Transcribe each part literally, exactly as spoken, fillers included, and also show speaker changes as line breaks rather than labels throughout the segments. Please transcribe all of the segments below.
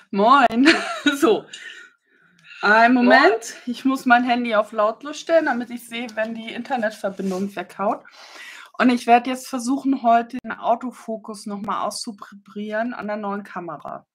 Moin. So, einen Moment. Ich muss mein Handy auf lautlos stellen, damit ich sehe, wenn die Internetverbindung weghaut. Und ich werde jetzt versuchen, heute den Autofokus noch mal auszuprobieren an der neuen Kamera.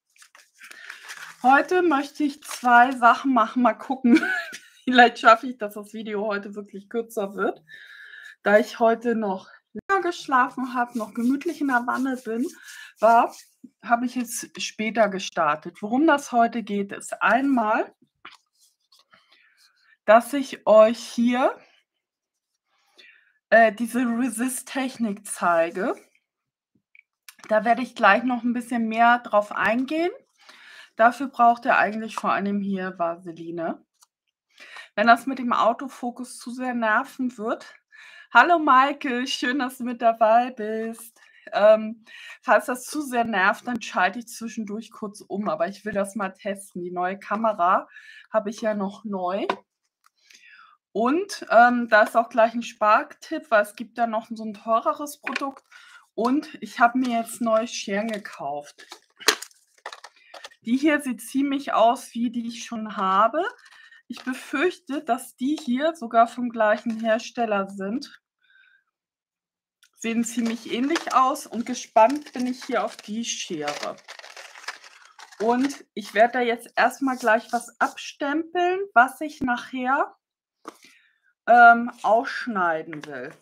Heute möchte ich zwei Sachen machen. Mal gucken. Vielleicht schaffe ich, dass das Video heute wirklich kürzer wird. Da ich heute noch länger geschlafen habe, noch gemütlich in der Wanne bin, war, habe ich jetzt später gestartet. Worum das heute geht, ist einmal, dass ich euch hier äh, diese Resist-Technik zeige. Da werde ich gleich noch ein bisschen mehr drauf eingehen. Dafür braucht ihr eigentlich vor allem hier Vaseline. Wenn das mit dem Autofokus zu sehr nerven wird. Hallo Maike, schön, dass du mit dabei bist. Ähm, falls das zu sehr nervt, dann schalte ich zwischendurch kurz um, aber ich will das mal testen. Die neue Kamera habe ich ja noch neu. Und ähm, da ist auch gleich ein Spartipp, weil es gibt da noch so ein teureres Produkt. Und ich habe mir jetzt neue Scheren gekauft. Die hier sieht ziemlich aus wie die ich schon habe. Ich befürchte, dass die hier sogar vom gleichen Hersteller sind. Sehen ziemlich ähnlich aus und gespannt bin ich hier auf die Schere. Und ich werde da jetzt erstmal gleich was abstempeln, was ich nachher ähm, ausschneiden will.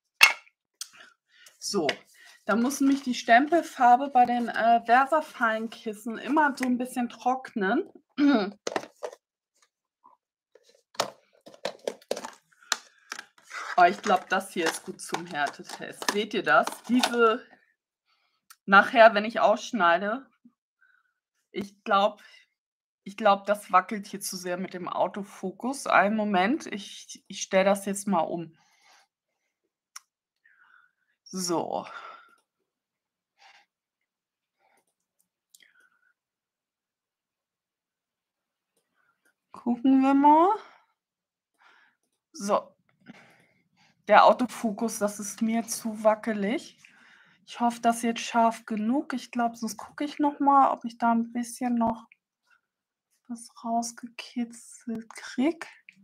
So, da muss nämlich die Stempelfarbe bei den äh, Versafine-Kissen immer so ein bisschen trocknen. Oh, ich glaube, das hier ist gut zum Härtetest. Seht ihr das? Diese, nachher, wenn ich ausschneide, ich glaube, ich glaube, das wackelt hier zu sehr mit dem Autofokus. Einen Moment, ich, ich stelle das jetzt mal um. So. Gucken wir mal. So. Der Autofokus, das ist mir zu wackelig. Ich hoffe, das ist jetzt scharf genug. Ich glaube, sonst gucke ich noch mal, ob ich da ein bisschen noch was rausgekitzelt kriege.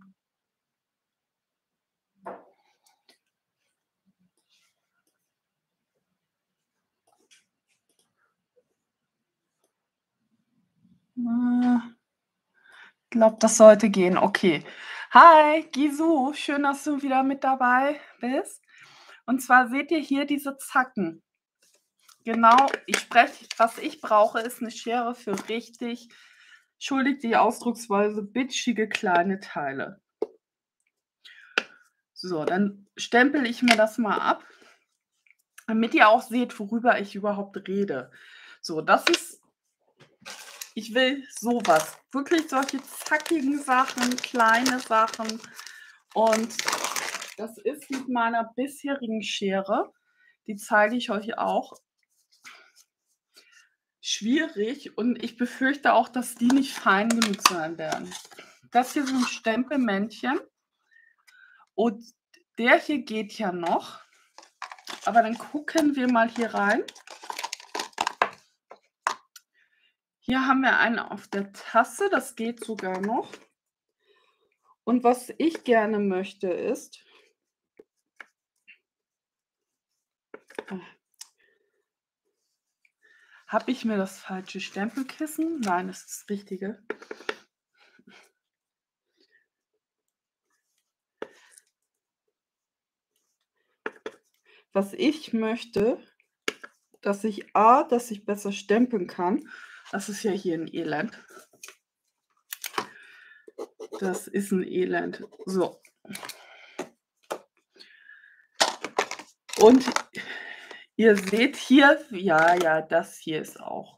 Ich glaube, das sollte gehen. Okay. Hi, Gisu, schön, dass du wieder mit dabei bist. Und zwar seht ihr hier diese Zacken. Genau, ich spreche, was ich brauche, ist eine Schere für richtig, entschuldigt die Ausdrucksweise, bitchige kleine Teile. So, dann stempel ich mir das mal ab, damit ihr auch seht, worüber ich überhaupt rede. So, das ist, ich will sowas, wirklich solche zackigen Sachen, kleine Sachen. Und das ist mit meiner bisherigen Schere, die zeige ich euch auch, schwierig. Und ich befürchte auch, dass die nicht fein genug sein werden. Das hier ist ein Stempelmännchen. Und der hier geht ja noch. Aber dann gucken wir mal hier rein. Hier haben wir einen auf der Tasse, das geht sogar noch. Und was ich gerne möchte ist, habe ich mir das falsche Stempelkissen? Nein, das ist das richtige. Was ich möchte, dass ich A, dass ich besser stempeln kann. Das ist ja hier ein Elend. Das ist ein Elend. So. Und ihr seht hier, ja, ja, das hier ist auch.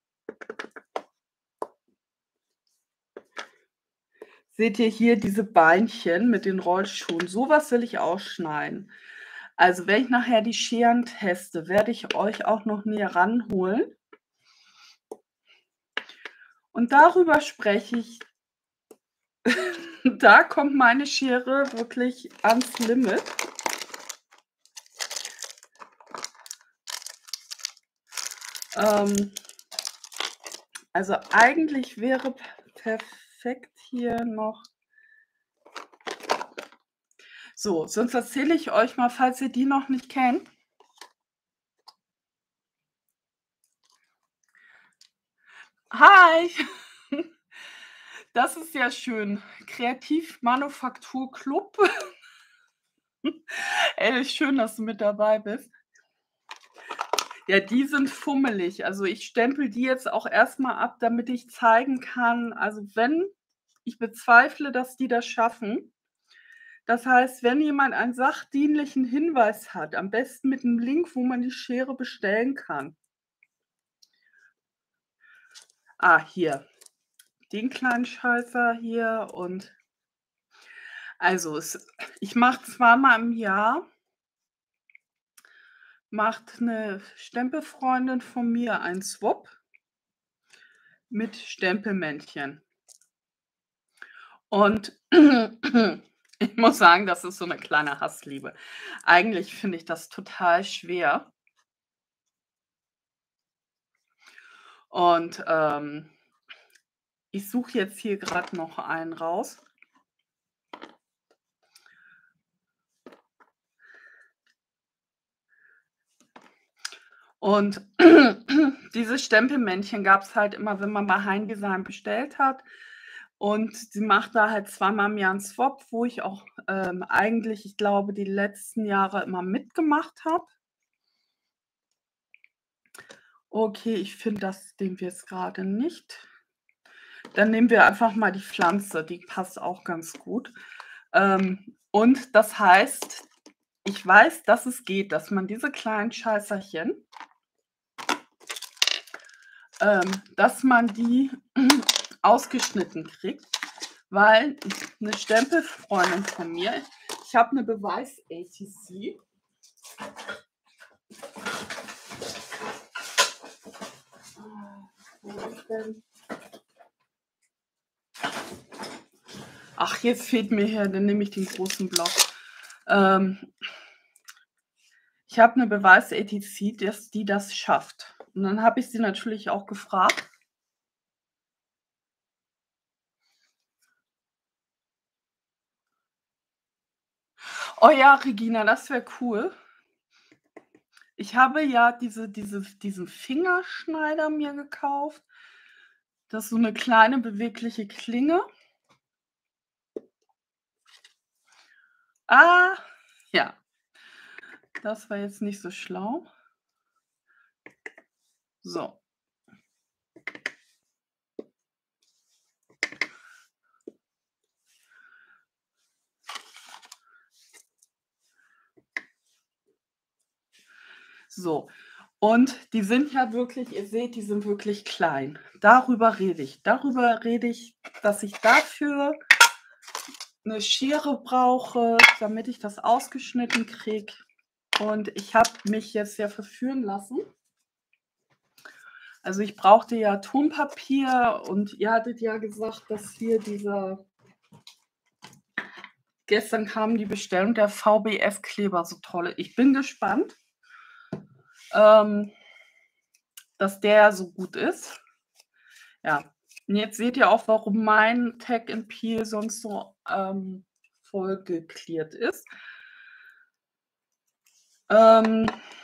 Seht ihr hier diese Beinchen mit den Rollschuhen? Sowas will ich ausschneiden. Also wenn ich nachher die Scheren teste, werde ich euch auch noch näher ranholen. Und darüber spreche ich. Da kommt meine Schere wirklich ans Limit. Ähm, Also, eigentlich wäre perfekt hier noch so, sonst erzähle ich euch mal, falls ihr die noch nicht kennt. Hi. Das ist ja schön. Kreativmanufaktur-Club. Ehrlich schön, dass du mit dabei bist. Ja, die sind fummelig. Also, ich stempel die jetzt auch erst mal ab, damit ich zeigen kann also, wenn ich bezweifle, dass die das schaffen. Das heißt, wenn jemand einen sachdienlichen Hinweis hat, am besten mit 'nem Link, wo man die Schere bestellen kann. Ah, hier. Den kleinen Scheißer hier und also, es ich mache zweimal im Jahr macht 'ne Stempelfreundin von mir einen Swap mit Stempelmännchen. Und ich muss sagen, das ist so 'ne kleine Hassliebe. Eigentlich finde ich das total schwer. Und, ähm, ich suche jetzt hier grad noch einen raus. Und diese Stempelmännchen gab's halt immer, wenn man bei Heindesign bestellt hat. Und sie macht da halt zweimal im Jahr 'n Swap, wo ich auch, ähm, eigentlich, ich glaube, die letzten Jahre immer mitgemacht habe. Okay, ich finde das den jetzt grade nicht. Dann nehmen wir einfach mal die Pflanze, die passt auch ganz gut. Ähm, und das heißt, ich weiß, dass es geht, dass man diese kleinen Scheißerchen ähm, dass man die ausgeschnitten kriegt, weil 'ne Stempelfreundin von mir ich habe 'ne Beweis-ATC. Ah, wo ist denn Ach, jetzt fehlt mir hier dann nehme ich den großen Block. Ähm ich habe 'ne Beweis-ATC, dass die das schafft. Und dann habe ich sie natürlich auch gefragt. Oh ja, Regina, das wäre cool. Ich habe ja diese diese diesen Fingerschneider mir gekauft. Das ist so 'ne kleine bewegliche Klinge. Ah, ja. Das war jetzt nicht so schlau. So. So, und die sind ja wirklich ihr seht, die sind wirklich klein. Darüber rede ich. Darüber rede ich, dass ich dafür 'ne Schere brauche, damit ich das ausgeschnitten kriege. Und ich habe mich jetzt ja verführen lassen. Also, ich brauchte ja Tonpapier und ihr hattet ja gesagt, dass hier dieser gestern kam die Bestellung, der VBF-Kleber so toll ich bin gespannt ähm, dass der so gut ist. Ja, und jetzt seht ihr auch, warum mein Tag and Peel sonst so, ähm, voll geklärt ist. Ähm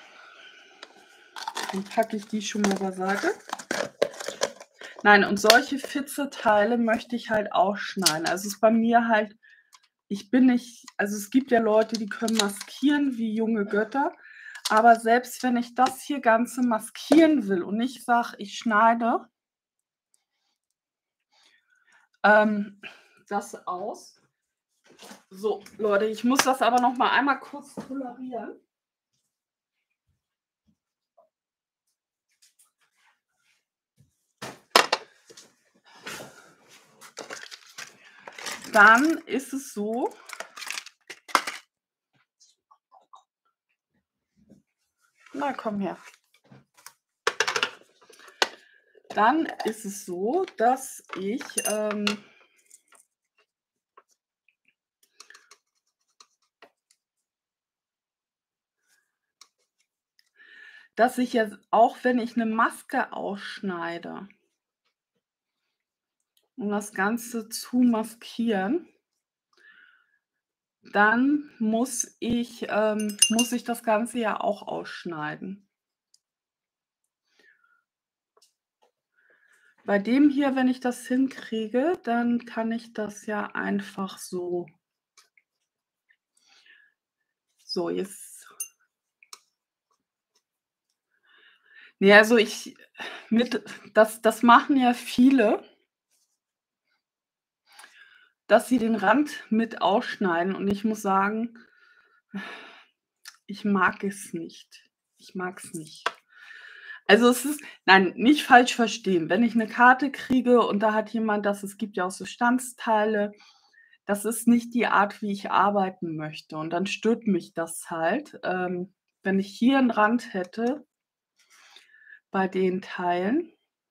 dann packe ich die schon mal beiseite. Nein, und solche Fitzeteile möchte ich halt auch schneiden. Also, ist bei mir halt ich bin nicht also, es gibt ja Leute, die können maskieren wie junge Götter, aber selbst wenn ich das hier Ganze maskieren will und ich sage, ich schneide ähm, das aus. So, Leute, ich muss das aber noch mal einmal kurz tolerieren. Dann ist es so Na, komm her. Dann ist es so, dass ich, ähm dass ich jetzt auch wenn ich 'ne Maske ausschneide um das Ganze zu maskieren. Dann muss ich ähm, muss ich das Ganze ja auch ausschneiden. Bei dem hier, wenn ich das hinkriege, dann kann ich das ja einfach so so, jetzt ne, also ich mit das das machen ja viele dass sie den Rand mit ausschneiden und ich muss sagen ich mag es nicht. Ich mag's nicht. Also, es ist nein, nicht falsch verstehen. Wenn ich 'ne Karte kriege und da hat jemand das es gibt ja auch so Stanzteile, das ist nicht die Art, wie ich arbeiten möchte und dann stört mich das halt, ähm, wenn ich hier 'n Rand hätte bei den Teilen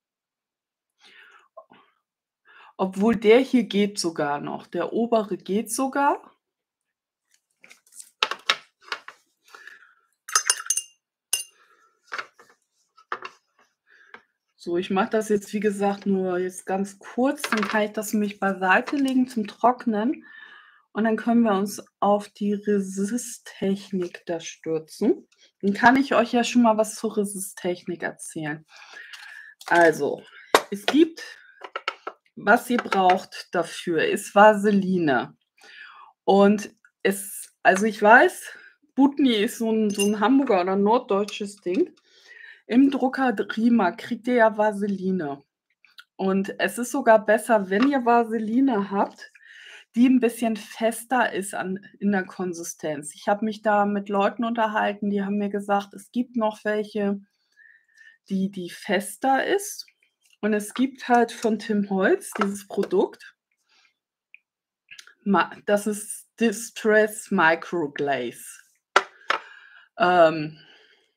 obwohl der hier geht sogar noch. Der obere geht sogar. So, ich mache das jetzt, wie gesagt, nur jetzt ganz kurz, dann kann ich das nämlich beiseite legen zum Trocknen und dann können wir uns auf die Resisttechnik da stürzen. Dann kann ich euch ja schon mal was zur Resisttechnik erzählen. Also, es gibt was ihr braucht dafür, ist Vaseline. Und es also, ich weiß, Butni ist so 'n so 'n Hamburger oder norddeutsches Ding. Im Drucker d Rima kriegt ihr ja Vaseline. Und es ist sogar besser, wenn ihr Vaseline habt, die 'n bisschen fester ist an in der Konsistenz. Ich habe mich da mit Leuten unterhalten, die haben mir gesagt, es gibt noch welche die die fester ist. Und es gibt halt von Tim Holtz dieses Produkt ma das ist Distress Micro Glaze. Ähm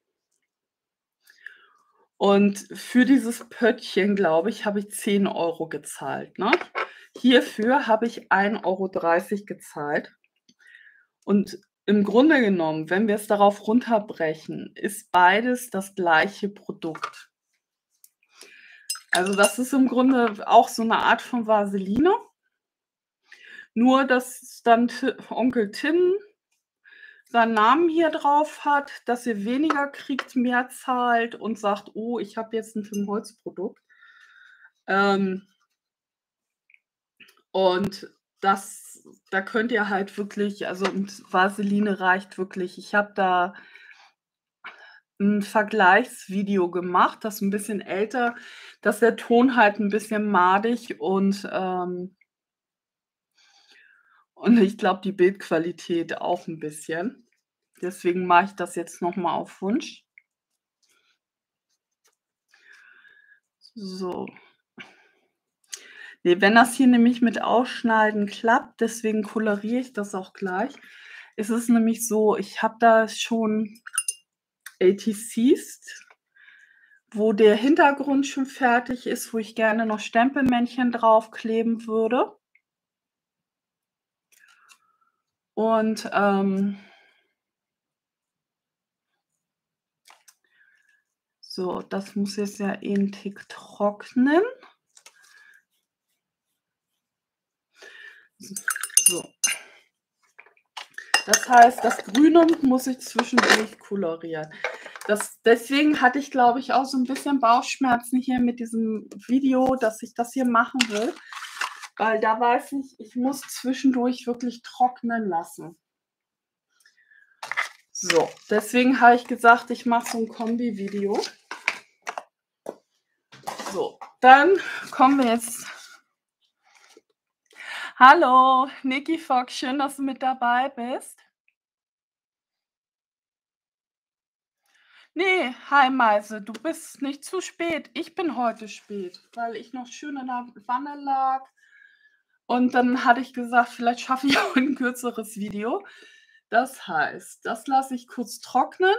und für dieses Pöttchen, glaube ich, habe ich zehn Euro gezahlt, ne? Hierfür habe ich ein Euro dreißig gezahlt. Und im Grunde genommen, wenn wir es darauf runterbrechen, ist beides das gleiche Produkt. Also, das ist im Grunde auch so 'ne Art von Vaseline. Nur, dass dann Ti Onkel Tim seinen Namen hier drauf hat, dass ihr weniger kriegt, mehr zahlt und sagt: „Oh, ich habe jetzt 'n Tim Holtz Produkt.“ Ähm und das da könnt ihr halt wirklich also, und Vaseline reicht wirklich. Ich habe da 'n Vergleichsvideo gemacht, das 'n bisschen älter, da ist der Ton halt 'n bisschen madig und, ähm und ich glaube, die Bildqualität auch 'n bisschen. Deswegen mache ich das jetzt noch mal auf Wunsch. So. Ne, wenn das hier nämlich mit Ausschneiden klappt, deswegen koloriere ich das auch gleich, ist es nämlich so, ich habe da schon ATCs, wo der Hintergrund schon fertig ist, wo ich gerne noch Stempelmännchen draufkleben würde. Und, ähm so, das muss jetzt ja eh 'n Tick trocknen. S so. Das heißt, das Grüne muss ich zwischendurch kolorieren. Das deswegen hatte ich, glaube ich, auch so 'n bisschen Bauchschmerzen hier mit diesem Video, dass ich das hier machen will, weil da weiß ich, ich muss zwischendurch wirklich trocknen lassen. So, deswegen habe ich gesagt, ich mache so 'n Kombivideo. So, dann kommen wir jetzt Hallo, Niki Fox, schön, dass du mit dabei bist. Ne, hi Maise, du bist nicht zu spät. Ich bin heute spät, weil ich noch schön in der Wanne lag. Und dann hatte ich gesagt, vielleicht schaffe ich heute 'n kürzeres Video. Das heißt, das lasse ich kurz trocknen.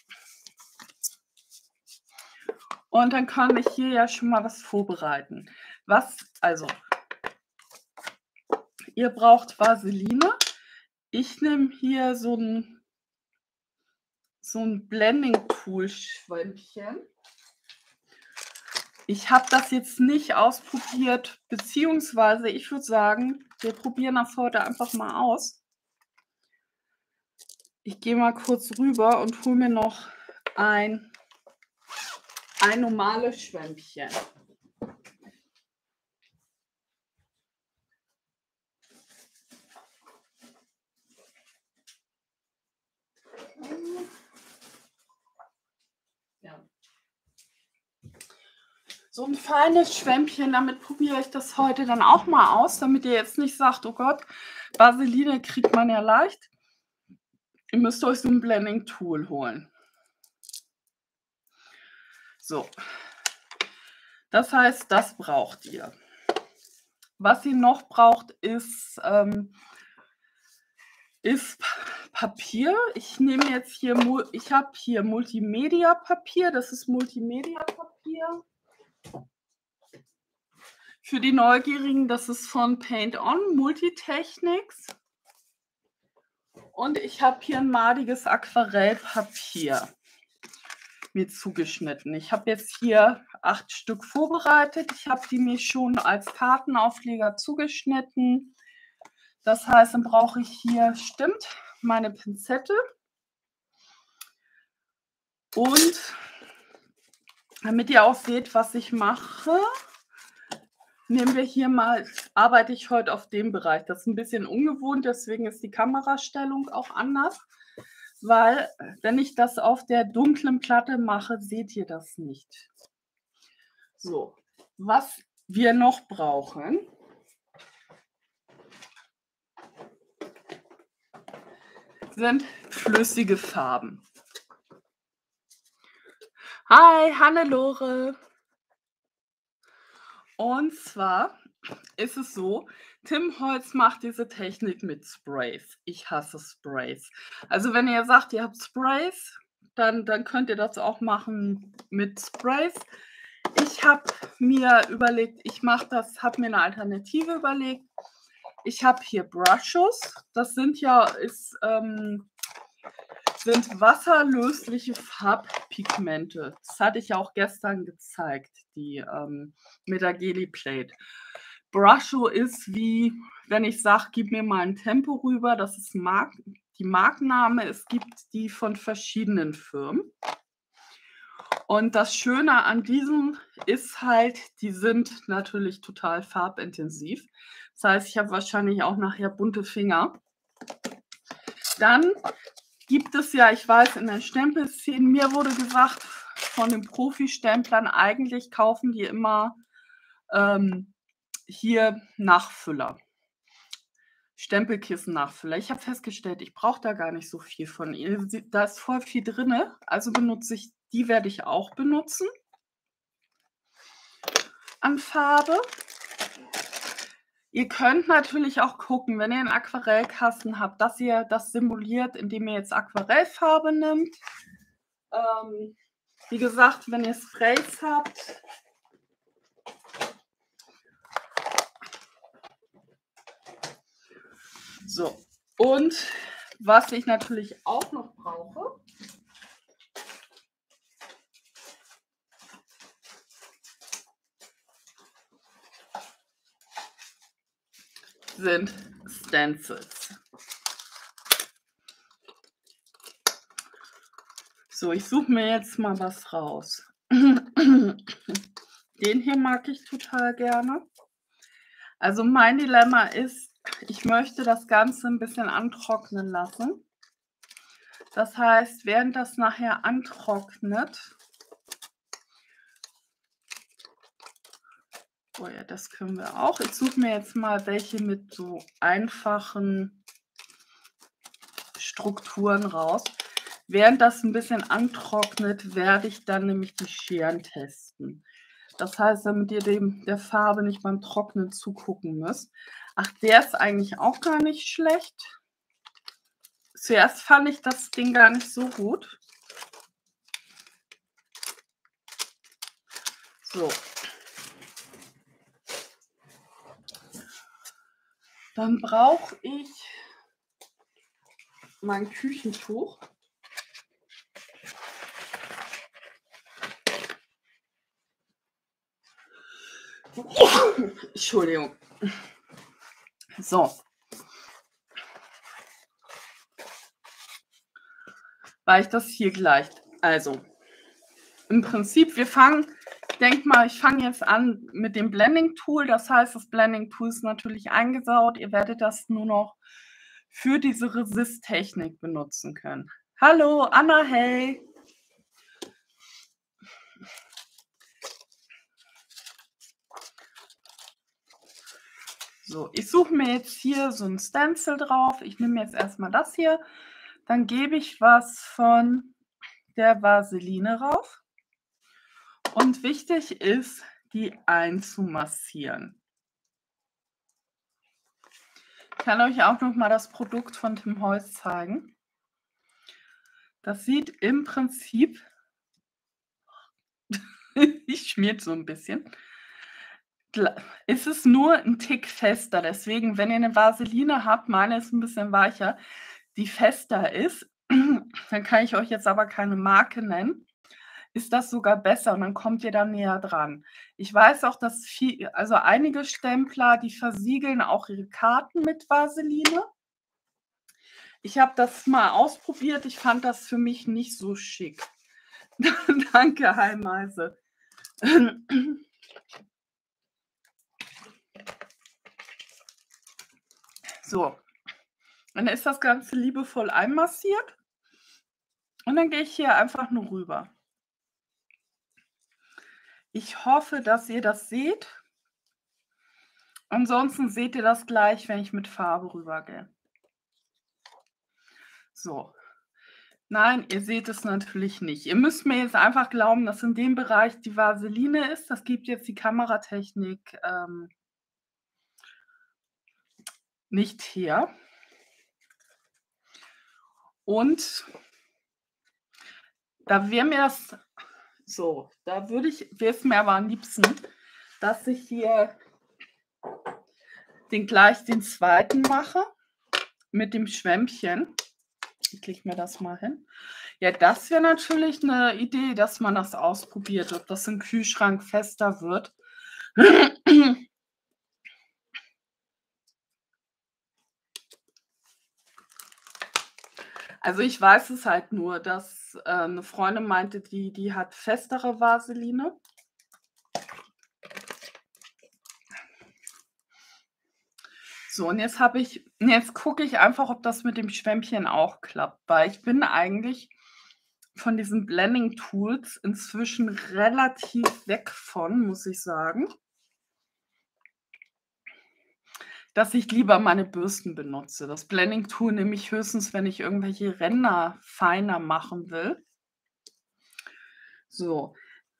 Und dann kann ich hier ja schon mal was vorbereiten. Was also ihr braucht Vaseline. Ich nehme hier so 'n so 'n Blending Tool Schwämmchen. Ich habe das jetzt nicht ausprobiert, beziehungsweise ich würde sagen, wir probieren das heute einfach mal aus. Ich gehe mal kurz rüber und hole mir noch ein ein normales Schwämmchen. Ja. So ein feines Schwämmchen, damit probiere ich das heute dann auch mal aus, damit ihr jetzt nicht sagt: „Oh Gott, Vaseline kriegt man ja leicht.“ Ihr müsst euch so ein Blending Tool holen. So. Das heißt, das braucht ihr. Was ihr noch braucht, ist, ähm ist Papier. Ich nehme jetzt hier Mul ich habe hier Multimedia-Papier. Das ist Multimedia-Papier. Für die Neugierigen, das ist von Paint On Multitechnics. Und ich habe hier ein madiges Aquarellpapier mir zugeschnitten. Ich habe jetzt hier acht Stück vorbereitet. Ich habe die mir schon als Kartenaufleger zugeschnitten. Das heißt, dann brauche ich hier, stimmt, meine Pinzette. Und damit ihr auch seht, was ich mache, nehmen wir hier mal, arbeite ich heute auf dem Bereich. Das ist ein bisschen ungewohnt, deswegen ist die Kamerastellung auch anders. Weil, wenn ich das auf der dunklen Platte mache, seht ihr das nicht. So, was wir noch brauchen, sind flüssige Farben. Hi, Hannelore. Und zwar ist es so, Tim Holtz macht diese Technik mit Sprays. Ich hasse Sprays. Also wenn ihr sagt, ihr habt Sprays, dann, dann könnt ihr das auch machen mit Sprays. Ich habe mir überlegt, ich mache das, habe mir eine Alternative überlegt. Ich habe hier Brushes. Das sind ja ist, ähm, sind wasserlösliche Farbpigmente. Das hatte ich ja auch gestern gezeigt, die ähm, mit der Gelly Plate. Brusho ist wie, wenn ich sage, gib mir mal ein Tempo rüber. Das ist Mark die Markenname. Es gibt die von verschiedenen Firmen. Und das Schöne an diesen ist halt, die sind natürlich total farbintensiv. Das heißt, ich habe wahrscheinlich auch nachher bunte Finger. Dann gibt es ja, ich weiß, in der Stempelszene, mir wurde gesagt von den Profi-Stemplern, eigentlich kaufen die immer ähm, hier Nachfüller. Stempelkissen-Nachfüller. Ich habe festgestellt, ich brauche da gar nicht so viel von. Da ist voll viel drin, also benutze ich, die werde ich auch benutzen an Farbe. Ihr könnt natürlich auch gucken, wenn ihr einen Aquarellkasten habt, dass ihr das simuliert, indem ihr jetzt Aquarellfarbe nimmt. Ähm, wie gesagt, wenn ihr Sprays habt, so. Und was ich natürlich auch noch brauche, sind Stencils. So, ich suche mir jetzt mal was raus. Den hier mag ich total gerne. Also mein Dilemma ist, ich möchte das Ganze ein bisschen antrocknen lassen. Das heißt, während das nachher antrocknet, oh ja, das können wir auch. Ich suche mir jetzt mal welche mit so einfachen Strukturen raus. Während das ein bisschen antrocknet, werde ich dann nämlich die Scheren testen. Das heißt, damit ihr dem, der Farbe nicht beim Trocknen zugucken müsst. Ach, der ist eigentlich auch gar nicht schlecht. Zuerst fand ich das Ding gar nicht so gut. So. Dann brauche ich mein Küchentuch. Entschuldigung. So. Weicht das hier gleich. Also, im Prinzip, wir fangen, ich denke mal, ich fange jetzt an mit dem Blending Tool. Das heißt, das Blending Tool ist natürlich eingesaut. Ihr werdet das nur noch für diese Resist-Technik benutzen können. Hallo, Anna, hey. So, ich suche mir jetzt hier so ein Stencil drauf. Ich nehme jetzt erstmal das hier. Dann gebe ich was von der Vaseline rauf. Und wichtig ist, die einzumassieren. Ich kann euch auch noch mal das Produkt von Tim Holtz zeigen. Das sieht im Prinzip, ich schmiert so ein bisschen, ist es nur ein Tick fester. Deswegen, wenn ihr eine Vaseline habt, meine ist ein bisschen weicher, die fester ist, dann kann ich euch jetzt aber keine Marke nennen, ist das sogar besser und dann kommt ihr da näher dran. Ich weiß auch, dass viel, also einige Stempler, die versiegeln auch ihre Karten mit Vaseline. Ich habe das mal ausprobiert, ich fand das für mich nicht so schick. Danke, Heilmeise. So, dann ist das Ganze liebevoll einmassiert und dann gehe ich hier einfach nur rüber. Ich hoffe, dass ihr das seht. Ansonsten seht ihr das gleich, wenn ich mit Farbe rübergehe. So. Nein, ihr seht es natürlich nicht. Ihr müsst mir jetzt einfach glauben, dass in dem Bereich die Vaseline ist. Das gibt jetzt die Kameratechnik ähm, nicht her. Und da wäre mir das so, da würde ich, wäre es mir aber am liebsten, dass ich hier den gleich den zweiten mache mit dem Schwämmchen. Ich klicke mir das mal hin. Ja, das wäre natürlich eine Idee, dass man das ausprobiert, ob das im Kühlschrank fester wird. Also ich weiß es halt nur, dass äh, eine Freundin meinte, die, die hat festere Vaseline. So, und jetzt habe ich, jetzt gucke ich einfach, ob das mit dem Schwämmchen auch klappt, weil ich bin eigentlich von diesen Blending Tools inzwischen relativ weg von, muss ich sagen, dass ich lieber meine Bürsten benutze. Das Blending Tool nehme ich höchstens, wenn ich irgendwelche Ränder feiner machen will. So.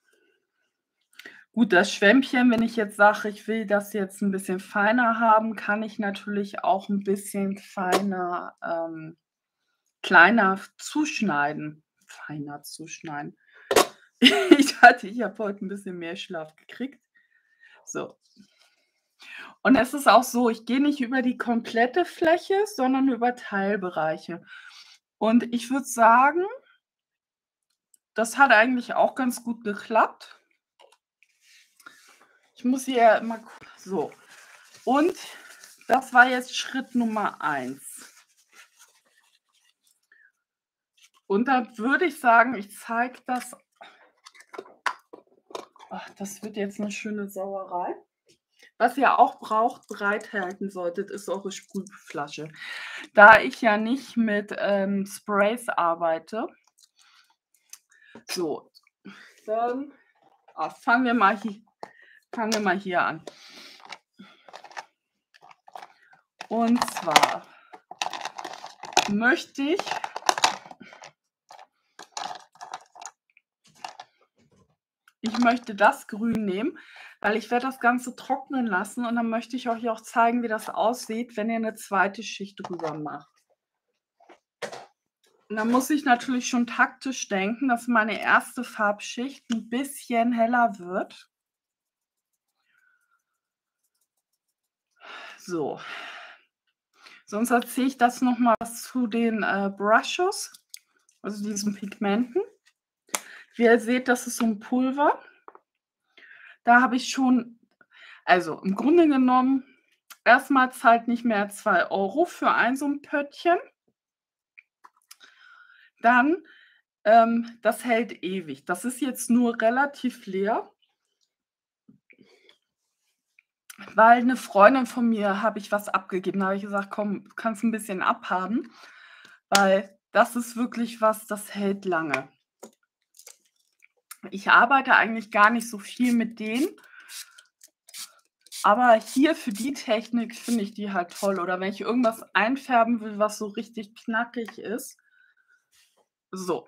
Gut, das Schwämmchen, wenn ich jetzt sage, ich will das jetzt ein bisschen feiner haben, kann ich natürlich auch ein bisschen feiner, ähm, kleiner zuschneiden. Feiner zuschneiden. Ich hatte ich habe heute ein bisschen mehr Schlaf gekriegt. So. Und es ist auch so, ich gehe nicht über die komplette Fläche, sondern über Teilbereiche. Und ich würde sagen, das hat eigentlich auch ganz gut geklappt. Ich muss hier mal gucken. So. Und das war jetzt Schritt Nummer eins. Und dann würde ich sagen, ich zeige das. Ach, das wird jetzt eine schöne Sauerei. Was ihr auch braucht, bereithalten solltet, ist eure Sprühflasche. Da ich ja nicht mit ähm, Sprays arbeite. So, dann ah, fangen wir mal hier, fangen wir mal hier an. Und zwar möchte ich ich möchte das Grün nehmen, weil ich werde das Ganze trocknen lassen und dann möchte ich euch auch zeigen, wie das aussieht, wenn ihr eine zweite Schicht drüber macht. Und dann muss ich natürlich schon taktisch denken, dass meine erste Farbschicht ein bisschen heller wird. So. Sonst erzähle ich das noch mal zu den äh, Brushes, also diesen Pigmenten. Wie ihr seht, das ist so ein Pulver. Da habe ich schon, Also, im Grunde genommen, erstmal zahlt nicht mehr zwei Euro für ein so 'n Pöttchen. Dann, ähm, das hält ewig. Das ist jetzt nur relativ leer weil 'ne Freundin von mir habe ich was abgegeben. Da habe ich gesagt: „Komm, kannst 'n bisschen abhaben“, weil das ist wirklich was, das hält lange. Ich arbeite eigentlich gar nicht so viel mit denen aber hier für die Technik finde ich die halt toll. Oder wenn ich irgendwas einfärben will, was so richtig knackig ist. So.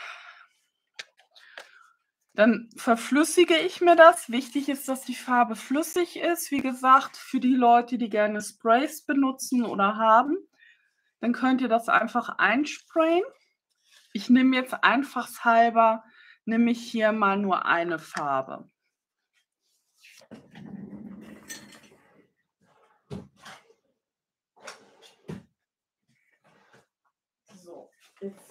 Dann verflüssige ich mir das. Wichtig ist, dass die Farbe flüssig ist. Wie gesagt, für die Leute, die gerne Sprays benutzen oder haben, dann könnt ihr das einfach einsprayen. Ich nehme jetzt einfachshalber nehme ich hier mal nur eine Farbe. So, jetzt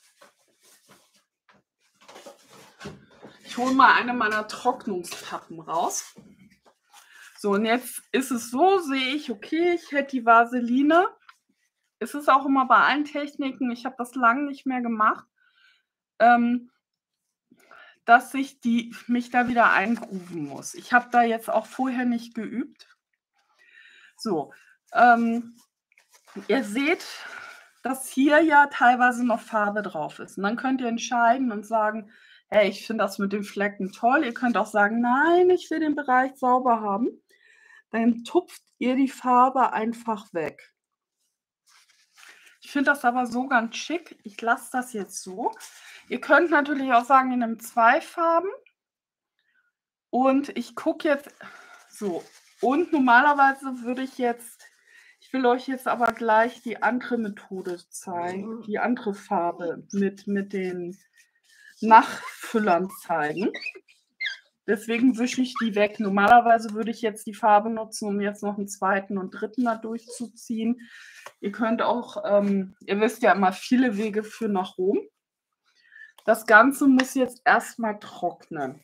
ich hole mal eine meiner Trocknungspappen raus. So, und jetzt ist es so, sehe ich, okay, ich hätte die Vaseline. Es ist auch immer bei allen Techniken, ich habe das lang nicht mehr gemacht, ähm dass ich die mich da wieder eingrooven muss. Ich habe da jetzt auch vorher nicht geübt. So, ähm, ihr seht, dass hier ja teilweise noch Farbe drauf ist. Und dann könnt ihr entscheiden und sagen: „Hey, ich finde das mit den Flecken toll.“ Ihr könnt auch sagen: „Nein, ich will den Bereich sauber haben.“ Dann tupft ihr die Farbe einfach weg. Ich finde das aber so ganz schick. Ich lasse das jetzt so. Ihr könnt natürlich auch sagen, ihr nehmt zwei Farben. Und ich gucke jetzt so, und normalerweise würde ich jetzt ich will euch jetzt aber gleich die andere Methode zeigen, die andere Farbe mit mit den Nachfüllern zeigen. Deswegen wische ich die weg. Normalerweise würde ich jetzt die Farbe nutzen, um jetzt noch 'n zweiten und dritten da durchzuziehen. Ihr könnt auch, ähm ihr wisst ja immer, viele Wege führen nach Rom. Das Ganze muss jetzt erst mal trocknen.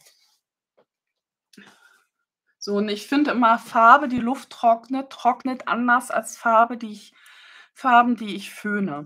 So, und ich finde immer, Farbe, die Luft trocknet, trocknet anders als Farbe, die ich Farben, die ich föhne.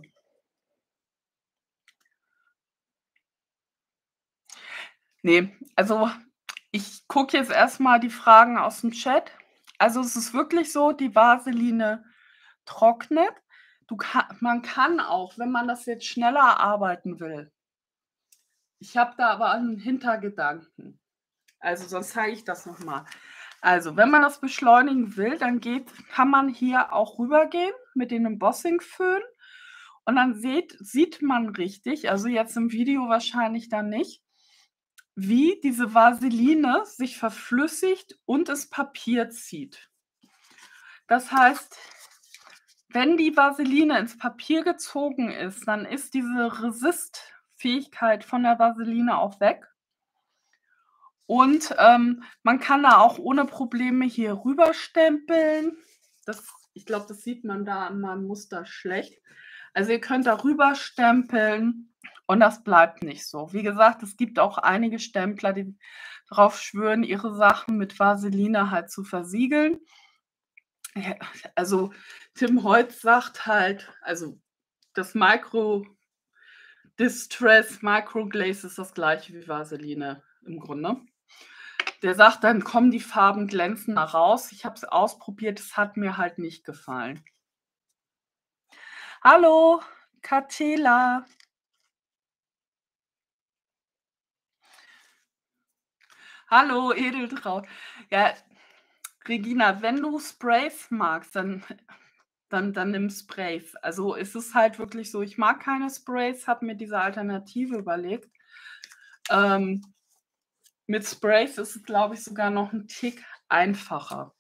Ne, also, ich gucke jetzt erst mal die Fragen aus'm Chat. Also, es ist wirklich so, die Vaseline trocknet. Du ka man kann auch, wenn man das jetzt schneller arbeiten will ich habe da aber einen Hintergedanken. Also, sonst zeige ich das noch mal. Also, wenn man das beschleunigen will, dann geht kann man hier auch rübergehen mit den Embossing-Föhn und dann seht sieht man richtig, also, jetzt im Video wahrscheinlich dann nicht, wie diese Vaseline sich verflüssigt und das Papier zieht. Das heißt, wenn die Vaseline ins Papier gezogen ist, dann ist diese Resist-Fähigkeit von der Vaseline auch weg. Und, ähm, man kann da auch ohne Probleme hier rüberstempeln. Das ich glaube, das sieht man da an meinem Muster schlecht. Also, ihr könnt da rüberstempeln und das bleibt nicht so. Wie gesagt, es gibt auch einige Stempler, die drauf schwören, ihre Sachen mit Vaseline halt zu versiegeln. Äh, also, Tim Holtz sagt halt also, das Micro Distress Microglaze ist das Gleiche wie Vaseline im Grunde. Der sagt, dann kommen die Farben glänzender raus. Ich habe es ausprobiert, es hat mir halt nicht gefallen. Hallo, Katela. Hallo, Edeltraud. Ja, Regina, wenn du Sprays magst, dann dann dann nimm Sprays. Also, es ist halt wirklich so, ich mag keine Sprays, habe mir diese Alternative überlegt. Ähm, mit Sprays ist es, glaube ich, sogar noch 'n Tick einfacher.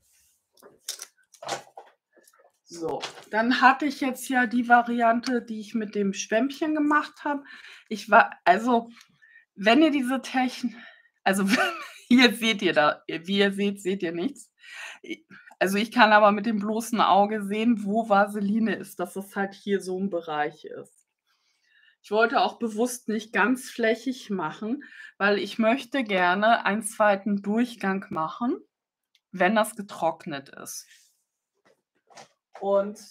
So, dann hatte ich jetzt ja die Variante, die ich mit dem Schwämmchen gemacht habe. Ich wa also, wenn ihr diese Techn also, hier seht ihr da wie ihr seht, seht ihr nichts. I also, ich kann aber mit dem bloßen Auge sehen, wo Vaseline ist, dass das halt hier so 'n Bereich ist. Ich wollte auch bewusst nicht ganz flächig machen, weil ich möchte gerne einen zweiten Durchgang machen. wenn das getrocknet ist. Und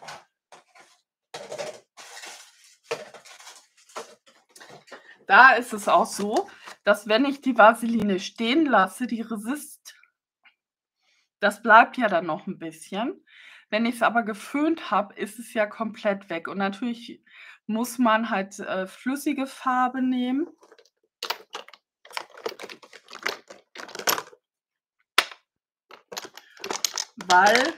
da ist es auch so, dass wenn ich die Vaseline stehen lasse, die Resist das bleibt ja dann noch 'n bisschen. Wenn ich's aber geföhnt habe, ist es ja komplett weg. Und natürlich muss man halt, äh, flüssige Farbe nehmen. Weil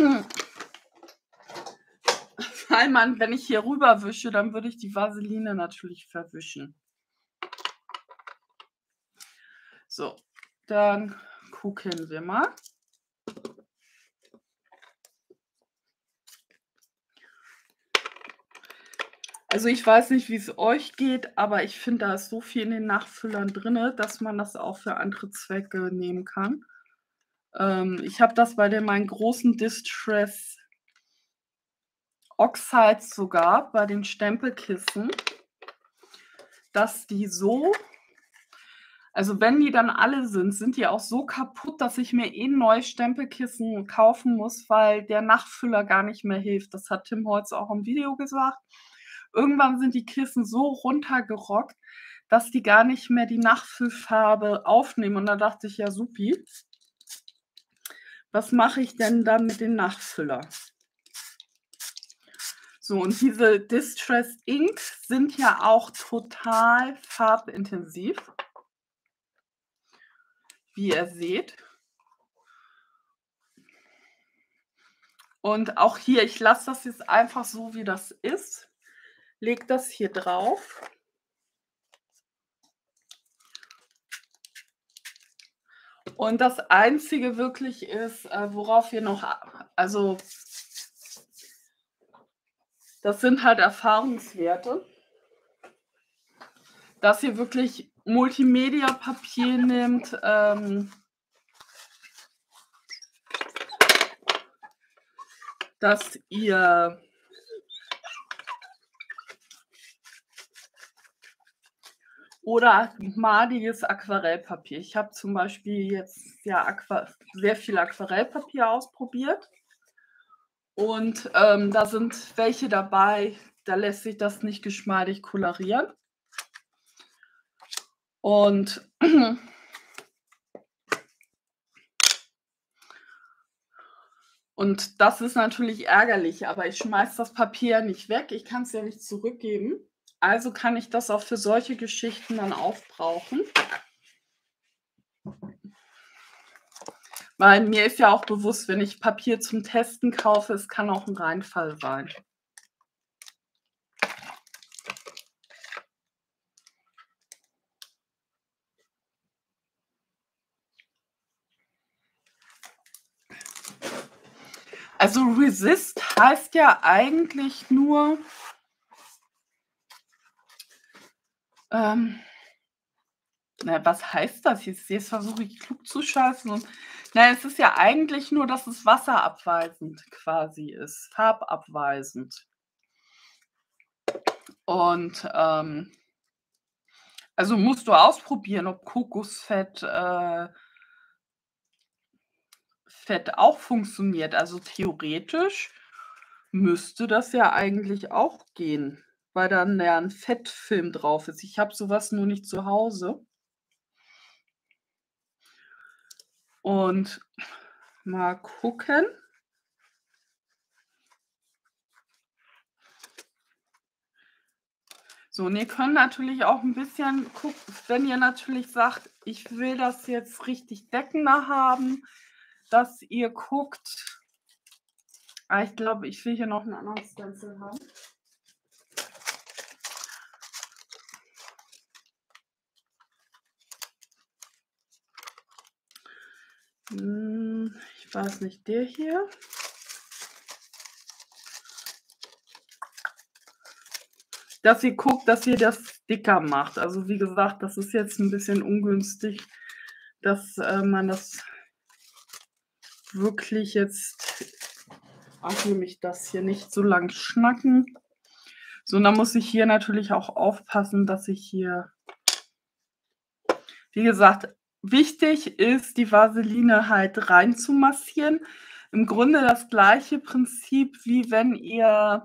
weil man wenn ich hier rüber wische, dann würde ich die Vaseline natürlich verwischen. So, dann gucken wir mal. Also, ich weiß nicht, wie's euch geht, aber ich finde, da ist so viel in den Nachfüllern drinne, dass man das auch für andere Zwecke nehmen kann. Ähm, ich habe das bei den meinen großen Distress Oxides sogar bei den Stempelkissen dass die so also, wenn die dann alle sind, sind die auch so kaputt, dass ich mir eh 'n neues Stempelkissen kaufen muss, weil der Nachfüller gar nicht mehr hilft. Das hat Tim Holtz auch im Video gesagt. Irgendwann sind die Kissen so runtergerockt, dass die gar nicht mehr die Nachfüllfarbe aufnehmen. Und da dachte ich: „Ja, supi. Was mache ich denn dann mit dem Nachfüller?“ So, und diese Distress Inks sind ja auch total farbintensiv wie ihr seht. Und auch hier, ich lasse das jetzt einfach so, wie das ist, lege das hier drauf. Und das Einzige wirklich ist, äh, worauf wir noch a also das sind halt Erfahrungswerte dass ihr wirklich Multimedia-Papier nehmt, ähm dass ihr oder maliges Aquarellpapier. Ich habe zum Beispiel jetzt ja Aqua sehr viel Aquarellpapier ausprobiert. Und, ähm, da sind welche dabei, da lässt sich das nicht geschmeidig kolorieren. Und und das ist natürlich ärgerlich, aber ich schmeiße das Papier nicht weg. Ich kann's ja nicht zurückgeben. Also kann ich das auch für solche Geschichten dann aufbrauchen. Weil mir ist ja auch bewusst, wenn ich Papier zum Testen kaufe, es kann auch 'n Reinfall sein. Also, Resist heißt ja eigentlich nur ähm, na, was heißt das jetzt? Jetzt versuche ich klug zu scheißen und na ja, es ist ja eigentlich nur, dass es wasserabweisend quasi ist, farbabweisend. Und, ähm also, musst du ausprobieren, ob Kokosfett, äh Fett auch funktioniert. Also, theoretisch müsste das ja eigentlich auch gehen, weil dann ja 'n Fettfilm drauf ist. Ich habe so was nur nicht zu Hause. Und mal gucken. So, und ihr könnt natürlich auch 'n bisschen guck wenn ihr natürlich sagt: „Ich will das jetzt richtig deckender haben“, dass ihr guckt ah, ich glaube, ich will hier noch 'n anderen Stencil haben. Hm, ich weiß nicht, der hier? Dass ihr guckt, dass ihr das dicker macht. Also, wie gesagt, das ist jetzt 'n bisschen ungünstig, dass, äh, man das wirklich jetzt ach, nehme ich das hier nicht so lang schnacken. So, und dann muss ich hier natürlich auch aufpassen, dass ich hier wie gesagt wichtig ist, die Vaseline halt rein zu massieren. Im Grunde das gleiche Prinzip, wie wenn ihr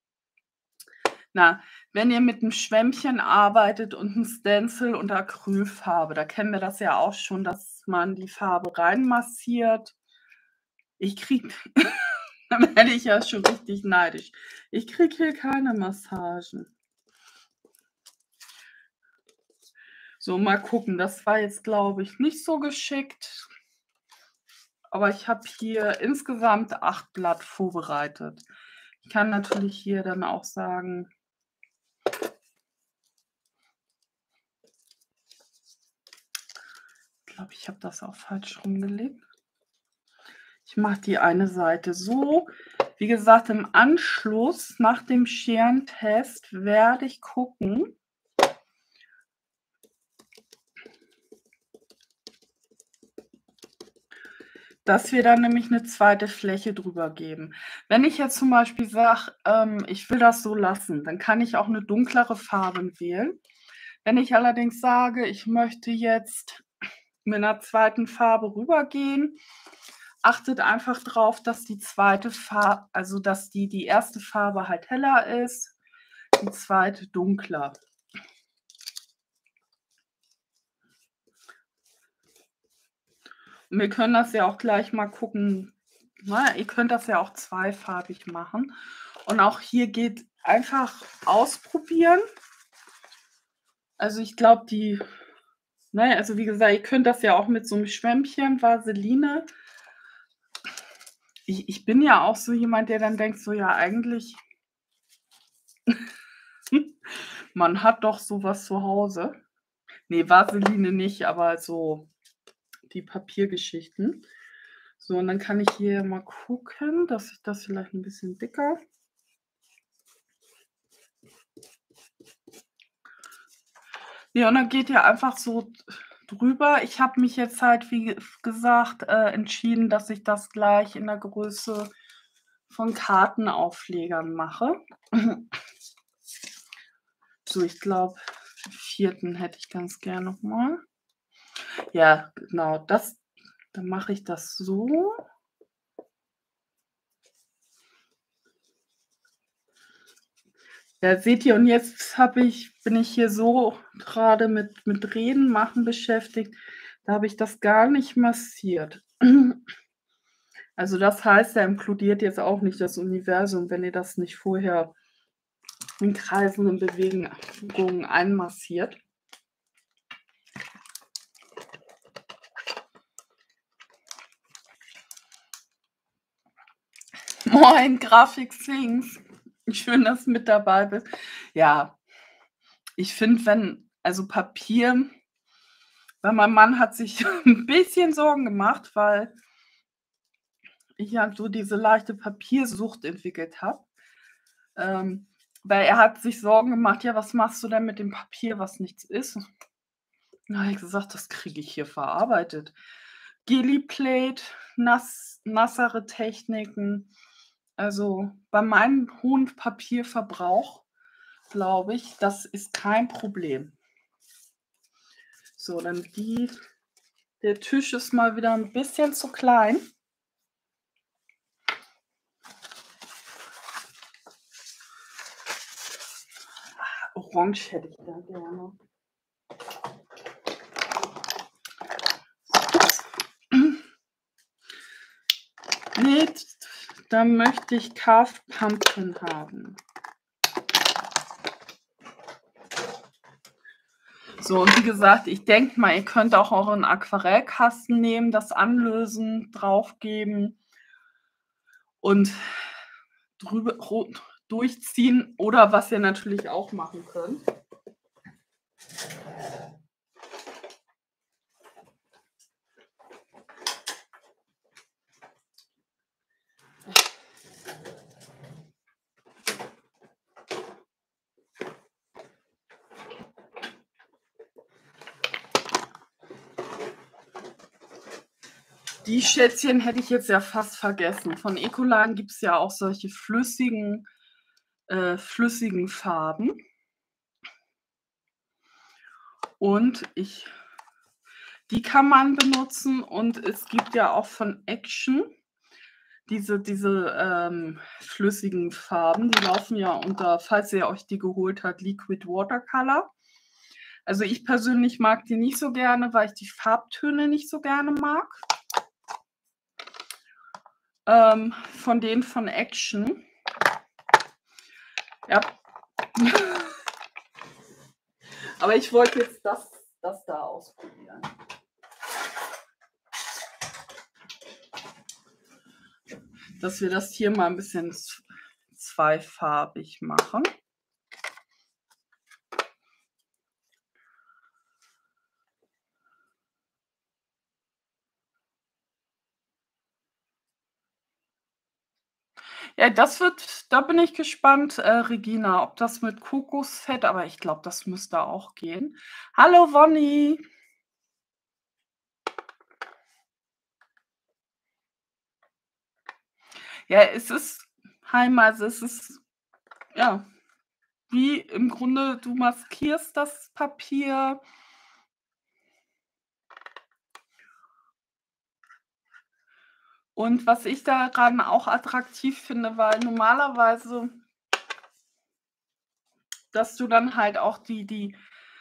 na, wenn ihr mit 'nem Schwämmchen arbeitet und 'n Stencil und Acrylfarbe. Da kennen wir das ja auch schon, dass man die Farbe reinmassiert. Ich kriege dann werde ich ja schon richtig neidisch. Ich kriege hier keine Massagen. So, mal gucken. Das war jetzt, glaube ich, nicht so geschickt. Aber ich habe hier insgesamt acht Blatt vorbereitet. Ich kann natürlich hier dann auch sagen Ich glaube, ich habe das auch falsch rumgelegt. Ich mache die eine Seite so. Wie gesagt, im Anschluss nach dem Scherentest werde ich gucken dass wir dann nämlich 'ne zweite Fläche drüber geben. Wenn ich jetzt zum Beispiel sage, ähm, ich will das so lassen, dann kann ich auch 'ne dunklere Farbe wählen. Wenn ich allerdings sage, ich möchte jetzt mit 'ner zweiten Farbe rübergehen, achtet einfach drauf, dass die zweite Fa also, dass die die erste Farbe halt heller ist, die zweite dunkler. Wir können das ja auch gleich mal gucken, ne? Ihr könnt das ja auch zweifarbig machen. Und auch hier geht einfach ausprobieren. Also, ich glaube, die ne, also, wie gesagt, ihr könnt das ja auch mit so 'nem Schwämmchen Vaseline Ich ich bin ja auch so jemand, der dann denkt so: „Ja, eigentlich man hat doch so was zu Hause.“ Ne, Vaseline nicht, aber so die Papiergeschichten. So, und dann kann ich hier mal gucken, dass ich das vielleicht 'n bisschen dicker Ja, und dann geht ihr einfach so drüber. Ich habe mich jetzt halt, wie f gesagt, äh, entschieden, dass ich das gleich in der Größe von Kartenauflegern mache. So, ich glaube, vierten hätte ich ganz gern noch mal. Ja, genau, das dann mache ich das so. Ja, seht ihr, und jetzt habe ich bin ich hier so grade mit mit Reden machen beschäftigt, da habe ich das gar nicht massiert. Also, das heißt, er implodiert jetzt auch nicht das Universum, wenn ihr das nicht vorher in kreisenden Bewegen gungen einmassiert. Moin, Grafiksphinx. Schön, dass du mit dabei bist. Ja, ich finde, wenn also, Papier weil mein Mann hat sich 'n bisschen Sorgen gemacht, weil ich ja so diese leichte Papiersucht entwickelt habe. Ähm, weil er hat sich Sorgen gemacht: „Ja, was machst du denn mit dem Papier, was nichts ist?“ Dann habe ich gesagt: „Das kriege ich hier verarbeitet.“ Geliplate, nass nassere Techniken. Also, bei meinem hohen Papierverbrauch glaube ich, das ist kein Problem. So, dann die der Tisch ist mal wieder 'n bisschen zu klein. Ah, orange hätte ich da gerne. Ne, d da möchte ich Carved Pumpkin haben. So, und wie gesagt, ich denke mal, ihr könnt auch euren Aquarellkasten nehmen, das anlösen, draufgeben und drüber ru durchziehen oder was ihr natürlich auch machen könnt Die Schätzchen hätte ich jetzt ja fast vergessen. Von Ecoline gibt's ja auch solche flüssigen äh, flüssigen Farben. Und ich Die kann man benutzen und es gibt ja auch von Action diese diese, ähm, flüssigen Farben, die laufen ja unter, falls ihr euch die geholt habt, Liquid Watercolor. Also, ich persönlich mag die nicht so gerne, weil ich die Farbtöne nicht so gerne mag. Ähm, von denen von Action. Ja. Aber ich wollte jetzt das das da ausprobieren. Dass wir das hier mal ein bisschen z zweifarbig machen. Ja, das wird da bin ich gespannt, äh, Regina, ob das mit Kokosfett, aber ich glaube, das müsste auch gehen. Hallo Wonny. Ja, es ist Heim also es ist ja, wie im Grunde du maskierst das Papier. Und was ich daran auch attraktiv finde, weil normalerweise dass du dann halt auch die die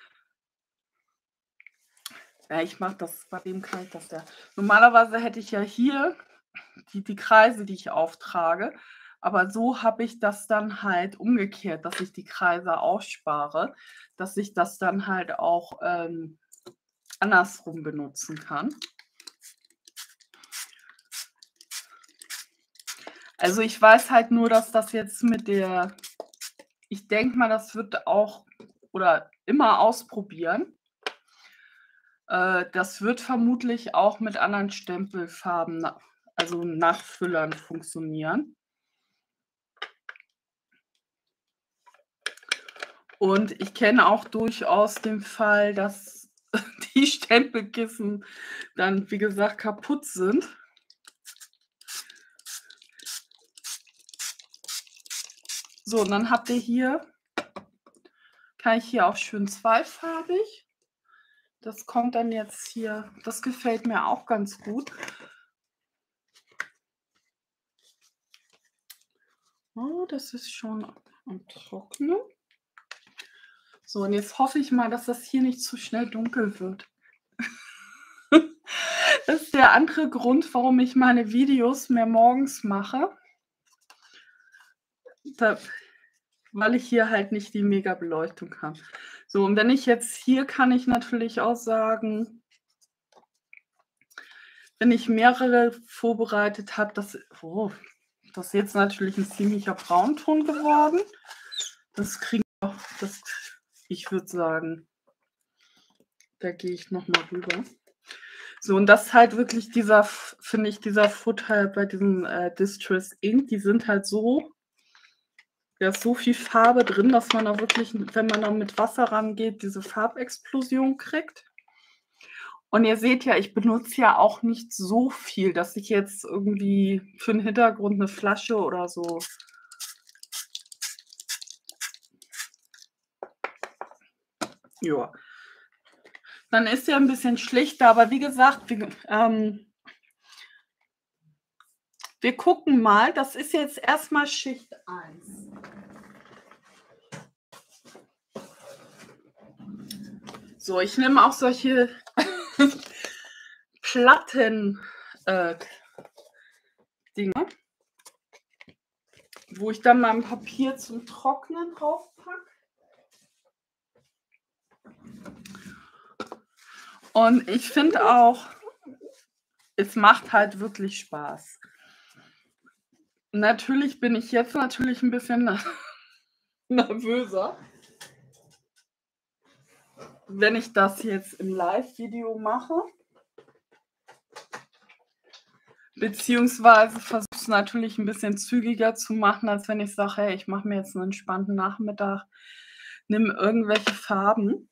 ja, ich mache das bei dem kann ich das ja. Normalerweise hätte ich ja hier die die Kreise, die ich auftrage, aber so habe ich das dann halt umgekehrt, dass ich die Kreise ausspare, dass ich das dann halt auch, ähm, andersrum benutzen kann. Also, ich weiß halt nur, dass das jetzt mit der ich denke mal, das wird auch oder immer ausprobieren. Äh, das wird vermutlich auch mit anderen Stempelfarben, na also Nachfüllern funktionieren. Und ich kenne auch durchaus den Fall, dass die Stempelkissen dann, wie gesagt, kaputt sind. So, und dann habt ihr hier kann ich hier auch schön zweifarbig. Das kommt dann jetzt hier das gefällt mir auch ganz gut. Oh, das ist schon am Trocknen. So, und jetzt hoffe ich mal, dass das hier nicht zu schnell dunkel wird. Das ist der andere Grund, warum ich meine Videos mehr morgens mache. Da weil ich hier halt nicht die Mega-Beleuchtung habe. So, und wenn ich jetzt hier kann ich natürlich auch sagen wenn ich mehrere vorbereitet habe, das oh, das ist jetzt natürlich 'n ziemlicher Braunton geworden. Das kriegen wir das ich würde sagen da gehe ich noch mal rüber. So, und das ist halt wirklich dieser f finde ich, dieser Vorteil bei diesem, äh, Distress Ink. Die sind halt so da ist so viel Farbe drin, dass man da wirklich, wenn man da mit Wasser rangeht, diese Farbexplosion kriegt. Und ihr seht ja, ich benutze ja auch nicht so viel, dass ich jetzt irgendwie für 'n Hintergrund 'ne Flasche oder so Ja. Dann ist der 'n bisschen schlichter, aber wie gesagt, wie ge ähm wir gucken mal. Das ist jetzt erst mal Schicht eins. So, ich nehme auch solche Platten, äh, Dinger wo ich dann mein Papier zum Trocknen drauf packe. Und ich finde auch es macht halt wirklich Spaß. Natürlich bin ich jetzt natürlich 'n bisschen ner nervöser wenn ich das jetzt im Live-Video mache. Beziehungsweise versuche es natürlich 'n bisschen zügiger zu machen, als wenn ich sage: „Hey, ich mache mir jetzt 'n entspannten Nachmittag, nimm irgendwelche Farben.“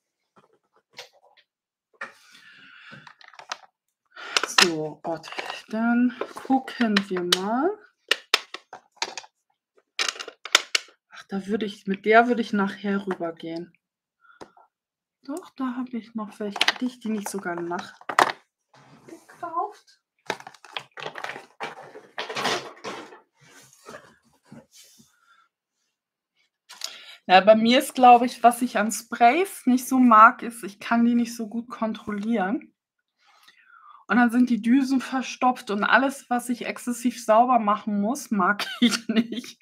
So, Gott, dann gucken wir mal. Ach, da würde ich mit der würde ich nachher rübergehen. Doch, da habe ich noch welche. Hatte ich die nicht sogar nach Ja, bei mir ist, glaube ich, was ich an Sprays nicht so mag, ist, ich kann die nicht so gut kontrollieren. Und dann sind die Düsen verstopft und alles, was ich exzessiv sauber machen muss, mag ich nicht.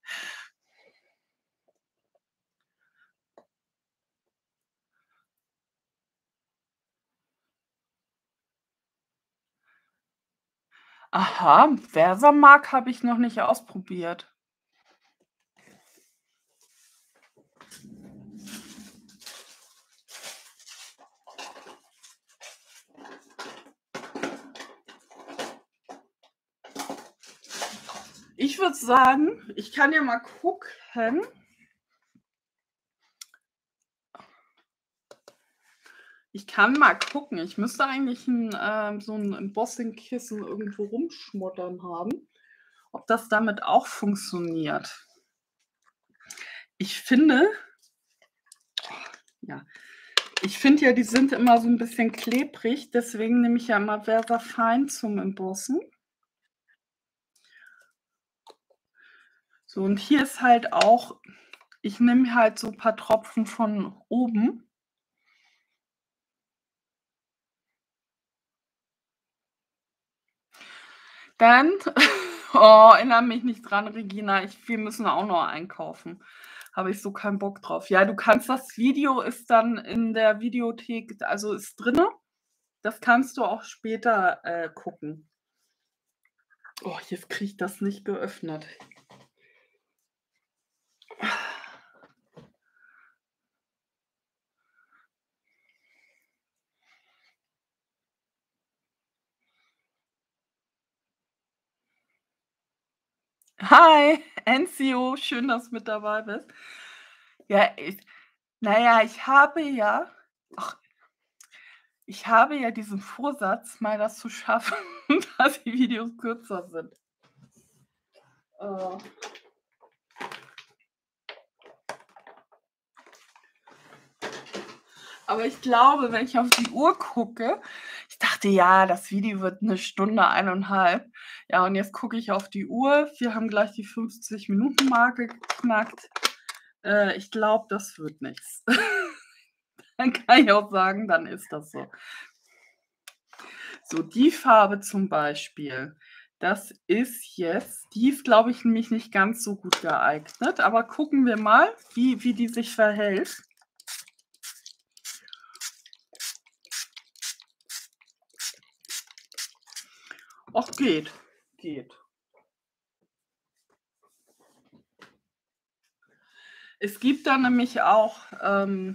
Aha, Versamark habe ich noch nicht ausprobiert. Ich würde sagen, ich kann ja mal gucken. Ich kann mal gucken. Ich müsste eigentlich 'n, ähm so 'n Embossing-Kissen irgendwo rumschmoddern haben, ob das damit auch funktioniert. Ich finde ja, ich finde ja, die sind immer so 'n bisschen klebrig, deswegen nehme ich ja immer Versafine zum Embossen. So, und hier ist halt auch ich nehme halt so paar Tropfen von oben. Dann oh, erinnere mich nicht dran, Regina, ich wir müssen auch noch einkaufen. Habe ich so keinen Bock drauf. Ja, du kannst das Video ist dann in der Videothek also, ist drinne. Das kannst du auch später, äh, gucken. Oh, jetzt kriege ich das nicht geöffnet. Hi, Enzio, schön, dass du mit dabei bist. Ja, ich na ja, ich habe ja ach, ich habe ja diesen Vorsatz, mal das zu schaffen, dass die Videos kürzer sind. Äh. Aber ich glaube, wenn ich auf die Uhr gucke ich dachte, ja, das Video wird 'ne Stunde, eineinhalb. Ja, und jetzt gucke ich auf die Uhr. Wir haben gleich die fünfzig Minuten Marke geknackt. Äh, ich glaube, das wird nix. Dann kann ich auch sagen, dann ist das so. So, die Farbe zum Beispiel, das ist jetzt die ist, glaube ich, nämlich nicht ganz so gut geeignet, aber gucken wir mal, wie wie die sich verhält. Ach, geht, geht. Es gibt da nämlich auch, ähm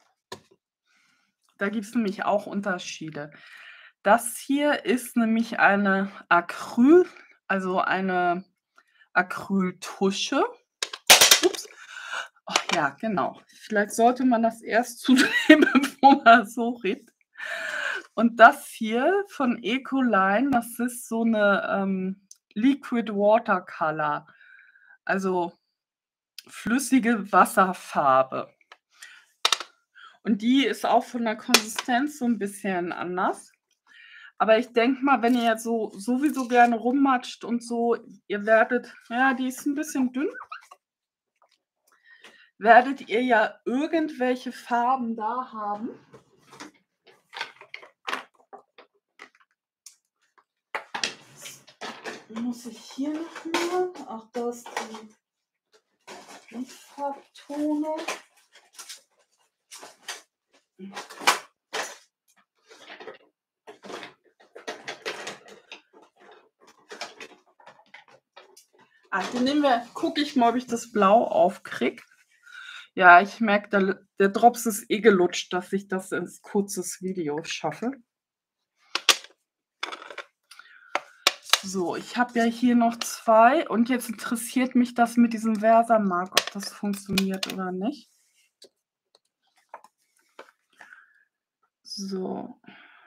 da gibt's nämlich auch Unterschiede. Das hier ist nämlich eine Acryl also, eine Acryltusche. Ups. Oh ja, genau. Vielleicht sollte man das erst zudrehen, bevor man so redet. Und das hier von Ecoline, das ist so 'ne, ähm, Liquid Watercolor, also, flüssige Wasserfarbe. Und die ist auch von der Konsistenz so 'n bisschen anders. Aber ich denke mal, wenn ihr jetzt so sowieso gerne rummatscht und so, ihr werdet ja, die ist 'n bisschen dünn. Werdet ihr ja irgendwelche Farben da haben. Muss ich hier noch mal ach, da ist die die Farbtone. Ah, dann nehmen wir gucke ich mal, ob ich das Blau aufkriege. Ja, ich merke, der l der Drops ist eh gelutscht, dass ich das ins kurzes Video schaffe. So, ich habe ja hier noch zwei und jetzt interessiert mich das mit diesem Versamark, ob das funktioniert oder nicht. So.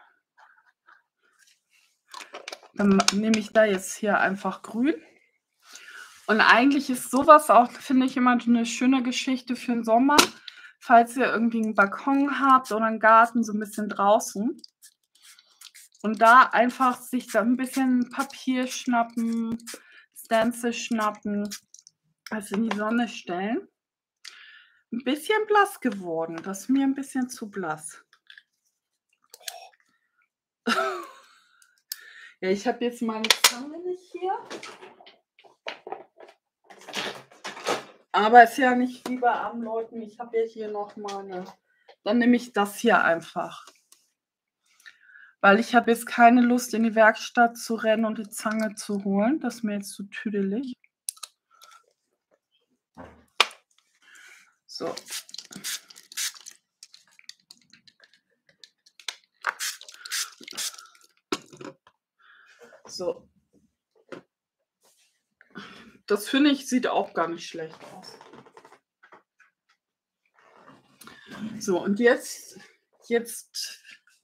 Dann ma nehme ich da jetzt hier einfach grün. Und eigentlich ist so was auch, finde ich, immer 'ne schöne Geschichte für 'n Sommer, falls ihr irgendwie 'n Balkon habt oder 'n Garten so 'n bisschen draußen. Und da einfach sich da 'n bisschen Papier schnappen, Stencil schnappen, das in die Sonne stellen. 'n bisschen blass geworden. Das ist mir 'n bisschen zu blass. Ja, ich habe jetzt meine Zange nicht hier. Aber ist ja nicht wie bei armen Leuten. Ich habe ja hier noch meine dann nehme ich das hier einfach. Weil ich habe jetzt keine Lust, in die Werkstatt zu rennen und die Zange zu holen. Das ist mir jetzt zu tüdelig. So. So. Das finde ich, sieht auch gar nicht schlecht aus. So, und jetzt jetzt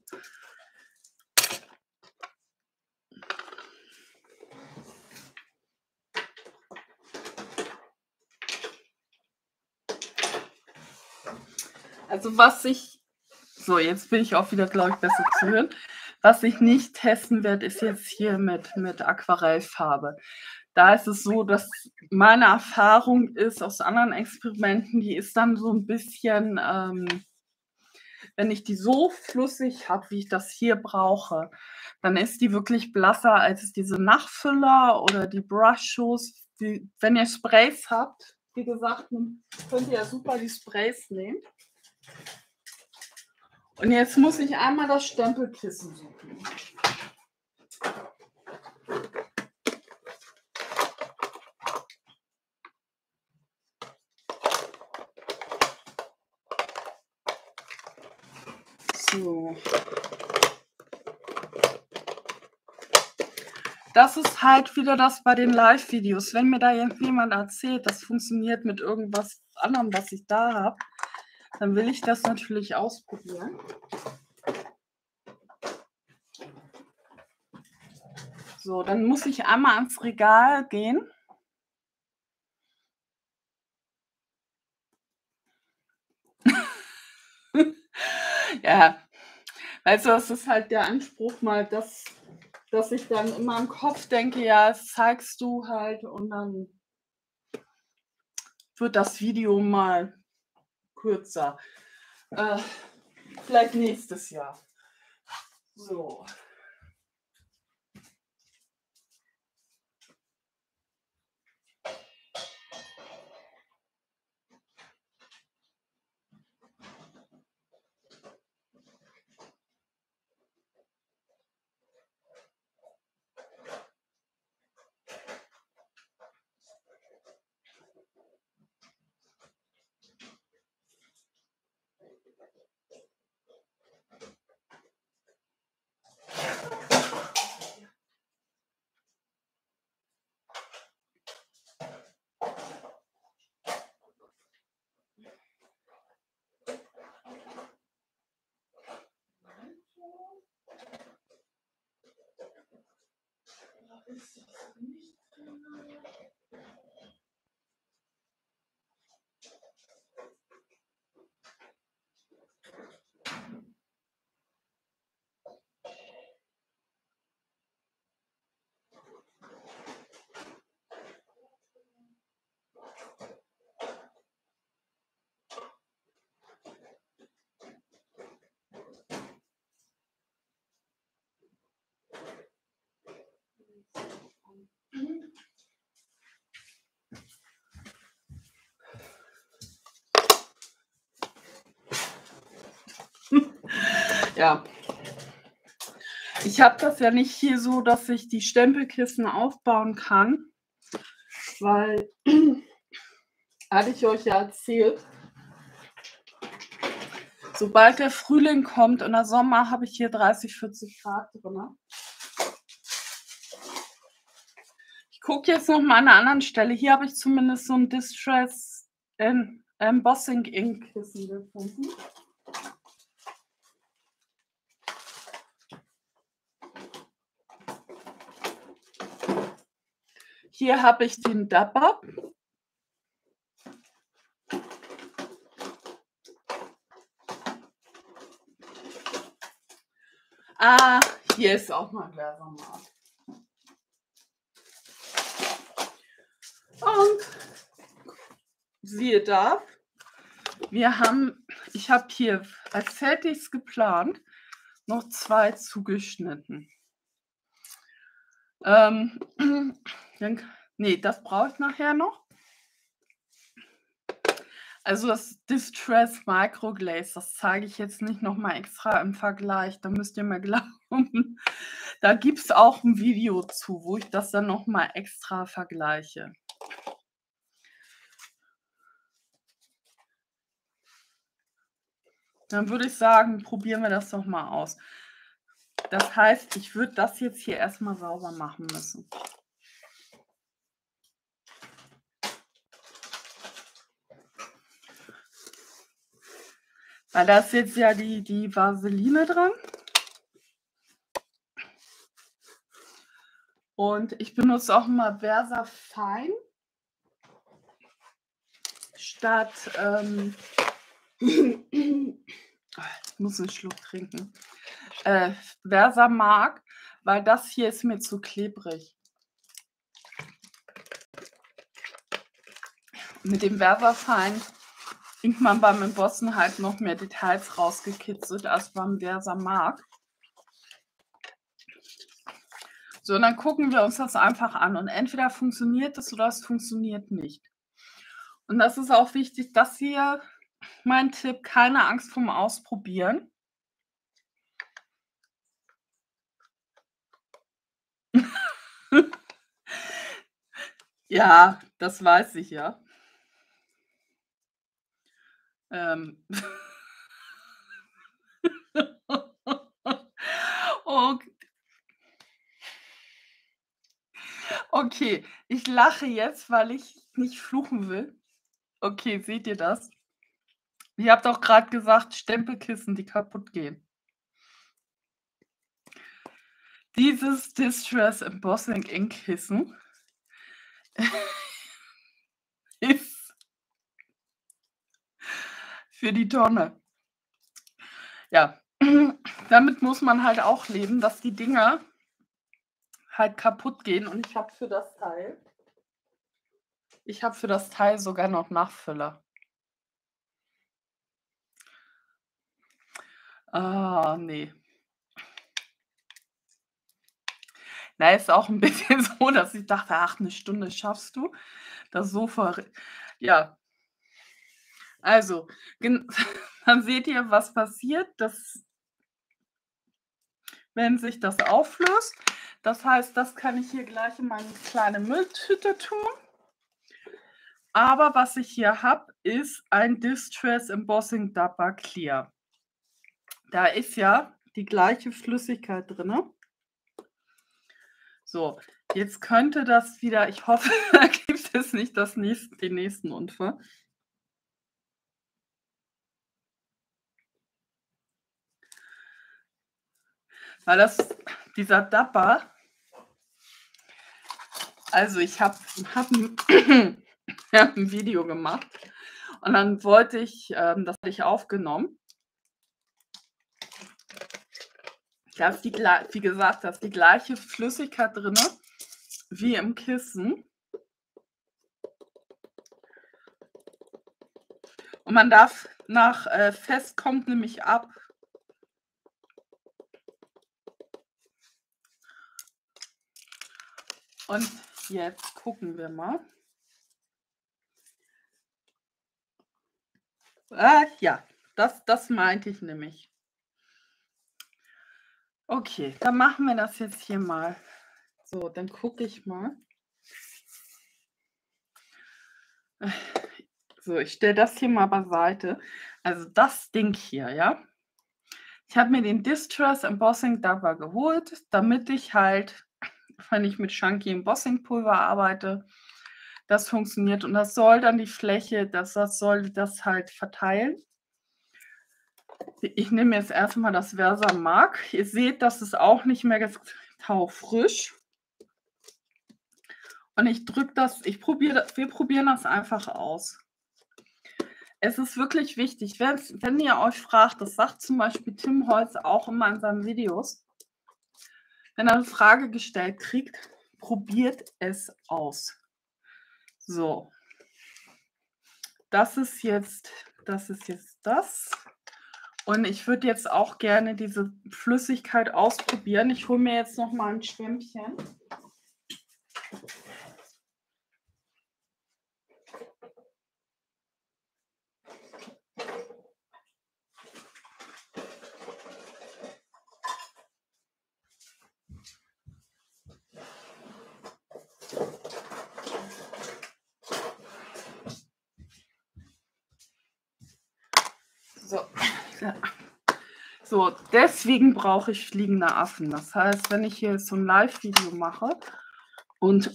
Also, was ich so, jetzt bin ich auch wieder, glaube ich, besser zu hören. Was ich nicht testen werde, ist jetzt hier mit mit Aquarellfarbe. Da ist es so, dass meine Erfahrung ist aus anderen Experimenten, die ist dann so 'n bisschen, ähm wenn ich die so flüssig habe, wie ich das hier brauche, dann ist die wirklich blasser als diese Nachtfüller oder die Brush-Shows. Die wenn ihr Sprays habt, wie gesagt, könnt ihr ja super die Sprays nehmen. Und jetzt muss ich einmal das Stempelkissen suchen. So. Das ist halt wieder das bei den Live-Videos. Wenn mir da irgendjemand erzählt, das funktioniert mit irgendwas anderem, was ich da habe, dann will ich das natürlich ausprobieren. So, dann muss ich einmal ans Regal gehen. Ja, weißt du, das ist halt der Anspruch mal, dass dass ich dann in meinem Kopf denke: „Ja, das zeigst du halt und dann wird das Video mal kürzer.“ Äh, vielleicht nächstes Jahr. So. Ja. Ich habe das ja nicht hier so, dass ich die Stempelkissen aufbauen kann, weil hatte ich euch ja erzählt sobald der Frühling kommt und der Sommer, habe ich hier dreißig, vierzig Grad drinne. Ich gucke jetzt noch mal an 'ner anderen Stelle. Hier habe ich zumindest so 'n Distress em Embossing Ink Kissen gefunden. Hier habe ich den Dabber. Ah, hier ist auch mal 'n Gläsermat. Und siehe da, Wir haben ich habe hier, als hätte ich's geplant, noch zwei zugeschnitten. Ähm, dann ne, das brauche ich nachher noch. Also, das Distress Micro Glaze, das zeige ich jetzt nicht noch mal extra im Vergleich, da müsst ihr mir glauben. Da gibt's auch 'n Video zu, wo ich das dann noch mal extra vergleiche. Dann würde ich sagen, probieren wir das doch mal aus. Das heißt, ich würde das jetzt hier erst mal sauber machen müssen. Weil da ist jetzt ja die die Vaseline dran. Und ich benutze auch immer Versafine statt, ähm ich muss 'n Schluck trinken. Äh, Versamark, weil das hier ist mir zu klebrig. Mit dem Versafine kriegt man beim Embossen halt noch mehr Details rausgekitzelt als beim Versamark. So, und dann gucken wir uns das einfach an und entweder funktioniert es oder es funktioniert nicht. Und das ist auch wichtig, das hier mein Tipp, keine Angst vorm Ausprobieren. Ja, das weiß ich ja. Ähm. Ok Okay, ich lache jetzt, weil ich nicht fluchen will. Okay, seht ihr das? Ihr habt auch grad gesagt, Stempelkissen, die kaputtgehen. Dieses Distress Embossing Ink Kissen ist für die Tonne. Ja, damit muss man halt auch leben, dass die Dinger halt kaputtgehen und ich habe für das Teil ich habe für das Teil sogar noch Nachfüller. Ah, ne. Na, ist auch 'n bisschen so, dass ich dachte: „Ach, 'ne Stunde schaffst du?“ Das Sofa r ja. Also, gen dann seht ihr, was passiert, dass wenn sich das auflöst. Das heißt, das kann ich hier gleich in meine kleine Mülltüte tun. Aber was ich hier habe, ist ein Distress Embossing Double Clear. Da ist ja die gleiche Flüssigkeit drinne. So, jetzt könnte das wieder ich hoffe, da gibt es nicht das nächst den nächsten Unfall. Weil das dieser Double also, ich habe habe 'n ich habe 'n Video gemacht und dann wollte ich ähm, das hatte ich aufgenommen. Da ist die glei wie gesagt, da ist die gleiche Flüssigkeit drinne wie im Kissen. Und man darf nach äh, fest kommt nämlich ab. Und jetzt gucken wir mal. Ah, ja, das das meinte ich nämlich. Okay, dann machen wir das jetzt hier mal. So, dann gucke ich mal. So, ich stelle das hier mal beiseite. Also, das Ding hier, ja? Ich habe mir den Distress Embossing Double geholt, damit ich halt, wenn ich mit Chunky Embossing Pulver arbeite, das funktioniert und das soll dann die Fläche das das soll das halt verteilen. Ich nehme jetzt erst mal das Versamark. Ihr seht, das ist auch nicht mehr ges taufrisch. Und ich drücke das ich probiere da wir probieren das einfach aus. Es ist wirklich wichtig, wenn's wenn ihr euch fragt, das sagt zum Beispiel Tim Holtz auch immer in seinen Videos wenn er 'ne Frage gestellt kriegt, probiert es aus. So. Das ist jetzt das ist jetzt das. Und ich würde jetzt auch gerne diese Flüssigkeit ausprobieren. Ich hole mir jetzt noch mal ein Schwämmchen. So. Ja. So, deswegen brauche ich fliegende Affen. Das heißt, wenn ich hier so ein Live-Video mache und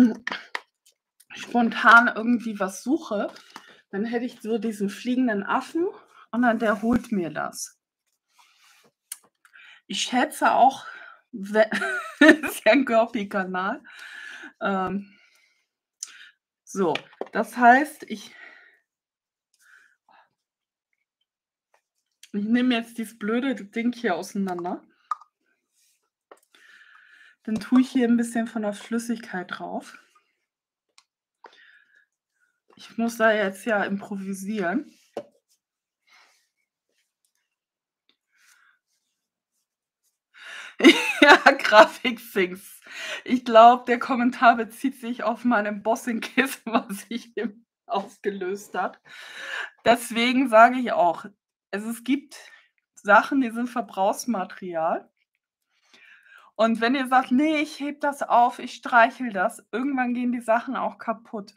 spontan irgendwie was suche, dann hätte ich so diesen fliegenden Affen und dann der holt mir das. Ich schätze auch, we ist ja 'n Görpi-Kanal. Ähm, so, das heißt, ich ich nehme jetzt dieses blöde Ding hier auseinander. Dann tue ich hier 'n bisschen von der Flüssigkeit drauf. Ich muss da jetzt ja improvisieren. Ja, Grafikfix. Ich glaube, der Kommentar bezieht sich auf mein Embossing-Kissen, was sich eben aufgelöst hat. Deswegen sage ich auch, also, es gibt Sachen, die sind Verbrauchsmaterial. Und wenn ihr sagt: „Ne, ich hebe das auf, ich streichele das“, irgendwann gehen die Sachen auch kaputt.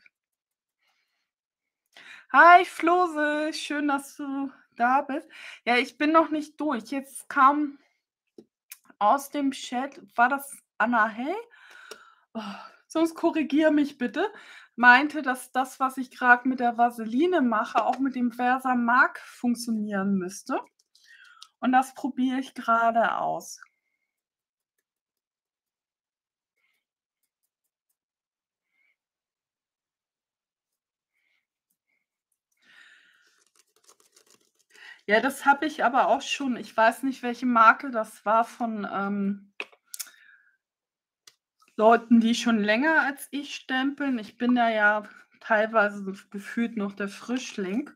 Hi Flose, schön, dass du da bist. Ja, ich bin noch nicht durch. Jetzt kam aus dem Chat, war das Anna Hey? Oh, sonst korrigiere mich bitte. Meinte, dass das, was ich gerade mit der Vaseline mache, auch mit dem Versamark funktionieren müsste. Und das probiere ich gerade aus. Ja, das habe ich aber auch schon. Ich weiß nicht, welche Marke das war von, ähm Leuten, die schon länger als ich stempeln. Ich bin da ja teilweise so gefühlt noch der Frischling.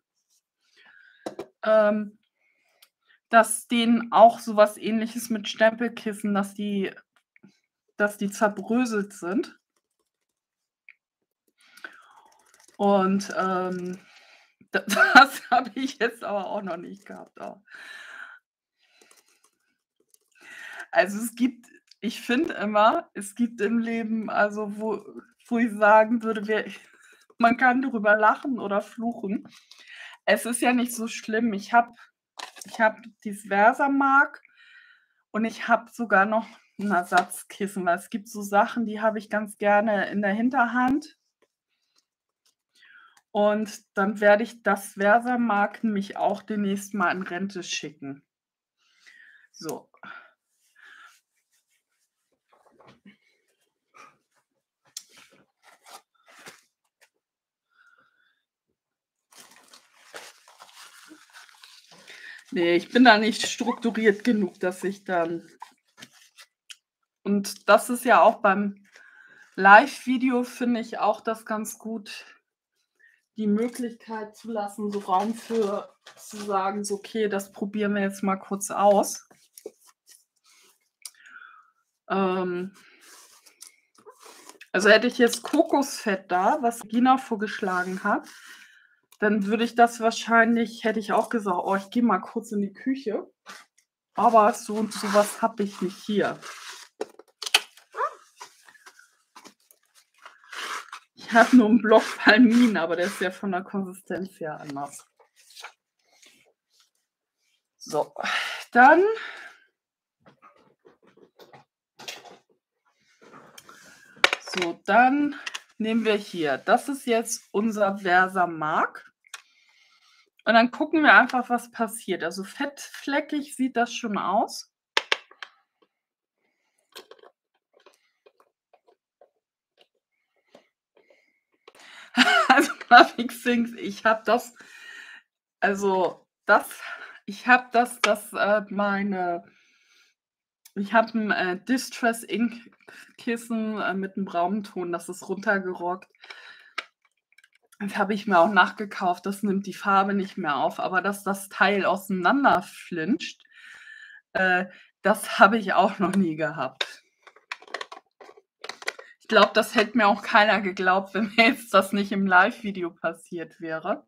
Ähm, dass denen auch so was Ähnliches mit Stempelkissen, dass die dass die zerbröselt sind. Und, ähm, d das habe ich jetzt aber auch noch nicht gehabt, oh. Also, es gibt ich finde immer, es gibt im Leben, also, wo wo ich sagen würde, wer man kann drüber lachen oder fluchen. Es ist ja nicht so schlimm. Ich habe ich habe dieses Versamark und ich habe sogar noch 'n Ersatzkissen, weil es gibt so Sachen, die habe ich ganz gerne in der Hinterhand. Und dann werde ich das Versamark nämlich auch demnächst mal in Rente schicken. So. Ne, ich bin da nicht strukturiert genug, dass ich dann und das ist ja auch beim Live-Video finde ich auch das ganz gut, die Möglichkeit zu lassen, so Raum für zu sagen, so: „Okay, das probieren wir jetzt mal kurz aus.“ Ähm also, hätte ich jetzt Kokosfett da, was Gina vorgeschlagen hat, dann würde ich das wahrscheinlich hätte ich auch gesagt: „Oh, ich gehe mal kurz in die Küche.“ Aber so und so was habe ich nicht hier. Ich habe nur 'n Block Palmin, aber der ist ja von der Konsistenz her anders. So, dann so, dann nehmen wir hier das ist jetzt unser Versamark. Und dann gucken wir einfach, was passiert. Also, fettfleckig sieht das schon aus. Also, Grafiksinks, ich habe das also, das ich habe das das, äh, meine ich habe 'n, äh, Distress Ink Kissen, äh, mit 'nem Braunton, das ist runtergerockt. Das habe ich mir auch nachgekauft, das nimmt die Farbe nicht mehr auf, aber dass das Teil auseinander flinscht, äh, das habe ich auch noch nie gehabt. Ich glaube, das hätte mir auch keiner geglaubt, wenn mir jetzt das nicht im Live-Video passiert wäre.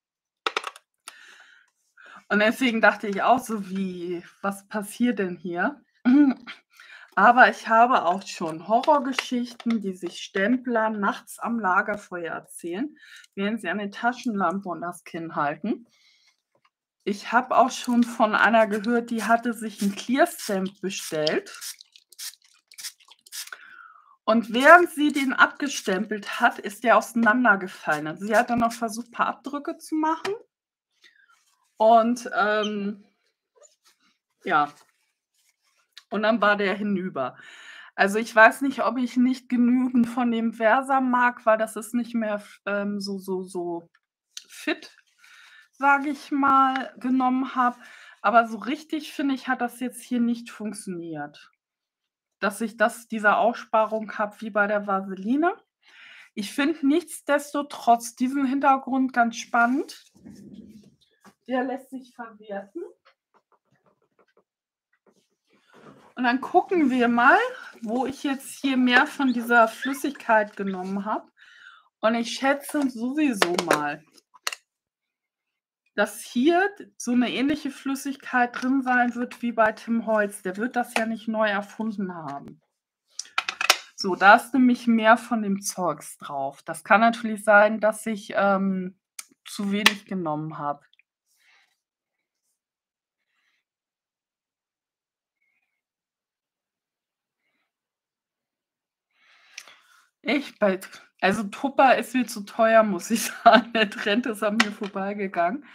Und deswegen dachte ich auch so: „Wie, was passiert denn hier?“ Aber ich habe auch schon Horrorgeschichten, die sich Stempler nachts am Lagerfeuer erzählen, während sie eine Taschenlampe unters Kinn halten. Ich habe auch schon von einer gehört, die hatte sich 'n Clearstamp bestellt und während sie den abgestempelt hat, ist der auseinandergefallen. Also, sie hat dann noch versucht, paar Abdrücke zu machen und, ähm ja. Und dann war der hinüber. Also, ich weiß nicht, ob ich nicht genügend von dem Versa mag, weil das ist nicht mehr f ähm, so so so fit, sage ich mal, genommen habe. Aber so richtig, finde ich, hat das jetzt hier nicht funktioniert, dass ich das diese Aussparung habe wie bei der Vaseline. Ich finde nichtsdestotrotz diesen Hintergrund ganz spannend. Der lässt sich verwerten. Und dann gucken wir mal, wo ich jetzt hier mehr von dieser Flüssigkeit genommen habe. Und ich schätze sowieso mal dass hier d so 'ne ähnliche Flüssigkeit drin sein wird wie bei Tim Holtz. Der wird das ja nicht neu erfunden haben. So, da ist nämlich mehr von dem Zeugs drauf. Das kann natürlich sein, dass ich, ähm, zu wenig genommen habe. Echt? Bei t also, Tupper ist mir zu teuer, muss ich sagen. Der Trend ist an mir vorbeigegangen.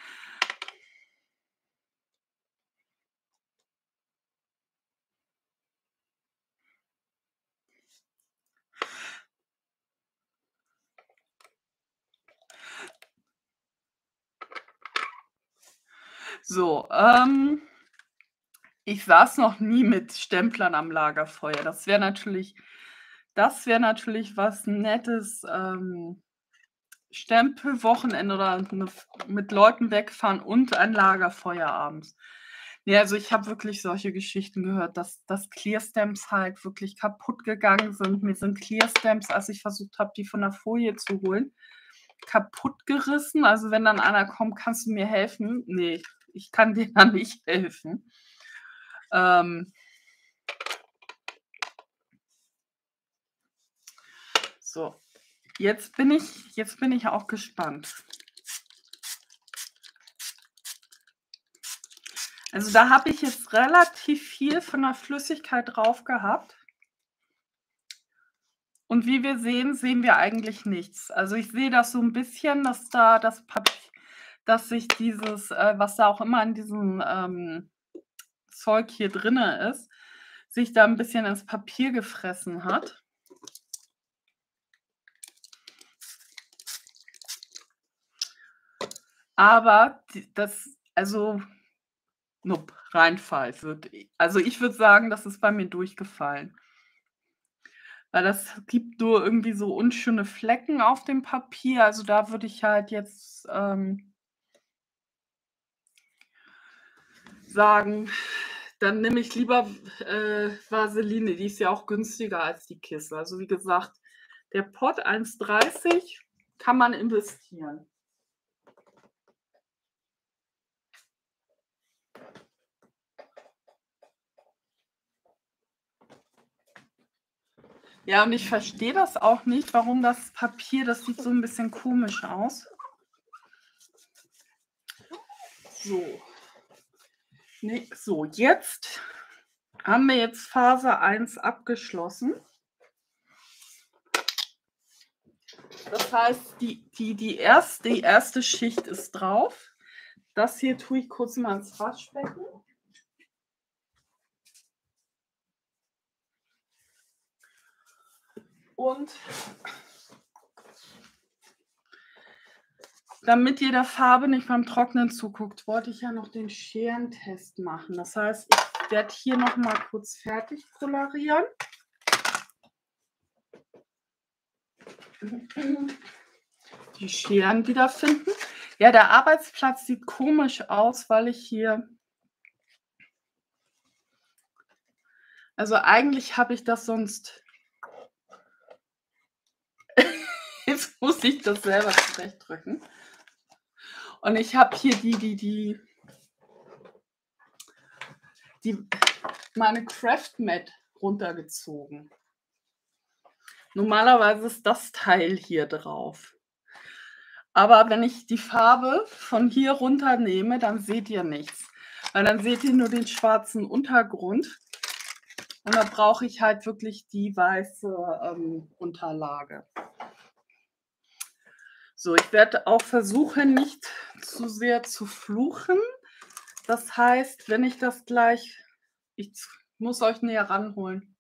So, ähm ich saß noch nie mit Stemplern am Lagerfeuer. Das wäre natürlich das wäre natürlich was Nettes, ähm, Stempelwochenende oder 'ne F mit Leuten wegfahren und ein Lagerfeuer abends. Ne, also, ich habe wirklich solche Geschichten gehört, dass dass Clearstamps halt wirklich kaputtgegangen sind. Mir sind Clearstamps, als ich versucht habe, die von der Folie zu holen, kaputtgerissen. Also, wenn dann einer kommt: „Kannst du mir helfen?“ Ne, ich kann dir da nicht helfen. Ähm So, jetzt bin ich jetzt bin ich auch gespannt. Also, da habe ich jetzt relativ viel von der Flüssigkeit drauf gehabt. Und wie wir sehen, sehen wir eigentlich nichts. Also, ich sehe das so 'n bisschen, dass da das Papi dass sich dieses, äh, was da auch immer in diesem, ähm, Zeug hier drinnen ist, sich da 'n bisschen ins Papier gefressen hat. Aber d das also, nope, Reinfall würde i also, ich würde sagen, das ist bei mir durchgefallen. Weil das gibt nur irgendwie so unschöne Flecken auf dem Papier. Also, da würde ich halt jetzt, ähm sagen, dann nehme ich lieber w äh, Vaseline, die ist ja auch günstiger als die Kiste. Also, wie gesagt, der Pot eins dreißig kann man investieren. Ja, und ich verstehe das auch nicht, warum das Papier das sieht so 'n bisschen komisch aus. So. Ne, so, jetzt haben wir jetzt Phase eins abgeschlossen. Das heißt, die die die erst die erste Schicht ist drauf. Das hier tue ich kurz mal ins Waschbecken. Und damit ihr der Farbe nicht beim Trocknen zuguckt, wollte ich ja noch den Scherentest machen. Das heißt, ich werde hier noch mal kurz fertig colorieren. die Scheren wiederfinden. Ja, der Arbeitsplatz sieht komisch aus, weil ich hier also eigentlich habe ich das sonst jetzt muss ich das selber zurechtdrücken. Und ich habe hier die die die die meine Craftmat runtergezogen. Normalerweise ist das Teil hier drauf. Aber wenn ich die Farbe von hier runter nehme, dann seht ihr nichts, weil dann seht ihr nur den schwarzen Untergrund und da brauche ich halt wirklich die weiße, ähm, Unterlage. So, ich werde auch versuchen, nicht zu sehr zu fluchen. Das heißt, wenn ich das gleich ich z muss euch näher ranholen.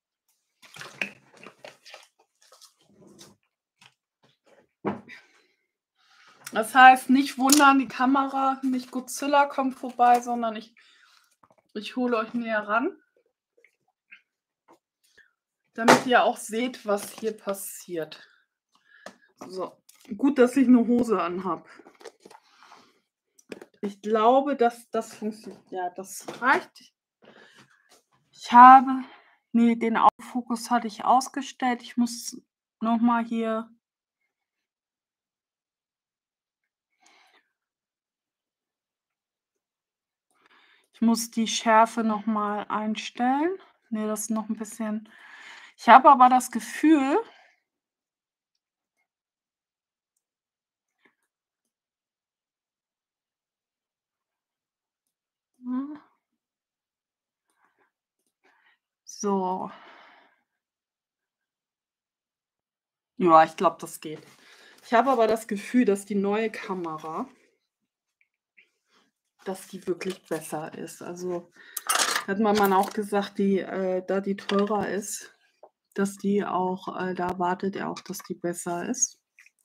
Das heißt, nicht wundern, die Kamera, nicht Godzilla kommt vorbei, sondern ich ich hole euch näher ran damit ihr auch seht, was hier passiert. So, gut, dass ich 'ne Hose anhabe. Ich glaube, dass das funktioniert. Ja, das reicht. Ich habe ne, den Autofokus hatte ich ausgestellt. Ich muss noch mal hier Ich muss die Schärfe noch mal einstellen. Ne, das ist noch 'n bisschen ich habe aber das Gefühl Hm. So. Ja, ich glaube, das geht. Ich habe aber das Gefühl, dass die neue Kamera dass die wirklich besser ist. Also, hat mein Mann auch gesagt, die äh, da die teurer ist, dass die auch äh, da erwartet er auch, dass die besser ist.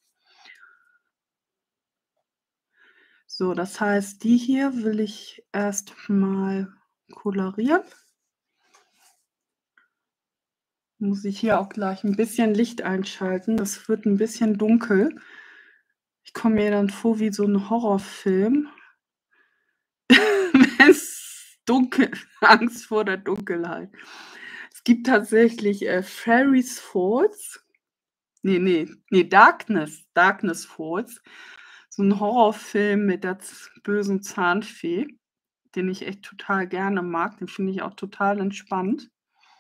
So, das heißt, die hier will ich erst mal kolorieren. Muss ich hier auch gleich 'n bisschen Licht einschalten. Das wird 'n bisschen dunkel. Ich komme mir dann vor wie so 'n Horrorfilm. Wenn's dunkel Angst vor der Dunkelheit. Es gibt tatsächlich, äh, Fairies Falls. Ne, ne, ne, Darkness Darkness Falls. So 'n Horrorfilm mit der z bösen Zahnfee, den ich echt total gerne mag. Den finde ich auch total entspannt.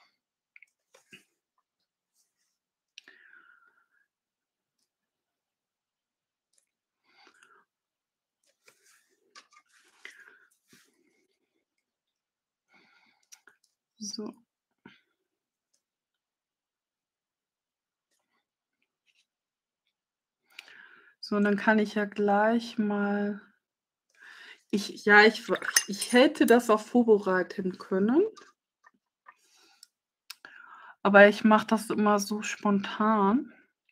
So. So, und dann kann ich ja gleich mal ich ja, ich w ich hätte das auch vorbereiten können. Aber ich mache das immer so spontan.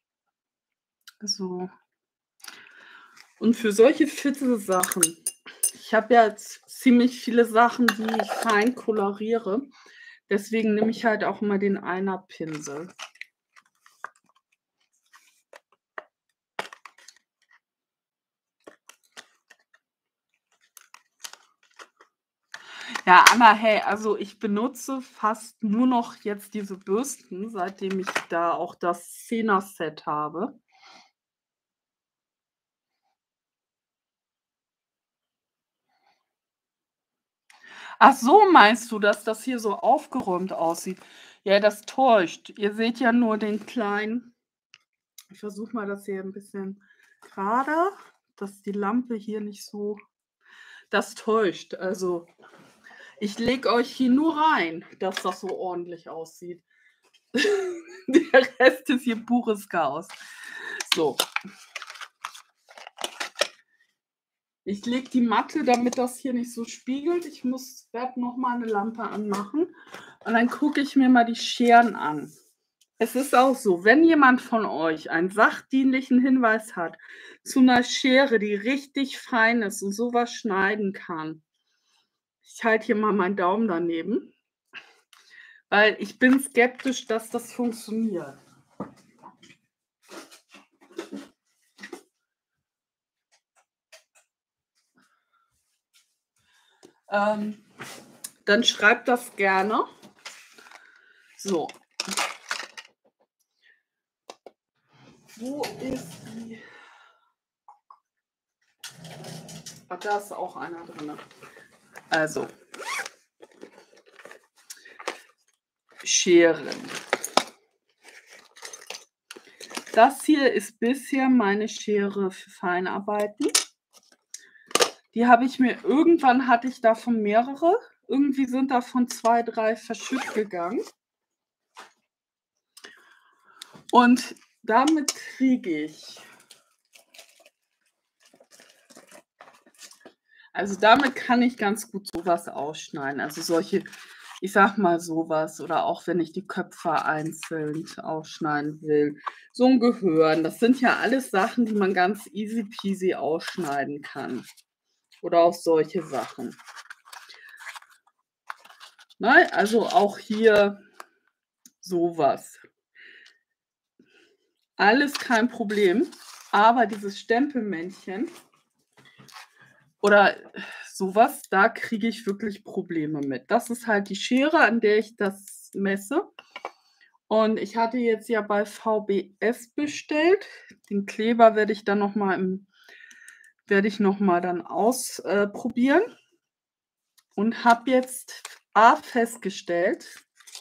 So. Und für solche Fitzelsachen ich habe ja jetzt ziemlich viele Sachen, die ich fein koloriere. Deswegen nehme ich halt auch immer den Einerpinsel. Ja, Anna, hey, also ich benutze fast nur noch jetzt diese Bürsten, seitdem ich da auch das Zehner-Set habe. Ach so, meinst du, dass das hier so aufgeräumt aussieht? Ja, das täuscht. Ihr seht ja nur den kleinen ich versuche mal das hier 'n bisschen gerader, dass die Lampe hier nicht so das täuscht. Also, ich lege euch hier nur rein, dass das so ordentlich aussieht. Der Rest ist hier pures Chaos. So. Ich lege die Matte, damit das hier nicht so spiegelt. Ich muss werde noch mal 'ne Lampe anmachen und dann gucke ich mir mal die Scheren an. Es ist auch so, wenn jemand von euch einen sachdienlichen Hinweis hat zu 'ner Schere, die richtig fein ist und so was schneiden kann ich halte hier mal meinen Daumen daneben, weil ich bin skeptisch, dass das funktioniert. Ähm, dann schreibt das gerne. So. Wo ist die? Ach, da ist auch einer drin. Also. Scheren. Das hier ist bisher meine Schere für Feinarbeiten. Die habe ich mir, irgendwann hatte ich davon mehrere. Irgendwie sind davon zwei, drei verschütt gegangen. Und damit kriege ich, also damit kann ich ganz gut sowas ausschneiden. Also solche, ich sag mal sowas, oder auch wenn ich die Köpfe einzeln ausschneiden will. So ein Gehörn, das sind ja alles Sachen, die man ganz easy peasy ausschneiden kann. Oder auch solche Sachen. Ne? Also auch hier sowas. Alles kein Problem. Aber dieses Stempelmännchen oder sowas, da kriege ich wirklich Probleme mit. Das ist halt die Schere, an der ich das messe. Und ich hatte jetzt ja bei V B S bestellt. Den Kleber werde ich dann noch mal im werde ich noch mal dann ausprobieren. Äh, und habe jetzt A festgestellt,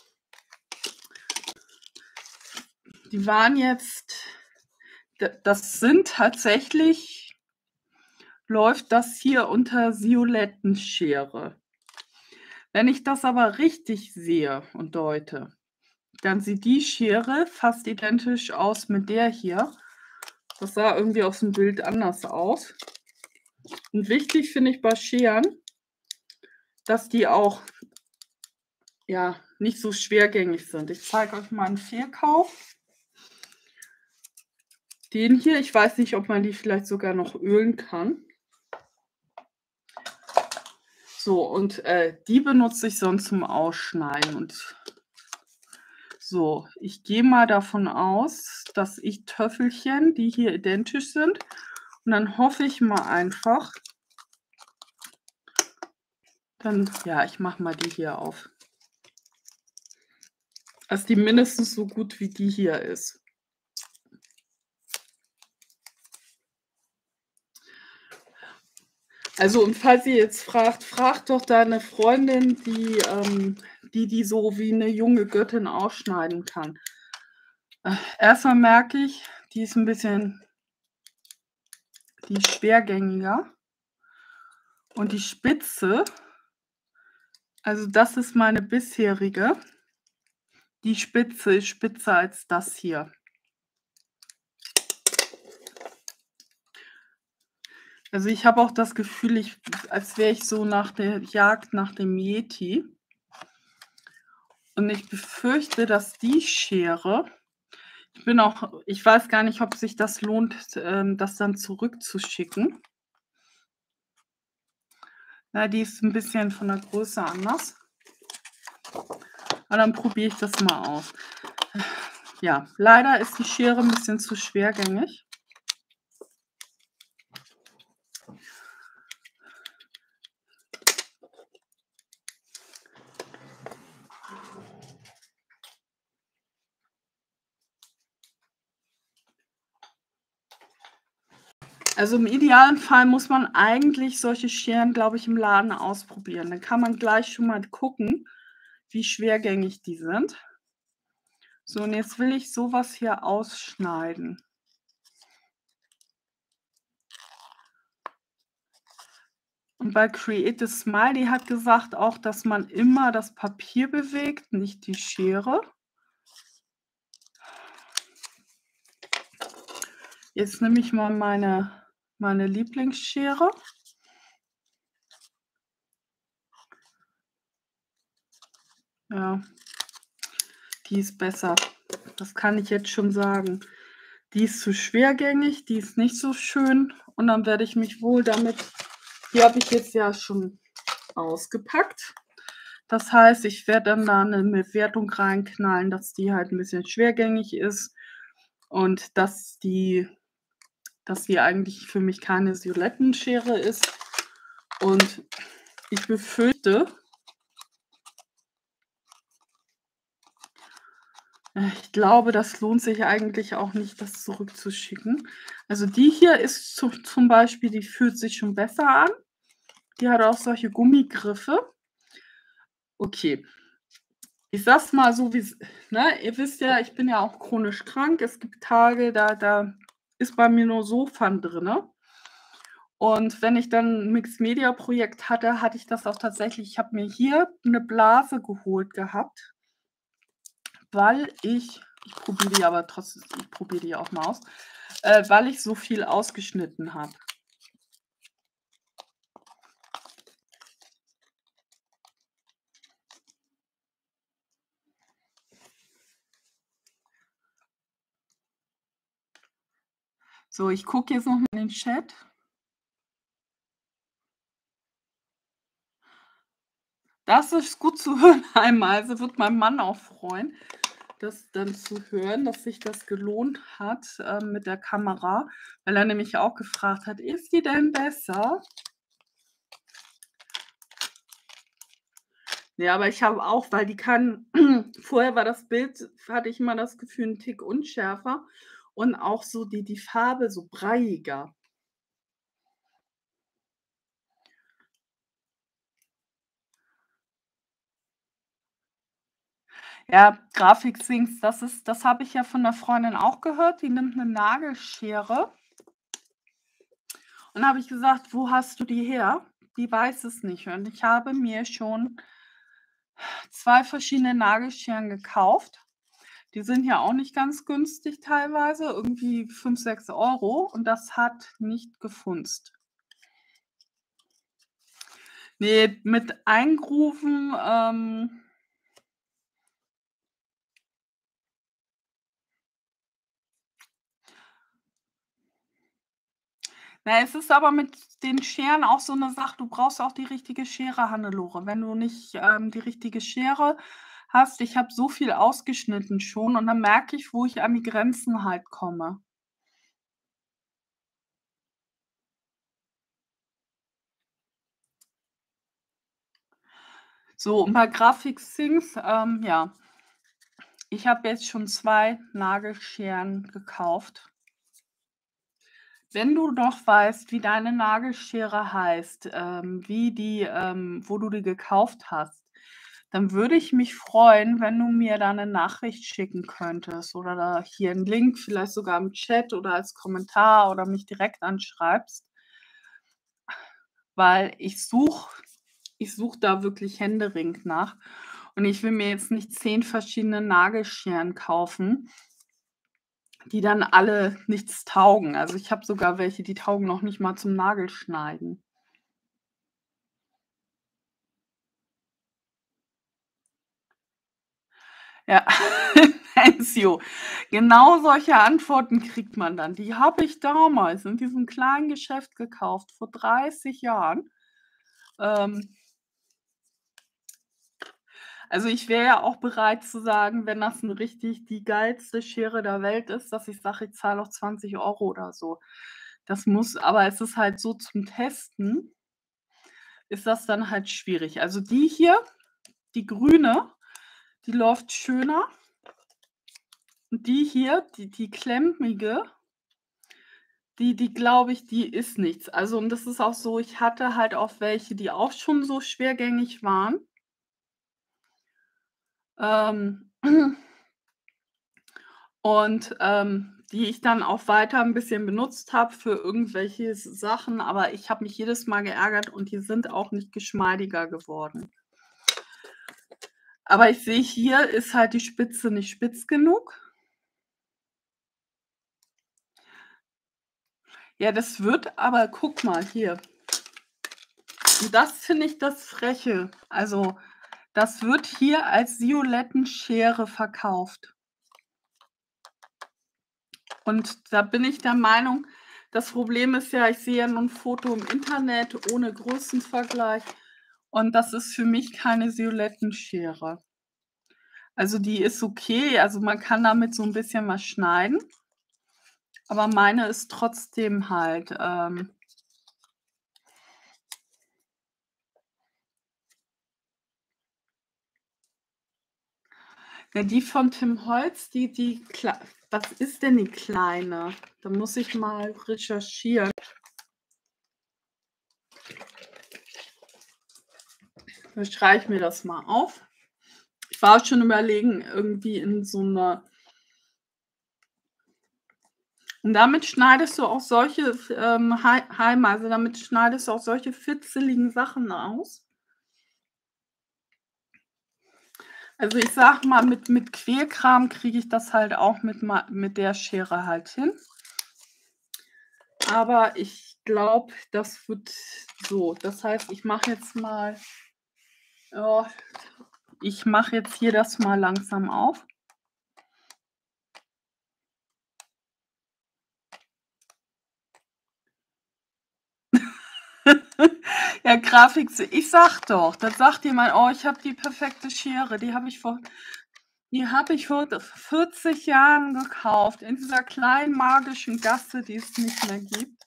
die waren jetzt, das sind tatsächlich, läuft das hier unter Violettenschere. Wenn ich das aber richtig sehe und deute, dann sieht die Schere fast identisch aus mit der hier. Das sah irgendwie auf dem Bild anders aus. Und wichtig finde ich bei Scheren, dass die auch ja, nicht so schwergängig sind. Ich zeige euch mal einen Fehlkauf. Den hier, ich weiß nicht, ob man die vielleicht sogar noch ölen kann. So, und äh, die benutze ich sonst zum Ausschneiden. Und so, ich gehe mal davon aus, dass ich Töffelchen, die hier identisch sind, und dann hoffe ich mal einfach, dann, ja, ich mache mal die hier auf, dass die mindestens so gut wie die hier ist. Also, und falls ihr jetzt fragt, fragt doch deine Freundin, die, ähm, die, die so wie eine junge Göttin ausschneiden kann. Äh, erstmal merke ich, die ist ein bisschen, die ist schwergängiger. Und die Spitze, also das ist meine bisherige, die Spitze ist spitzer als das hier. Also ich habe auch das Gefühl, ich, als wäre ich so nach der Jagd nach dem Yeti. Und ich befürchte, dass die Schere, ich bin auch, ich weiß gar nicht, ob sich das lohnt, ähm, das dann zurückzuschicken. Na, die ist ein bisschen von der Größe anders. Aber dann probiere ich das mal aus. Ja, leider ist die Schere ein bisschen zu schwergängig. Also im idealen Fall muss man eigentlich solche Scheren, glaube ich, im Laden ausprobieren. Dann kann man gleich schon mal gucken, wie schwergängig die sind. So, und jetzt will ich sowas hier ausschneiden. Und bei Create a Smiley hat gesagt auch, dass man immer das Papier bewegt, nicht die Schere. Jetzt nehme ich mal meine, meine Lieblingsschere. Ja, die ist besser. Das kann ich jetzt schon sagen. Die ist zu schwergängig, die ist nicht so schön. Und dann werde ich mich wohl damit, die habe ich jetzt ja schon ausgepackt. Das heißt, ich werde dann da eine Bewertung reinknallen, dass die halt ein bisschen schwergängig ist und dass die, dass die eigentlich für mich keine Violettenschere ist. Und Ich befürchte äh, ich glaube, das lohnt sich eigentlich auch nicht, das zurückzuschicken. Also, die hier ist zu zum Beispiel die fühlt sich schon besser an. Die hat auch solche Gummigriffe. Okay. Ich sage es mal so, wie's ne, ihr wisst ja, ich bin ja auch chronisch krank. Es gibt Tage, da da ist bei mir nur Sofan drinne. Und wenn ich dann 'n Mixed-Media-Projekt hatte, hatte ich das auch tatsächlich. Ich habe mir hier 'ne Blase geholt gehabt weil ich ich probiere die aber trotz ich probiere die auch mal aus, äh, weil ich so viel ausgeschnitten habe. So, ich gucke jetzt noch mal in den Chat. Das ist gut zu hören einmal. Also, wird mein Mann auch freuen, das dann zu hören, dass sich das gelohnt hat, ähm, mit der Kamera, weil er nämlich auch gefragt hat: „Ist die denn besser?“ Ja, aber ich habe auch weil die kann vorher war das Bild hatte ich immer das Gefühl, 'n Tick unschärfer und auch so die die Farbe so breiiger. Ja, Grafiksinks, das ist das habe ich ja von 'ner Freundin auch gehört, die nimmt 'ne Nagelschere. Und dann habe ich gesagt: „Wo hast du die her?“ Die weiß es nicht. Und ich habe mir schon zwei verschiedene Nagelscheren gekauft. Die sind ja auch nicht ganz günstig teilweise, irgendwie fünf, sechs Euro und das hat nicht gefunzt. Ne, mit Eingrooven, ähm Na, es ist aber mit den Scheren auch so 'ne Sache, du brauchst auch die richtige Schere, Hannelore. Wenn du nicht, ähm, die richtige Schere hast ich habe so viel ausgeschnitten schon und dann merke ich, wo ich an die Grenzen halt komme. So, und bei Grafiksinks, ähm, ja ich habe jetzt schon zwei Nagelscheren gekauft. Wenn du noch weißt, wie deine Nagelschere heißt, ähm, wie die ähm, wo du die gekauft hast, dann würde ich mich freuen, wenn du mir da 'ne Nachricht schicken könntest oder da hier 'n Link, vielleicht sogar im Chat oder als Kommentar oder mich direkt anschreibst. Weil ich suche ich suche da wirklich händeringend nach und ich will mir jetzt nicht zehn verschiedene Nagelscheren kaufen die dann alle nichts taugen. Also, ich habe sogar welche, die taugen noch nicht mal zum Nagelschneiden. Ja, Enzio. Genau solche Antworten kriegt man dann. Die habe ich damals in diesem kleinen Geschäft gekauft, vor dreißig Jahren. Ähm Also, ich wäre ja auch bereit zu sagen, wenn das 'n richtig die geilste Schere der Welt ist, dass ich sage, ich zahle auch zwanzig Euro oder so. Das muss aber es ist halt so zum Testen ist das dann halt schwierig. Also, die hier, die grüne, die läuft schöner. Und die hier, die die klemmige die die glaube ich, die ist nichts. Also, und das ist auch so, ich hatte halt auch welche, die auch schon so schwergängig waren. Ähm und, ähm, die ich dann auch weiter 'n bisschen benutzt habe für irgendwelche S Sachen, aber ich habe mich jedes Mal geärgert und die sind auch nicht geschmeidiger geworden. Aber ich sehe, hier ist halt die Spitze nicht spitz genug. Ja, das wird aber guck mal hier. Und das finde ich das Freche. Also, das wird hier als Violettenschere verkauft. Und da bin ich der Meinung das Problem ist ja, ich sehe ja nur 'n Foto im Internet ohne Größenvergleich und das ist für mich keine Violettenschere. Also, die ist okay, also, man kann damit so 'n bisschen was schneiden. Aber meine ist trotzdem halt, ähm Ja, die von Tim Holtz, die die Kle was ist denn die kleine? Da muss ich mal recherchieren. Dann schreibe ich mir das mal auf. Ich war auch schon überlegen, irgendwie in so 'ner und damit schneidest du auch solche f ähm, Hei Halme, also damit schneidest du auch solche fitzeligen Sachen aus? Also, ich sage mal, mit mit Querkram kriege ich das halt auch mit ma mit der Schere halt hin. Aber ich glaube, das wird so. Das heißt, ich mache jetzt mal ja, ich mache jetzt hier das mal langsam auf. Ja, Grafik ich sage doch, da sagt jemand: „Oh, ich habe die perfekte Schere, die habe ich vor die habe ich vor d vierzig Jahren gekauft in dieser kleinen magischen Gasse, die es nicht mehr gibt.“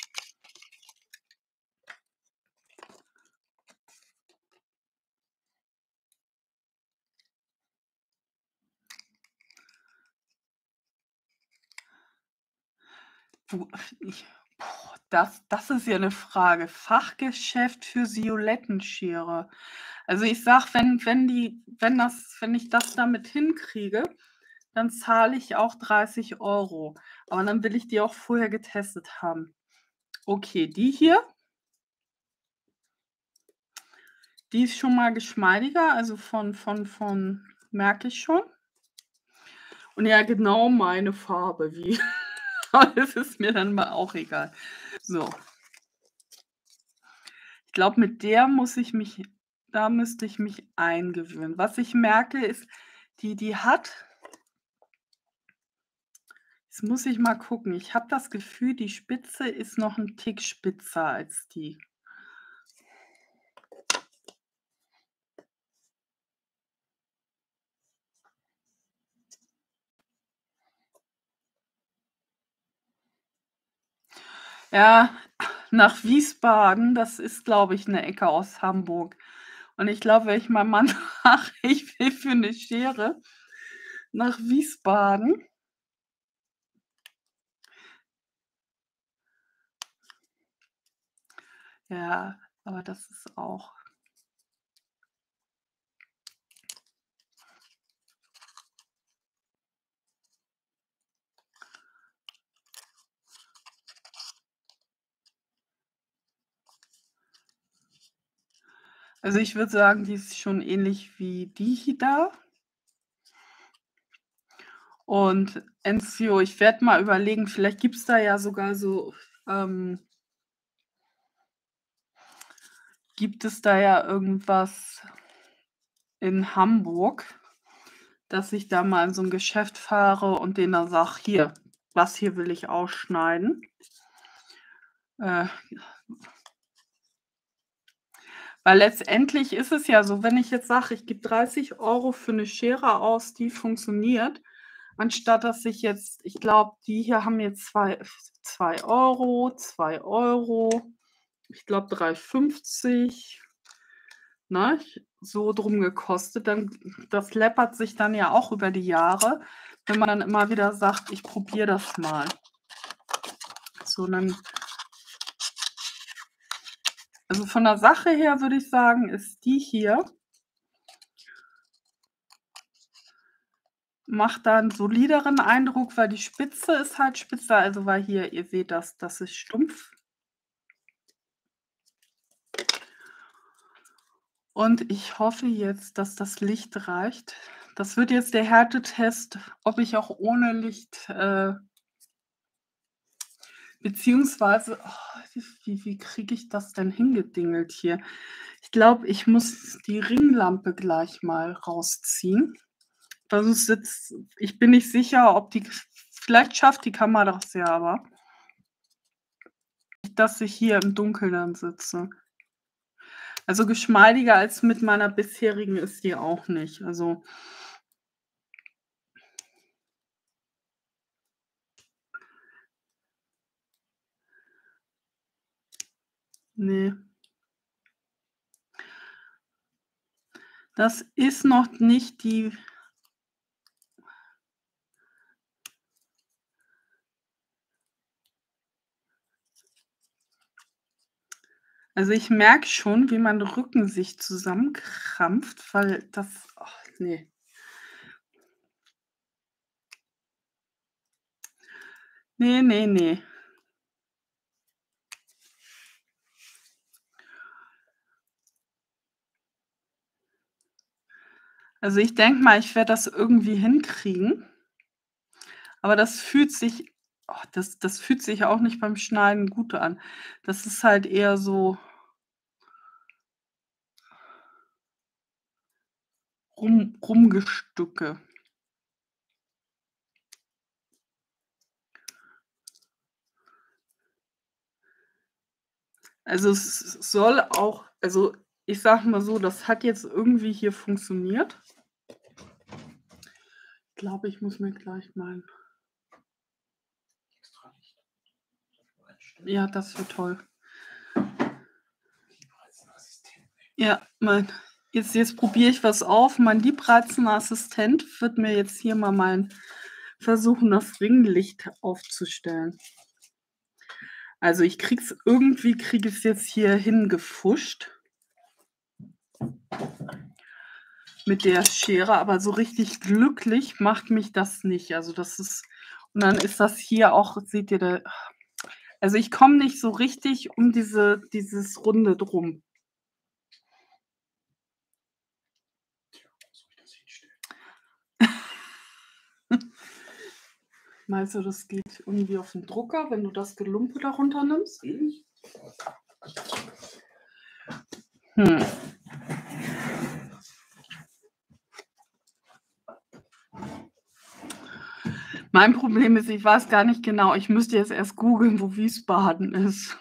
Wo ich boah, das das ist ja 'ne Frage. Fachgeschäft für Violettenschere. Also, ich sage, wenn wenn die wenn das wenn ich das damit hinkriege, dann zahle ich auch dreißig Euro. Aber dann will ich die auch vorher getestet haben. Okay, die hier die ist schon mal geschmeidiger, also von von von merke ich schon. Und ja, genau meine Farbe, wie aber das ist mir dann mal auch egal. So. Ich glaube, mit der muss ich mich da müsste ich mich eingewöhnen. Was ich merke, ist, die die hat jetzt muss ich mal gucken. Ich habe das Gefühl, die Spitze ist noch 'n Tick spitzer als die. Ja, nach Wiesbaden, das ist, glaube ich, 'ne Ecke aus Hamburg. Und ich glaube, wenn ich meinem Mann sage, ich will für 'ne Schere nach Wiesbaden Ja, aber das ist auch Also, ich würde sagen, die ist schon ähnlich wie die hi da. Und Enzio, ich werde mal überlegen, vielleicht gibt's da ja sogar so, ähm gibt es da ja irgendwas in Hamburg, dass ich da mal in so 'n Geschäft fahre und denen dann sage: „Hier, das hier will ich ausschneiden.“ Äh Weil letztendlich ist es ja so, wenn ich jetzt sage, ich gebe dreißig Euro für 'ne Schere aus, die funktioniert, anstatt dass ich jetzt ich glaube, die hier haben jetzt zwei f zwei Euro, zwei Euro, ich glaube drei fünfzig, ne, so drum gekostet, dann das läppert sich dann ja auch über die Jahre, wenn man dann immer wieder sagt: „Ich probiere das mal.“ So, dann Also, von der Sache her würde ich sagen, ist die hier macht da 'n solideren Eindruck, weil die Spitze ist halt spitzer, also weil hier ihr seht das, das ist stumpf. Und ich hoffe jetzt, dass das Licht reicht. Das wird jetzt der Härtetest, ob ich auch ohne Licht, äh beziehungsweise, oh, wie wie wie kriege ich das denn hingedingelt hier? Ich glaube, ich muss die Ringlampe gleich mal rausziehen. Weil sonst sitzt ich bin nicht sicher, ob die v vielleicht schafft die Kamera das ja aber dass ich hier im Dunkeln dann sitze. Also, geschmeidiger als mit meiner bisherigen ist die auch nicht, also Ne. Das ist noch nicht die Also, ich merke schon, wie mein Rücken sich zusammenkrampft, weil das ach ne. Ne, ne, ne. Also, ich denke mal, ich werde das irgendwie hinkriegen. Aber das fühlt sich oh, das das fühlt sich auch nicht beim Schneiden gut an. Das ist halt eher so Rum Rumgestücke. Also, es s soll auch also, ich sage mal so, das hat jetzt irgendwie hier funktioniert. Glaube, ich muss mir gleich mein ja, das wäre toll. Ja, mein jetzt jetzt probiere ich was auf. Mein liebreizender Assistent wird mir jetzt hier mal mein versuchen, das Ringlicht aufzustellen. Also, ich kriege es irgendwie kriege ich's jetzt hier hingefuscht mit der Schere, aber so richtig glücklich macht mich das nicht. Also, das ist und dann ist das hier auch seht ihr da also, ich komme nicht so richtig um diese dieses Runde drum. Meinst du, das geht irgendwie auf 'n Drucker, wenn du das Gelumpe da runternimmst? Hm. Mein Problem ist, ich weiß gar nicht genau ich müsste jetzt erst googeln, wo Wiesbaden ist.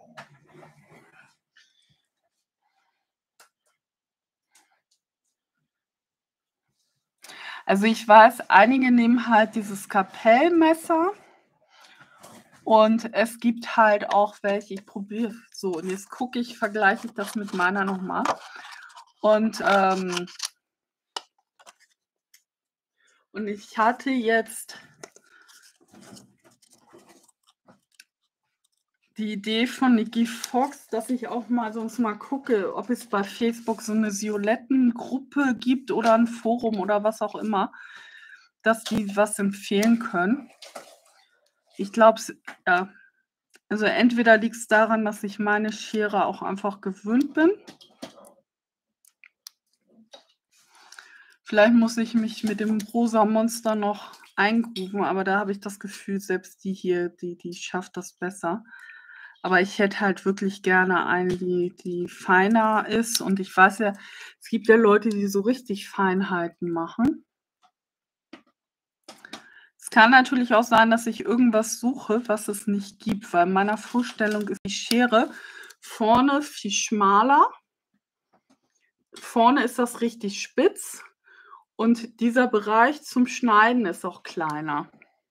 Also, ich weiß, einige nehmen halt dieses Skalpellmesser und es gibt halt auch welche ich probiere so, und jetzt gucke ich vergleiche ich das mit meiner noch mal. Und, ähm und ich hatte jetzt die Idee von Nicki Fox, dass ich auch mal sonst mal gucke, ob es bei Facebook so 'ne Sioletten-Gruppe gibt oder 'n Forum oder was auch immer, dass die was empfehlen können. Ich glaube es ja. Also, entweder liegt's daran, dass ich meine Schere auch einfach gewöhnt bin vielleicht muss ich mich mit dem rosa Monster noch eingrooven, aber da habe ich das Gefühl, selbst die hier, die die schafft das besser. Aber ich hätte halt wirklich gerne eine, die die feiner ist und ich weiß ja, es gibt ja Leute, die so richtig Feinheiten machen. Es kann natürlich auch sein, dass ich irgendwas suche, was es nicht gibt, weil in meiner Vorstellung ist die Schere vorne viel schmaler. Vorne ist das richtig spitz und dieser Bereich zum Schneiden ist auch kleiner.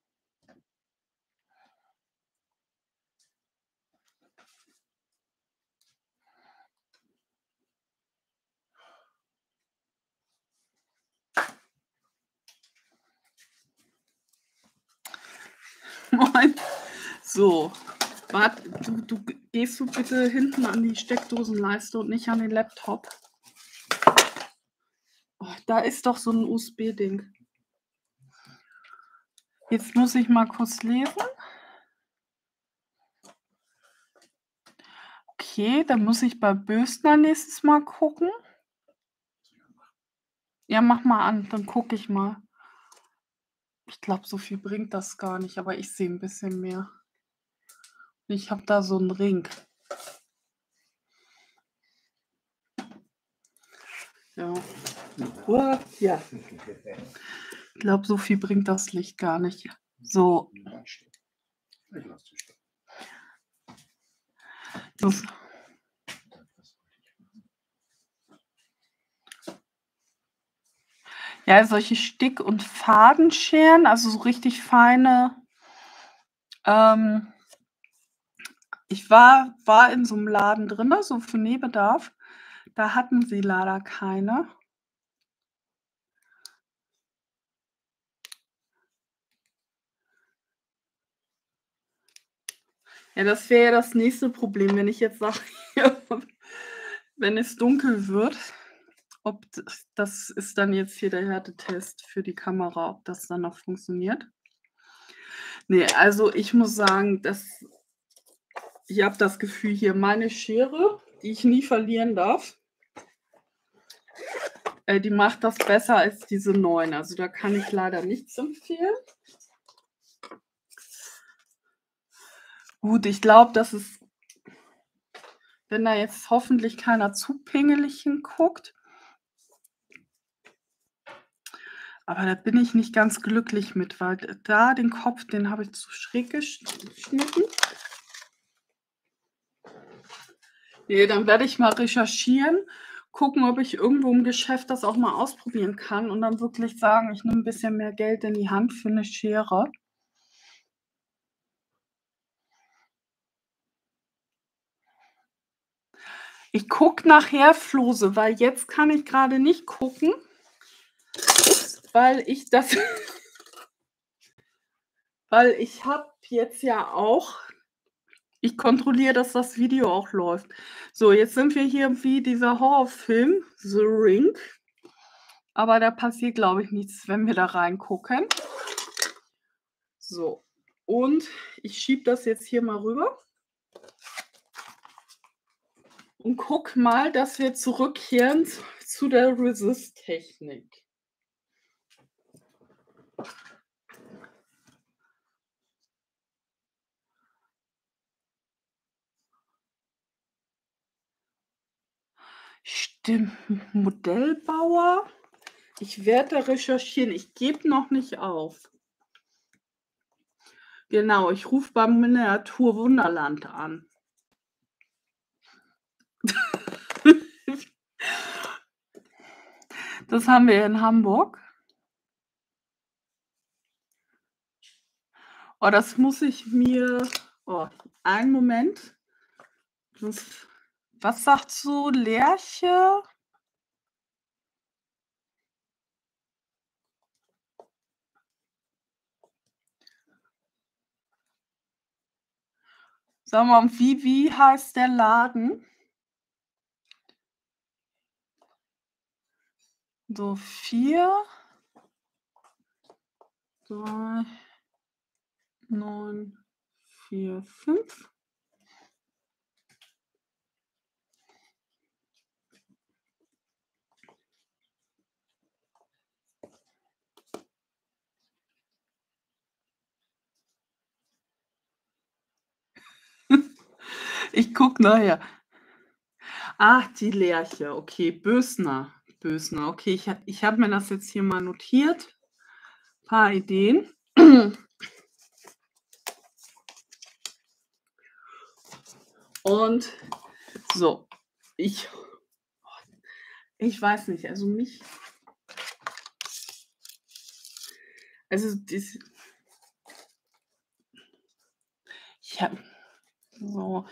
Moin. So, warte, du du g gehst du bitte hinten an die Steckdosenleiste und nicht an den Laptop? Oh, da ist doch so 'n USB-Ding. Jetzt muss ich mal kurz lesen. Okay, dann muss ich bei Bösner nächstes Mal gucken. Ja, mach mal an, dann gucke ich mal. Ich glaube, so viel bringt das gar nicht, aber ich sehe 'n bisschen mehr. Ich habe da so 'n Ring. Ja. Ja. Ich glaube, so viel bringt das Licht gar nicht. So. Das Ja, solche Stick und Fadenscheren, also so richtig feine ähm ich war war in so 'nem Laden drinne, so für Nähbedarf. Da hatten sie leider keine. Ja, das wäre ja das nächste Problem, wenn ich jetzt sage, wenn es dunkel wird, ob das das ist dann jetzt hier der Härtetest für die Kamera, ob das dann noch funktioniert. Ne, also ich muss sagen, dass ich habe das Gefühl hier, meine Schere, die ich nie verlieren darf äh, die macht das besser als diese neuen. Also, da kann ich leider nichts empfehlen. Gut, ich glaube, dass es wenn da jetzt hoffentlich keiner zu pingelig hinguckt aber da bin ich nicht ganz glücklich mit, weil d da den Kopf, den habe ich zu schräg gesch geschnitten. Ne, dann werde ich mal recherchieren, gucken, ob ich irgendwo im Geschäft das auch mal ausprobieren kann und dann wirklich sagen, ich nehme 'n bisschen mehr Geld in die Hand für 'ne Schere. Ich gucke nachher, Flose, weil jetzt kann ich grade nicht gucken, weil ich das weil ich habe jetzt ja auch ich kontrolliere, dass das Video auch läuft. So, jetzt sind wir hier wie dieser Horrorfilm The Ring, aber da passiert, glaube ich, nichts, wenn wir da reingucken. So, und ich schiebe das jetzt hier mal rüber und gucke mal, dass wir zurückkehren z zu der Resist-Technik. Stimmt, M Modellbauer? Ich werde da recherchieren. Ich gebe noch nicht auf. Genau, ich rufe beim Miniatur Wunderland an. Das haben wir in Hamburg. Oh, das muss ich mir oh, einen Moment. Das was sagst du, Lerche? Sag mal, und wie wie heißt der Laden? So, vier drei neun vier fünf Ich gucke nachher. Ach, die Lerche, okay, Bösner, Bösner. Okay, ich habe ich habe mir das jetzt hier mal notiert. Paar Ideen. Und so, ich ich weiß nicht, also mich also dies ich habe so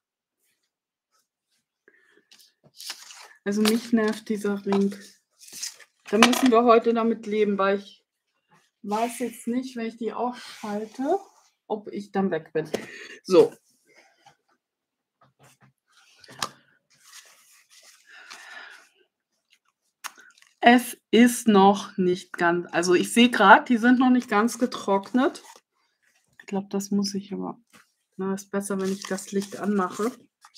also mich nervt dieser Ring. Da müssen wir heute damit leben, weil ich weiß jetzt nicht, wenn ich die ausschalte, ob ich dann weg bin. So. Es ist noch nicht ganz also ich sehe grad, die sind noch nicht ganz getrocknet. Ich glaube, das muss ich aber na, ist besser, wenn ich das Licht anmache.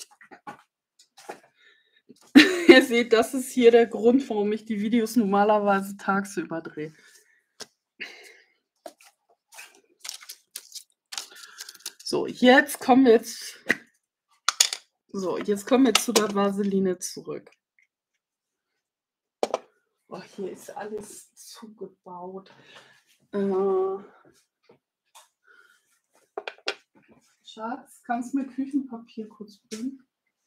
Ihr seht, das ist hier der Grund, warum ich die Videos normalerweise tagsüber drehe. So, jetzt kommen wir jetzt so, jetzt kommen wir zu der Vaseline zurück. Oh, hier ist alles zugebaut. Äh Schatz, kannst du mir Küchenpapier kurz bringen?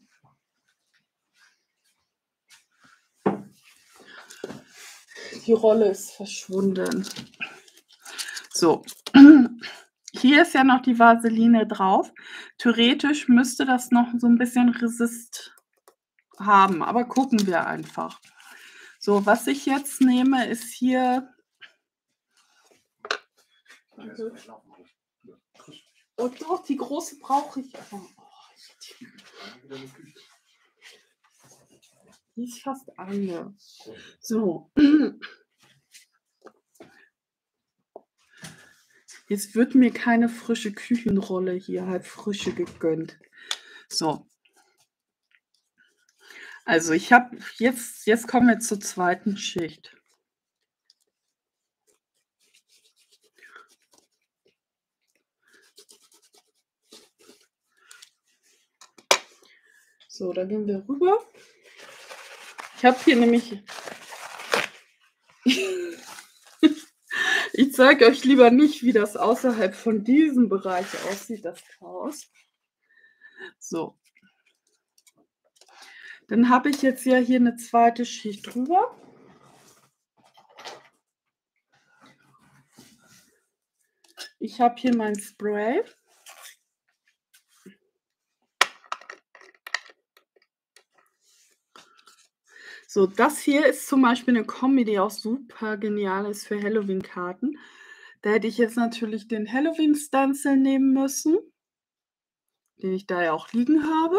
Die Rolle ist verschwunden. So, hier ist ja noch die Vaseline drauf. Theoretisch müsste das noch so 'n bisschen Resist haben, aber gucken wir einfach. So, was ich jetzt nehme, ist hier Oh doch, die große brauche ich aber. Oh, die, die ist fast alle. So. Jetzt wird mir keine frische Küchenrolle hier, halb frische gegönnt. So. Also ich habe jetzt, jetzt kommen wir zur zweiten Schicht. So, da gehen wir rüber. Ich habe hier nämlich, ich zeige euch lieber nicht, wie das außerhalb von diesem Bereich aussieht, das Chaos. So. Dann habe ich jetzt ja hier eine zweite Schicht drüber. Ich habe hier mein Spray. So, das hier ist zum Beispiel eine Kombi, die auch super genial ist für Halloween-Karten. Da hätte ich jetzt natürlich den Halloween-Stencil nehmen müssen, den ich da ja auch liegen habe.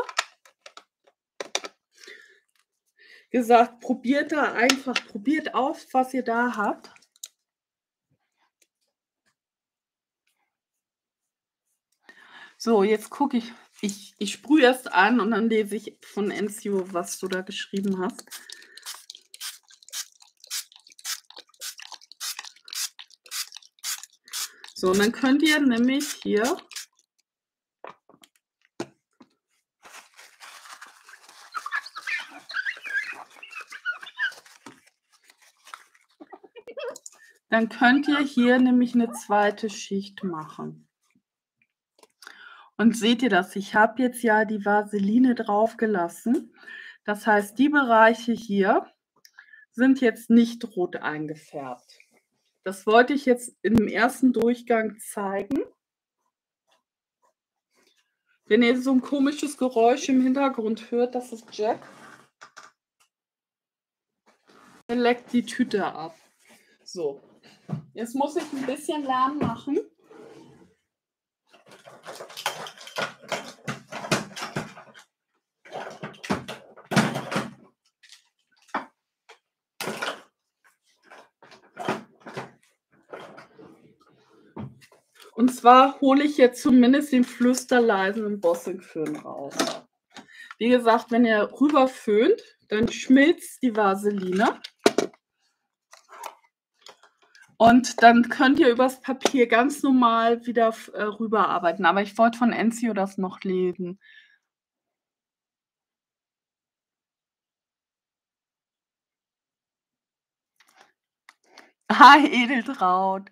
Gesagt, probiert da einfach, probiert auf, was ihr da habt. So, jetzt gucke ich, ich, ich sprühe erst an und dann lese ich von Enzio, was du da geschrieben hast. So, und dann könnt ihr nämlich hier dann könnt ihr hier nämlich eine zweite Schicht machen. Und seht ihr das? Ich habe jetzt ja die Vaseline drauf gelassen. Das heißt, die Bereiche hier sind jetzt nicht rot eingefärbt. Das wollte ich jetzt im ersten Durchgang zeigen. Wenn ihr so ein komisches Geräusch im Hintergrund hört, das ist Jack. Er leckt die Tüte ab. So, jetzt muss ich ein bisschen Lärm machen. Und zwar hole ich jetzt zumindest den flüsterleisen Embossing-Föhn raus. Wie gesagt, wenn ihr rüber föhnt, dann schmilzt die Vaseline. Und dann könnt ihr übers Papier ganz normal wieder äh, rüberarbeiten. Aber ich wollte von Enzio das noch lesen. Hi, Edeltraut.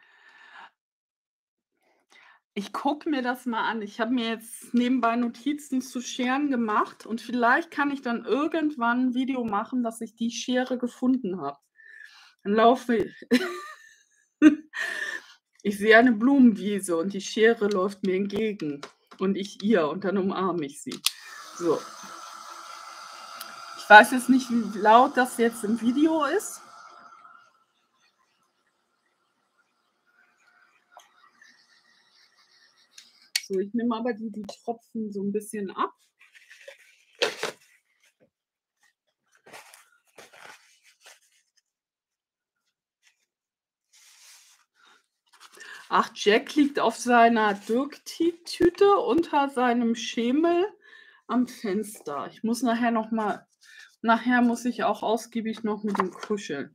Ich gucke mir das mal an. Ich habe mir jetzt nebenbei Notizen zu Scheren gemacht und vielleicht kann ich dann irgendwann ein Video machen, dass ich die Schere gefunden habe. Dann laufe ich. Ich sehe eine Blumenwiese und die Schere läuft mir entgegen und ich ihr und dann umarme ich sie. So. Ich weiß jetzt nicht, wie laut das jetzt im Video ist. So, ich nehme aber die, die Tropfen so ein bisschen ab. Ach, Jack liegt auf seiner Dirk-Tüte unter seinem Schemel am Fenster. Ich muss nachher noch mal, nachher muss ich auch ausgiebig noch mit ihm kuscheln.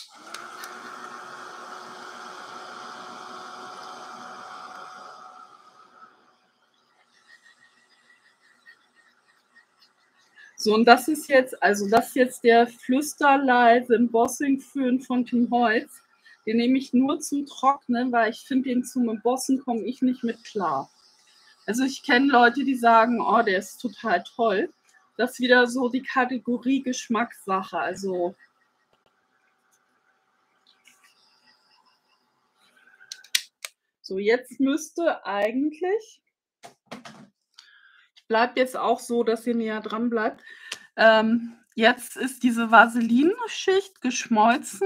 So, und das ist jetzt, also das ist jetzt der flüsterleise Embossing-Föhn von Tim Holtz. Den nehme ich nur zum Trocknen, weil ich finde, den zum Embossen komme ich nicht mit klar. Also ich kenne Leute, die sagen, oh, der ist total toll. Das ist wieder so die Kategorie Geschmackssache. Also so, jetzt müsste eigentlich, ich bleibe jetzt auch so, dass ihr näher dran bleibt. Ähm, jetzt ist diese Vaseline-Schicht geschmolzen,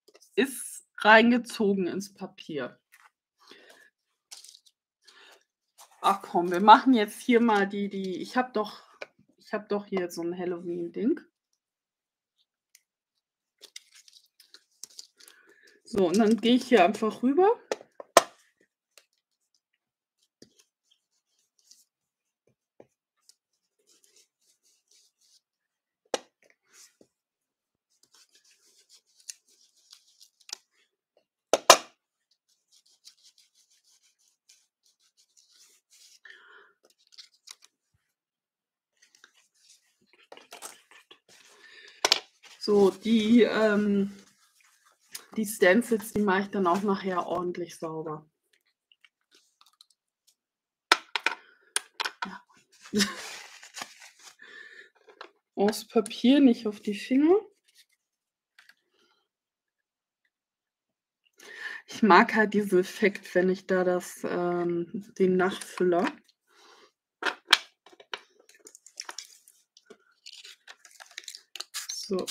ist reingezogen ins Papier. Ach komm, wir machen jetzt hier mal die die ich habe doch ich habe doch hier so 'n Halloween-Ding. So, und dann gehe ich hier einfach rüber. So, die, ähm die Stencils, die mache ich dann auch nachher ordentlich sauber. Ja. Aufs Papier, nicht auf die Finger. Ich mag halt diesen Effekt, wenn ich da das, ähm den nachfülle. So.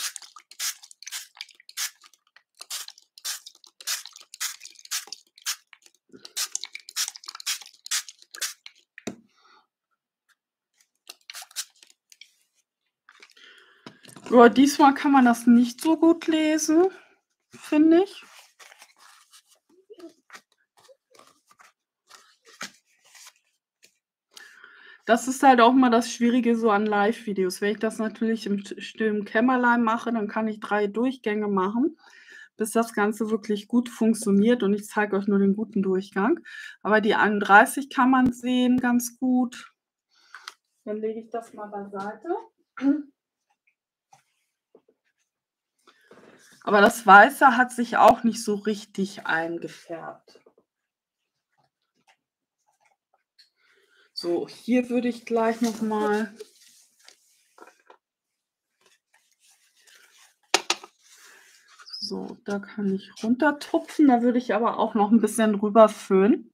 Ja, diesmal kann man das nicht so gut lesen, finde ich. Das ist halt auch mal das Schwierige so an Live-Videos. Wenn ich das natürlich im st stillen Kämmerlein mache, dann kann ich drei Durchgänge machen, bis das Ganze wirklich gut funktioniert und ich zeige euch nur den guten Durchgang. Aber die einunddreißig kann man sehen ganz gut. Dann lege ich das mal beiseite. Aber das Weiße hat sich auch nicht so richtig eingefärbt. So, hier würde ich gleich noch mal so, da kann ich runtertupfen, da würde ich aber auch noch 'n bisschen drüber föhnen.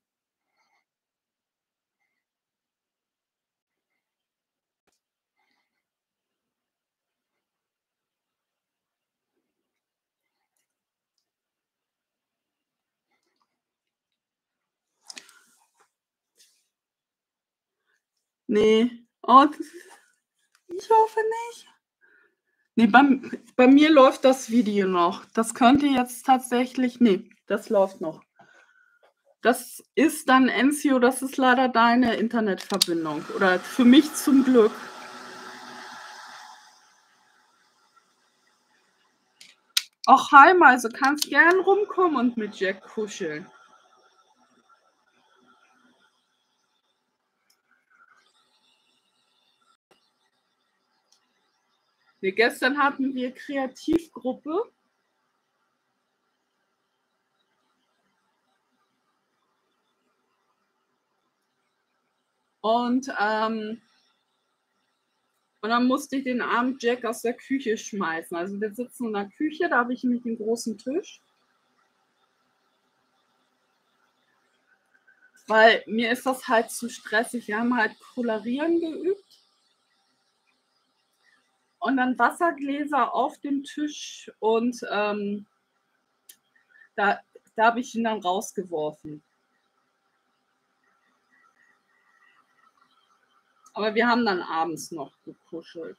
Ne. Oh, das ist ich hoffe nicht. Ne, beim bei mir läuft das Video noch. Das könnte jetzt tatsächlich ne, das läuft noch. Das ist dann Enzio, das ist leider deine Internetverbindung oder für mich zum Glück. Ach, hi Maise, kannst gern rumkommen und mit Jack kuscheln. Ne, gestern hatten wir Kreativgruppe. Und, ähm und dann musste ich den armen Jack aus der Küche schmeißen. Also, wir sitzen in der Küche, da habe ich nämlich den großen Tisch. Weil mir ist das halt zu stressig. Wir haben halt Kolorieren geübt. Und dann Wassergläser auf dem Tisch und, ähm da da habe ich ihn dann rausgeworfen. Aber wir haben dann abends noch gekuschelt.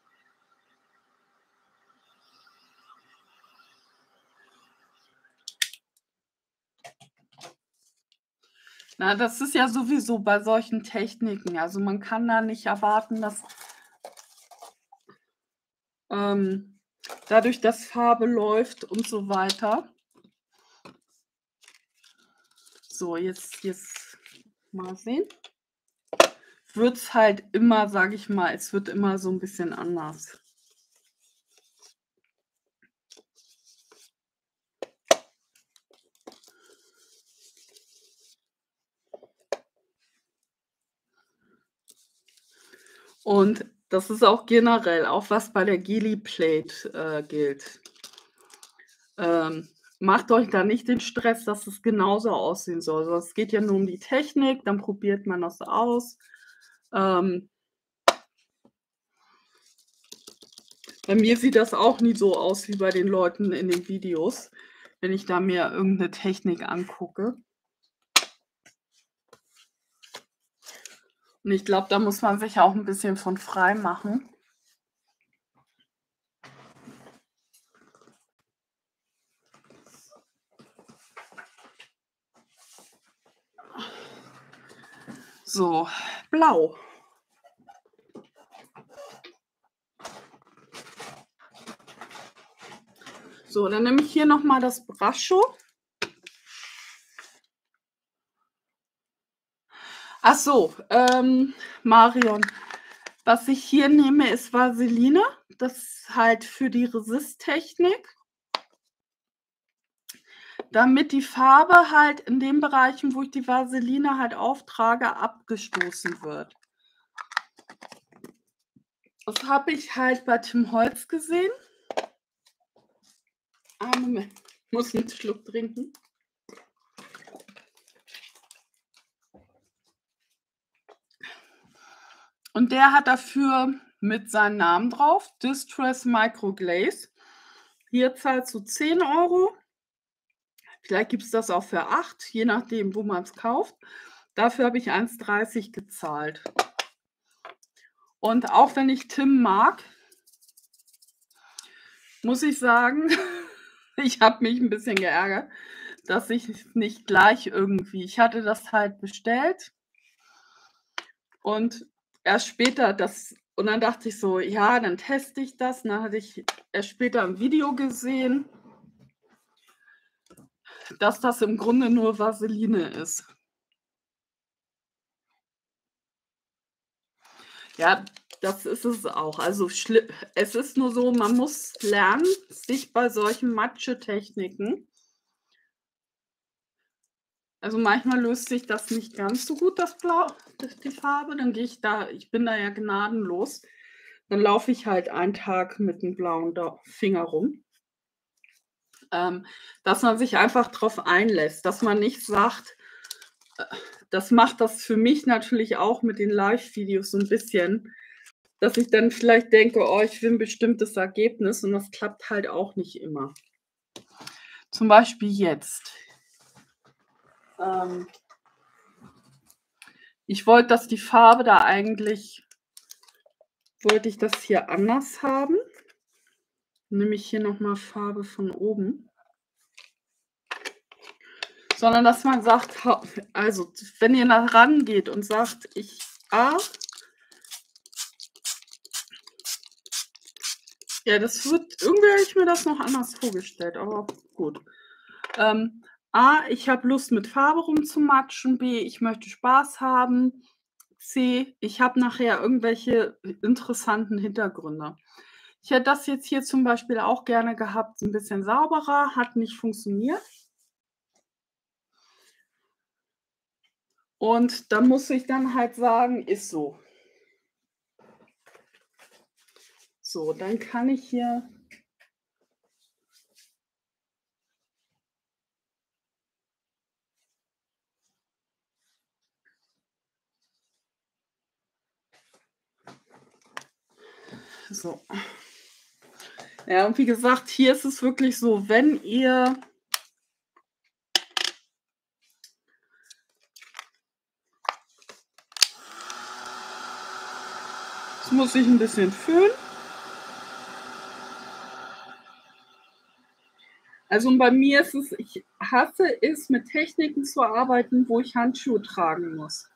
Na, das ist ja sowieso bei solchen Techniken. Also, man kann da nicht erwarten, dass ähm, dadurch, dass Farbe läuft und so weiter. So, jetzt jetzt mal sehen. Wird's halt immer, sage ich mal es wird immer so 'n bisschen anders. Und das ist auch generell auch was bei der Geli Plate, äh, gilt. Ähm, macht euch da nicht den Stress, dass es genauso aussehen soll. So, es geht ja nur um die Technik, dann probiert man das aus. Ähm bei mir sieht das auch nie so aus wie bei den Leuten in den Videos, wenn ich da mir irgend 'ne Technik angucke. Und ich glaube, da muss man sich auch ein bisschen von frei machen. So, blau. So, dann nehme ich hier noch mal das Brascho. Ach so, ähm, Marion, was ich hier nehme, ist Vaseline. Das ist halt für die Resist-Technik. Damit die Farbe halt in den Bereichen, wo ich die Vaseline halt auftrage, abgestoßen wird. Das habe ich halt bei Tim Holtz gesehen. Ah, Moment, ich muss einen Schluck trinken. Und der hat dafür mit seinem Namen drauf, Distress Micro Glaze. Hier zahlst du zehn Euro. Vielleicht gibt es das auch für acht, je nachdem, wo man es kauft. Dafür habe ich eins dreißig gezahlt. Und auch wenn ich Tim mag, muss ich sagen, ich habe mich ein bisschen geärgert, dass ich nicht gleich irgendwie, ich hatte das halt bestellt und erst später das, und dann dachte ich so, ja, dann teste ich das. Und dann hatte ich erst später ein Video gesehen, dass das im Grunde nur Vaseline ist. Ja, das ist es auch. Also es ist nur so, man muss lernen, sich bei solchen Matschetechniken, also manchmal löst sich das nicht ganz so gut, das Blau, die Farbe, dann gehe ich da, ich bin da ja gnadenlos, dann laufe ich halt einen Tag mit einem blauen Finger rum. Ähm, dass man sich einfach drauf einlässt, dass man nicht sagt, das macht das für mich natürlich auch mit den Live-Videos so ein bisschen, dass ich dann vielleicht denke, oh, ich will ein bestimmtes Ergebnis und das klappt halt auch nicht immer. Zum Beispiel jetzt. Ähm, ich wollte, dass die Farbe da eigentlich, wollte ich das hier anders haben. Nehme ich hier nochmal Farbe von oben. Sondern dass man sagt, also wenn ihr da rangeht und sagt, ich, ah, ja, das wird, irgendwie habe ich mir das noch anders vorgestellt, aber gut. Ähm, A, ich habe Lust mit Farbe rumzumatschen. B, ich möchte Spaß haben. C, ich habe nachher irgendwelche interessanten Hintergründe. Ich hätte das jetzt hier zum Beispiel auch gerne gehabt, ein bisschen sauberer, hat nicht funktioniert. Und da muss ich dann halt sagen, ist so. So, dann kann ich hier so. Ja, und wie gesagt, hier ist es wirklich so, wenn ihr das muss ich ein bisschen föhnen. Also bei mir ist es, ich hasse es, mit Techniken zu arbeiten, wo ich Handschuhe tragen muss.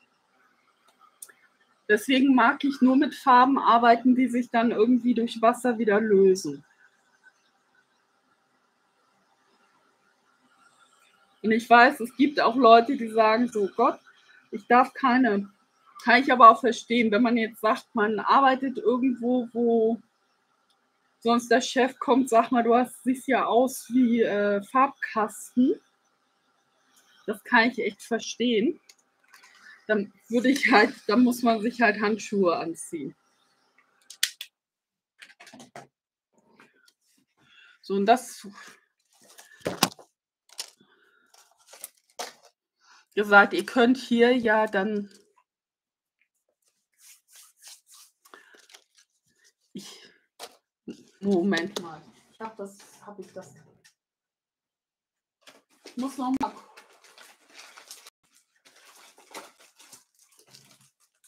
Deswegen mag ich nur mit Farben arbeiten, die sich dann irgendwie durch Wasser wieder lösen. Und ich weiß, es gibt auch Leute, die sagen so, Gott, ich darf keine, kann ich aber auch verstehen, wenn man jetzt sagt, man arbeitet irgendwo, wo sonst der Chef kommt, sag mal, du hast, siehst ja aus wie äh, Farbkasten. Das kann ich echt verstehen. Dann würde ich halt, dann muss man sich halt Handschuhe anziehen. So, und das gesagt, ihr könnt hier ja dann, ich, Moment mal, ich habe das, habe ich das, ich muss noch mal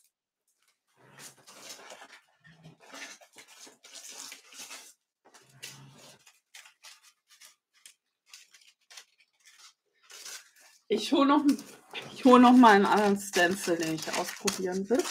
Ich hole noch, ich hole noch mal einen anderen Stencil, den ich ausprobieren will.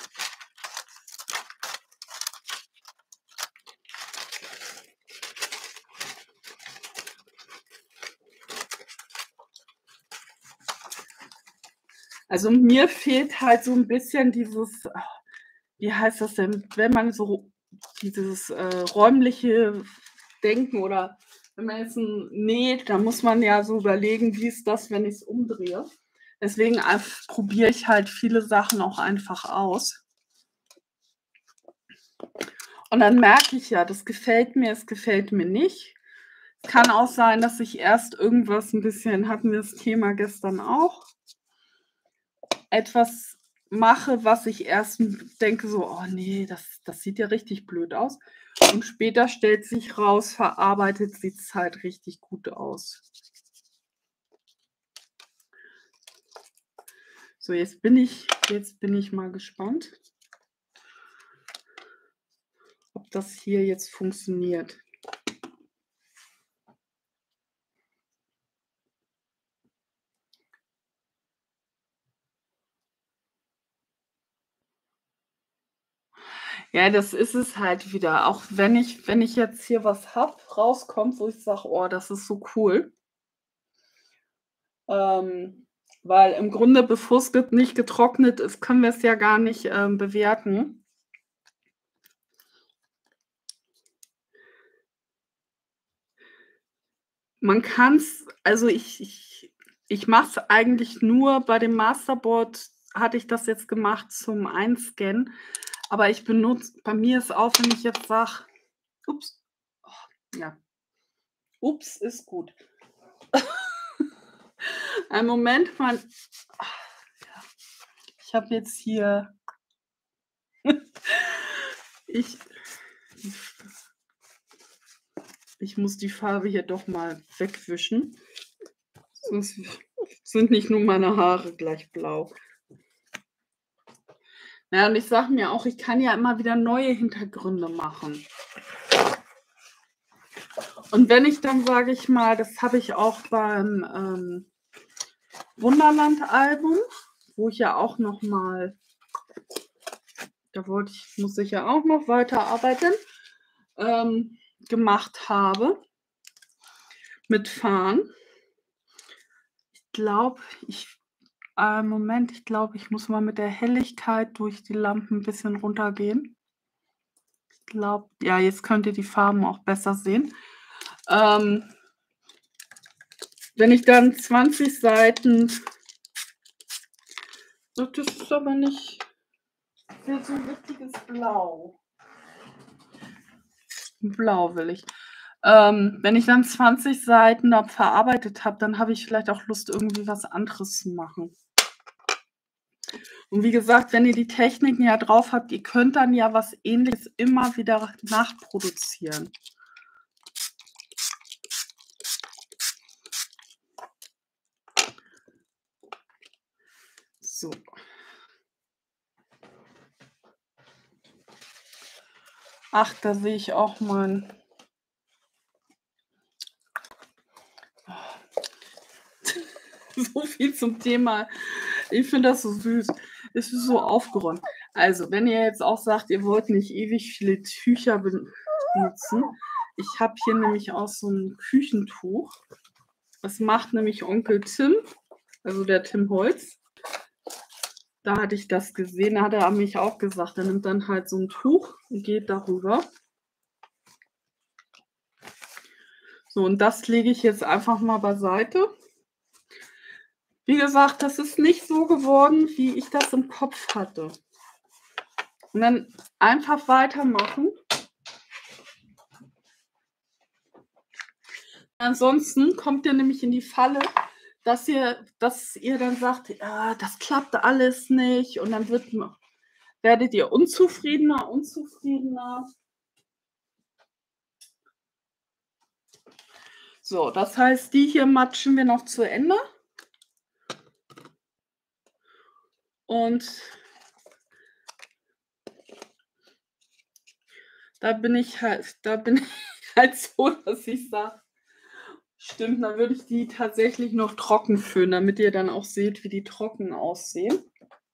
Also mir fehlt halt so ein bisschen dieses, wie heißt das denn, wenn man so dieses äh, räumliche Denken oder wenn man jetzt ein näht, dann muss man ja so überlegen, wie ist das, wenn ich es umdrehe. Deswegen probiere ich halt viele Sachen auch einfach aus. Und dann merke ich ja, das gefällt mir, es gefällt mir nicht. Es kann auch sein, dass ich erst irgendwas ein bisschen, hatten wir das Thema gestern auch, etwas mache, was ich erst denke so, oh nee, das, das sieht ja richtig blöd aus. Und später stellt sich raus, verarbeitet sieht es halt richtig gut aus. So, jetzt bin ich, jetzt bin ich mal gespannt, ob das hier jetzt funktioniert. Ja, das ist es halt wieder. Auch wenn ich, wenn ich jetzt hier was habe, rauskommt, wo ich sage, oh, das ist so cool. Ähm, weil im Grunde, bevor es nicht getrocknet ist, können wir es ja gar nicht ähm, bewerten. Man kann es, also ich, ich, ich mache es eigentlich nur bei dem Masterboard, hatte ich das jetzt gemacht zum Einscannen. Aber ich benutze, bei mir ist auch, wenn ich jetzt sage, ups, oh, ja, ups, ist gut. Ein Moment, mein, ja, ich habe jetzt hier, ich, ich muss die Farbe hier doch mal wegwischen. Sonst sind nicht nur meine Haare gleich blau. Ja, und ich sage mir auch, ich kann ja immer wieder neue Hintergründe machen. Und wenn ich dann, sage ich mal, das habe ich auch beim ähm, Wunderland-Album, wo ich ja auch noch mal, da wollte ich, muss ich ja auch noch weiterarbeiten, ähm, gemacht habe mit Farn. Ich glaube, ich, äh, Moment, ich glaube, ich muss mal mit der Helligkeit durch die Lampen ein bisschen runtergehen. Ich glaube, ja, jetzt könnt ihr die Farben auch besser sehen. Ähm, wenn ich dann zwanzig Seiten, das ist aber nicht so ein richtiges Blau. Blau will ich. Ähm, wenn ich dann zwanzig Seiten da verarbeitet habe, dann habe ich vielleicht auch Lust, irgendwie was anderes zu machen. Und wie gesagt, wenn ihr die Techniken ja drauf habt, ihr könnt dann ja was Ähnliches immer wieder nachproduzieren. So. Ach, da sehe ich auch mein... So viel zum Thema. Ich finde das so süß. Es ist so aufgeräumt. Also, wenn ihr jetzt auch sagt, ihr wollt nicht ewig viele Tücher benutzen. Ich habe hier nämlich auch so ein Küchentuch. Das macht nämlich Onkel Tim, also der Tim Holz. Da hatte ich das gesehen, da hat er mich auch gesagt, er nimmt dann halt so ein Tuch und geht darüber. So, und das lege ich jetzt einfach mal beiseite. Wie gesagt, das ist nicht so geworden, wie ich das im Kopf hatte. Und dann einfach weitermachen. Ansonsten kommt ihr nämlich in die Falle, dass ihr, dass ihr dann sagt, ja, das klappt alles nicht. Und dann wird, werdet ihr unzufriedener, unzufriedener. So, das heißt, die hier matschen wir noch zu Ende. Und da bin ich halt, da bin ich halt so, dass ich sage, Stimmt, dann würde ich die tatsächlich noch trocken föhnen, damit ihr dann auch seht, wie die trocken aussehen.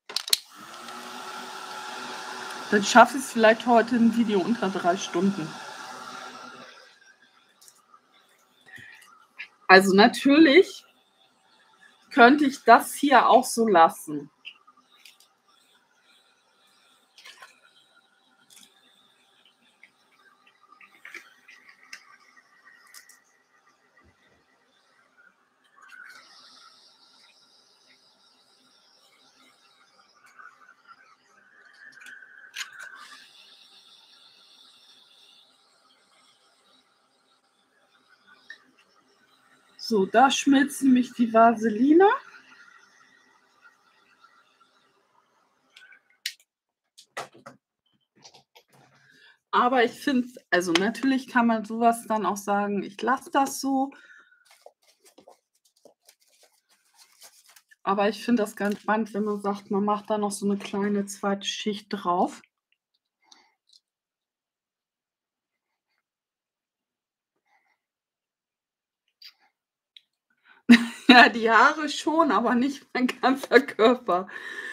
Dann schaffe ich es vielleicht heute ein Video unter drei Stunden. Also natürlich könnte ich das hier auch so lassen. So, da schmilzt nämlich die Vaseline. Aber ich finde, also natürlich kann man sowas dann auch sagen, ich lasse das so. Aber ich finde das ganz spannend, wenn man sagt, man macht da noch so eine kleine zweite Schicht drauf. Ja, die Haare schon, aber nicht mein ganzer Körper.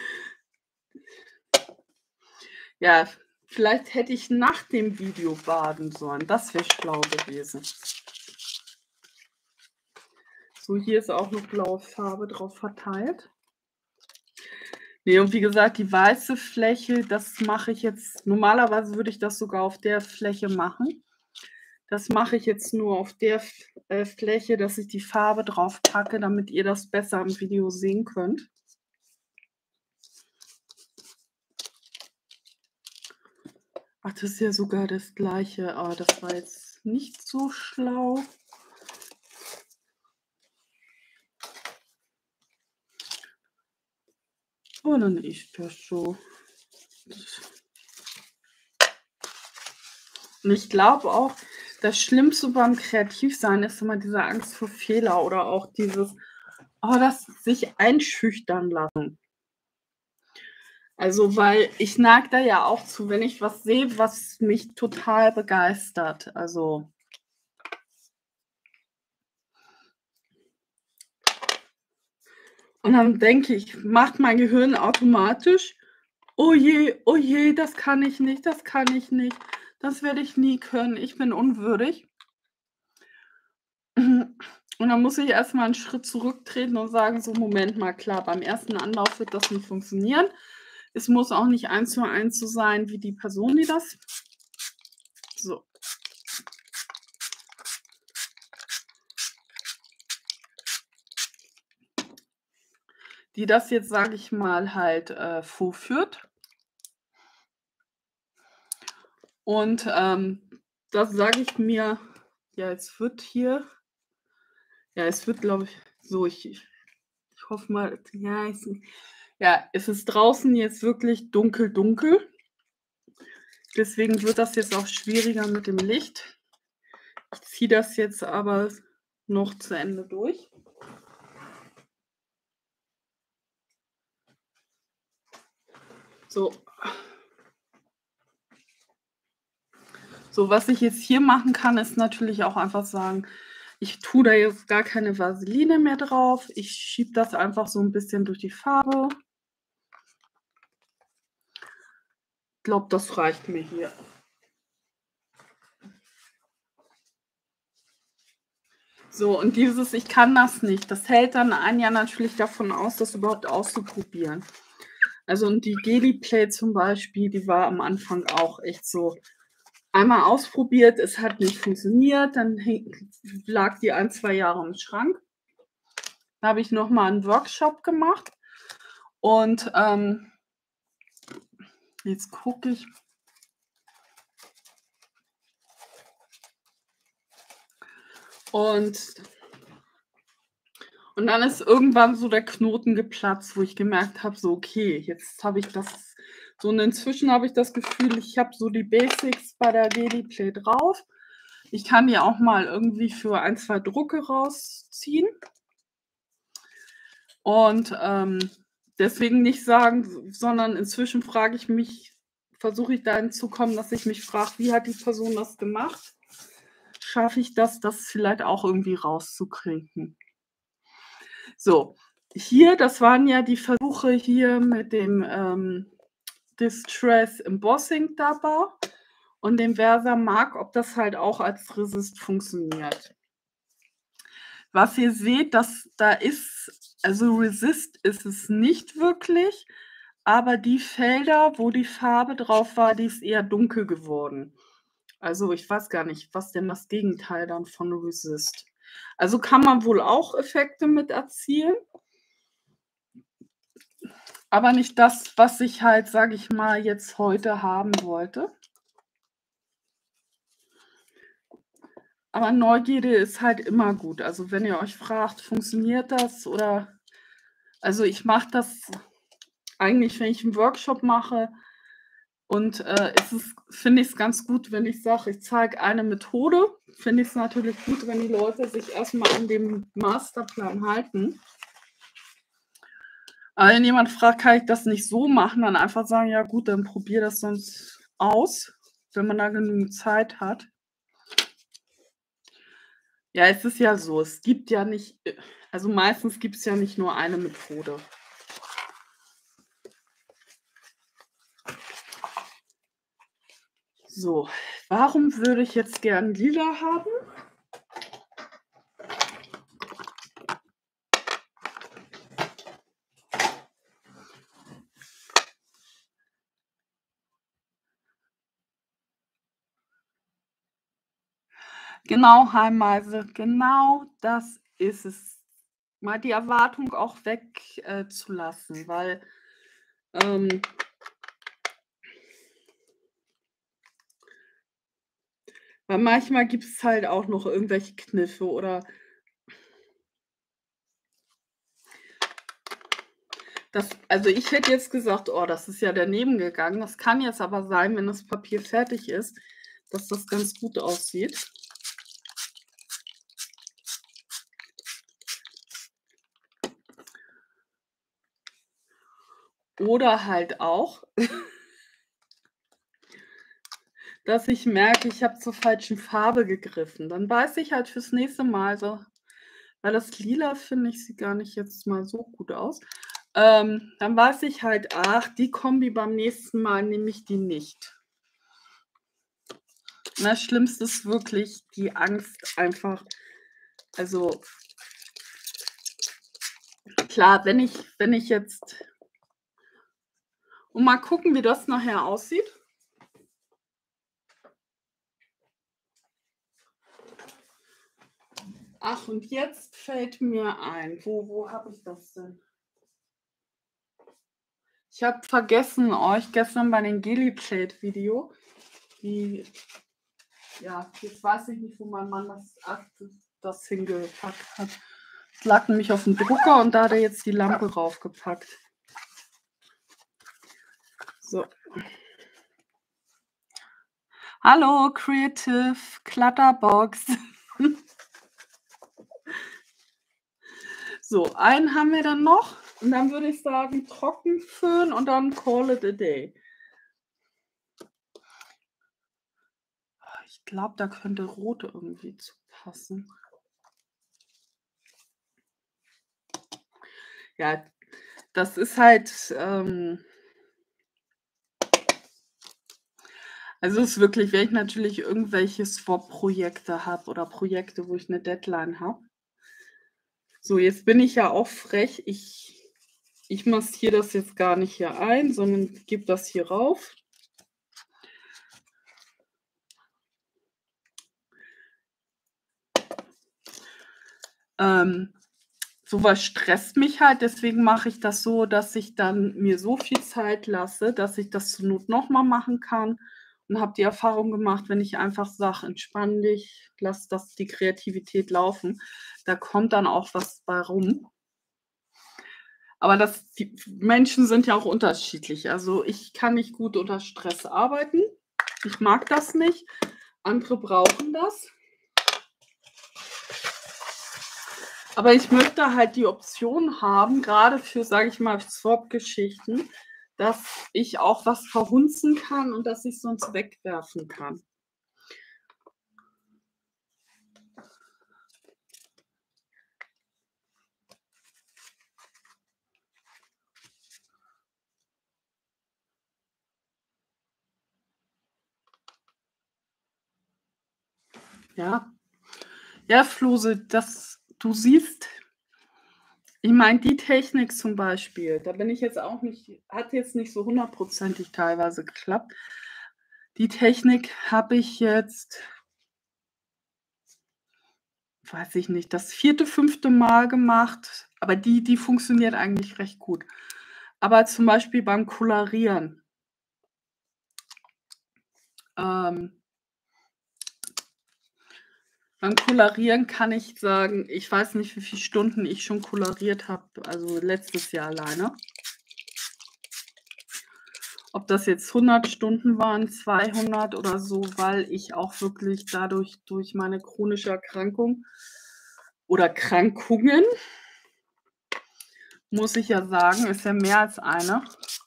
Ja, vielleicht hätte ich nach dem Video baden sollen. Das wäre schlau gewesen. So, hier ist auch noch blaue Farbe drauf verteilt. Nee, und wie gesagt, die weiße Fläche, das mache ich jetzt, normalerweise würde ich das sogar auf der Fläche machen. Das mache ich jetzt nur auf der äh, Fläche, dass ich die Farbe drauf packe, damit ihr das besser im Video sehen könnt. Ach, das ist ja sogar das gleiche, aber das war jetzt nicht so schlau. Oh, dann ist das so. Und ich glaube auch, das Schlimmste beim Kreativsein ist immer diese Angst vor Fehler oder auch dieses, oh, das sich einschüchtern lassen. Also, weil ich neige da ja auch zu, wenn ich was sehe, was mich total begeistert. Also und dann denke ich, macht mein Gehirn automatisch, oh je, oh je, das kann ich nicht, das kann ich nicht, das werde ich nie können, ich bin unwürdig. Und dann muss ich erst mal einen Schritt zurücktreten und sagen, so, Moment mal, klar, beim ersten Anlauf wird das nicht funktionieren. Es muss auch nicht eins zu eins so sein wie die Person, die das so. Die das jetzt, sage ich mal, halt, äh, vorführt. Und, ähm, das sage ich mir, ja, es wird hier ja, es wird, glaube ich so, ich ich ich hoffe mal, ja, es ja, es ist draußen jetzt wirklich dunkel, dunkel. Deswegen wird das jetzt auch schwieriger mit dem Licht. Ich ziehe das jetzt aber noch zu Ende durch. So. So, was ich jetzt hier machen kann, ist natürlich auch einfach sagen, ich tue da jetzt gar keine Vaseline mehr drauf. Ich schiebe das einfach so ein bisschen durch die Farbe. Ich glaube, das reicht mir hier. So, und dieses „Ich kann das nicht“, das hält dann einen ja natürlich davon aus, das überhaupt auszuprobieren. Also, und die Geli-Play zum Beispiel, die war am Anfang auch echt so einmal ausprobiert, es hat nicht funktioniert, dann hing lag die ein, zwei Jahre im Schrank. Da habe ich noch mal 'n Workshop gemacht und, ähm jetzt gucke ich und und dann ist irgendwann so der Knoten geplatzt, wo ich gemerkt habe, so: „Okay, jetzt habe ich das“ so, und inzwischen habe ich das Gefühl, ich habe so die Basics bei der Geli-Play drauf. Ich kann die auch mal irgendwie für ein, zwei Drucke rausziehen. Und, ähm, deswegen nicht sagen, sondern inzwischen frage ich mich versuche ich dahin zu kommen, dass ich mich frage: „Wie hat die Person das gemacht?“ schaffe ich das, das vielleicht auch irgendwie rauszukriegen. So, hier, das waren ja die Versuche hier mit dem, ähm, Distress Embossing Double und dem Versamark, ob das halt auch als Resist funktioniert. Was ihr seht, dass da ist also Resist ist es nicht wirklich, aber die Felder, wo die Farbe drauf war, die ist eher dunkel geworden. Also, ich weiß gar nicht, was denn das Gegenteil dann von Resist. Also, kann man wohl auch Effekte mit erzielen. Aber nicht das, was ich halt, sage ich mal, jetzt heute haben wollte. Aber Neugierde ist halt immer gut. Also, wenn ihr euch fragt: „Funktioniert das?“ oder also, ich mache das eigentlich, wenn ich 'n Workshop mache und, äh, es ist finde ich's ganz gut, wenn ich sage, ich zeige eine Methode, finde ich's natürlich gut, wenn die Leute sich erst mal an den Masterplan halten. Aber wenn jemand fragt: „Kann ich das nicht so machen?“ Dann einfach sagen: „Ja gut, dann probier das sonst aus, wenn man da genügend Zeit hat.“ Ja, es ist ja so, es gibt ja nicht äh, also meistens gibt's ja nicht nur eine Methode. So, warum würde ich jetzt gern lila haben? Genau, Heimmeise, genau das ist es. Mal die Erwartung auch weg äh, zu lassen, weil, ähm weil manchmal gibt's halt auch noch irgendwelche Kniffe oder das also, ich hätte jetzt gesagt: „Oh, das ist ja daneben gegangen.“ Das kann jetzt aber sein, wenn das Papier fertig ist, dass das ganz gut aussieht. Oder halt auch dass ich merke, ich habe zur falschen Farbe gegriffen. Dann weiß ich halt fürs nächste Mal so weil das Lila, finde ich, sieht gar nicht jetzt mal so gut aus. Ähm, dann weiß ich halt: „Ach, die Kombi beim nächsten Mal nehme ich die nicht.“ Das Schlimmste ist wirklich die Angst einfach also klar, wenn ich wenn ich jetzt und mal gucken, wie das nachher aussieht. Ach, und jetzt fällt mir ein, wo wo habe ich das denn? Ich habe vergessen, euch gestern bei dem Gelli-Plate-Video die ja, jetzt weiß ich nicht, wo mein Mann das ach, das hingepackt hat. Es lag nämlich aufm Drucker und da hat er jetzt die Lampe raufgepackt. So. Hallo, Creative Clutterbox. So, einen haben wir dann noch und dann würde ich sagen, Trockenföhn und dann call it a day. Ich glaube, da könnte Rot irgendwie zu passen. Ja, das ist halt, ähm also, es ist wirklich wenn ich natürlich irgendwelche Swap-Projekte habe oder Projekte, wo ich 'ne Deadline habe. So, jetzt bin ich ja auch frech. Ich ich maskiere das jetzt gar nicht hier ein, sondern gebe das hier rauf. Ähm, so was stresst mich halt, deswegen mache ich das so, dass ich dann mir so viel Zeit lasse, dass ich das zur Not noch mal machen kann und habe die Erfahrung gemacht, wenn ich einfach sage: „Entspann dich, lass das die Kreativität laufen“, da kommt dann auch was bei rum. Aber das die Menschen sind ja auch unterschiedlich. Also, ich kann nicht gut unter Stress arbeiten. Ich mag das nicht. Andere brauchen das. Aber ich möchte halt die Option haben, grade für, sage ich mal, Swap-Geschichten, dass ich auch was verhunzen kann und dass ich's sonst wegwerfen kann. Ja. Ja, Flose, das du siehst ich meine, die Technik zum Beispiel, da bin ich jetzt auch nicht hat jetzt nicht so hundertprozentig teilweise geklappt. Die Technik habe ich jetzt weiß ich nicht, das vierte, fünfte Mal gemacht, aber die die funktioniert eigentlich recht gut. Aber zum Beispiel beim Kolorieren ähm beim Kolorieren kann ich sagen, ich weiß nicht, wie viel Stunden ich schon koloriert habe, also letztes Jahr alleine. Ob das jetzt hundert Stunden waren, zweihundert oder so, weil ich auch wirklich dadurch durch meine chronische Erkrankung oder Krankungen muss ich ja sagen, ist ja mehr als eine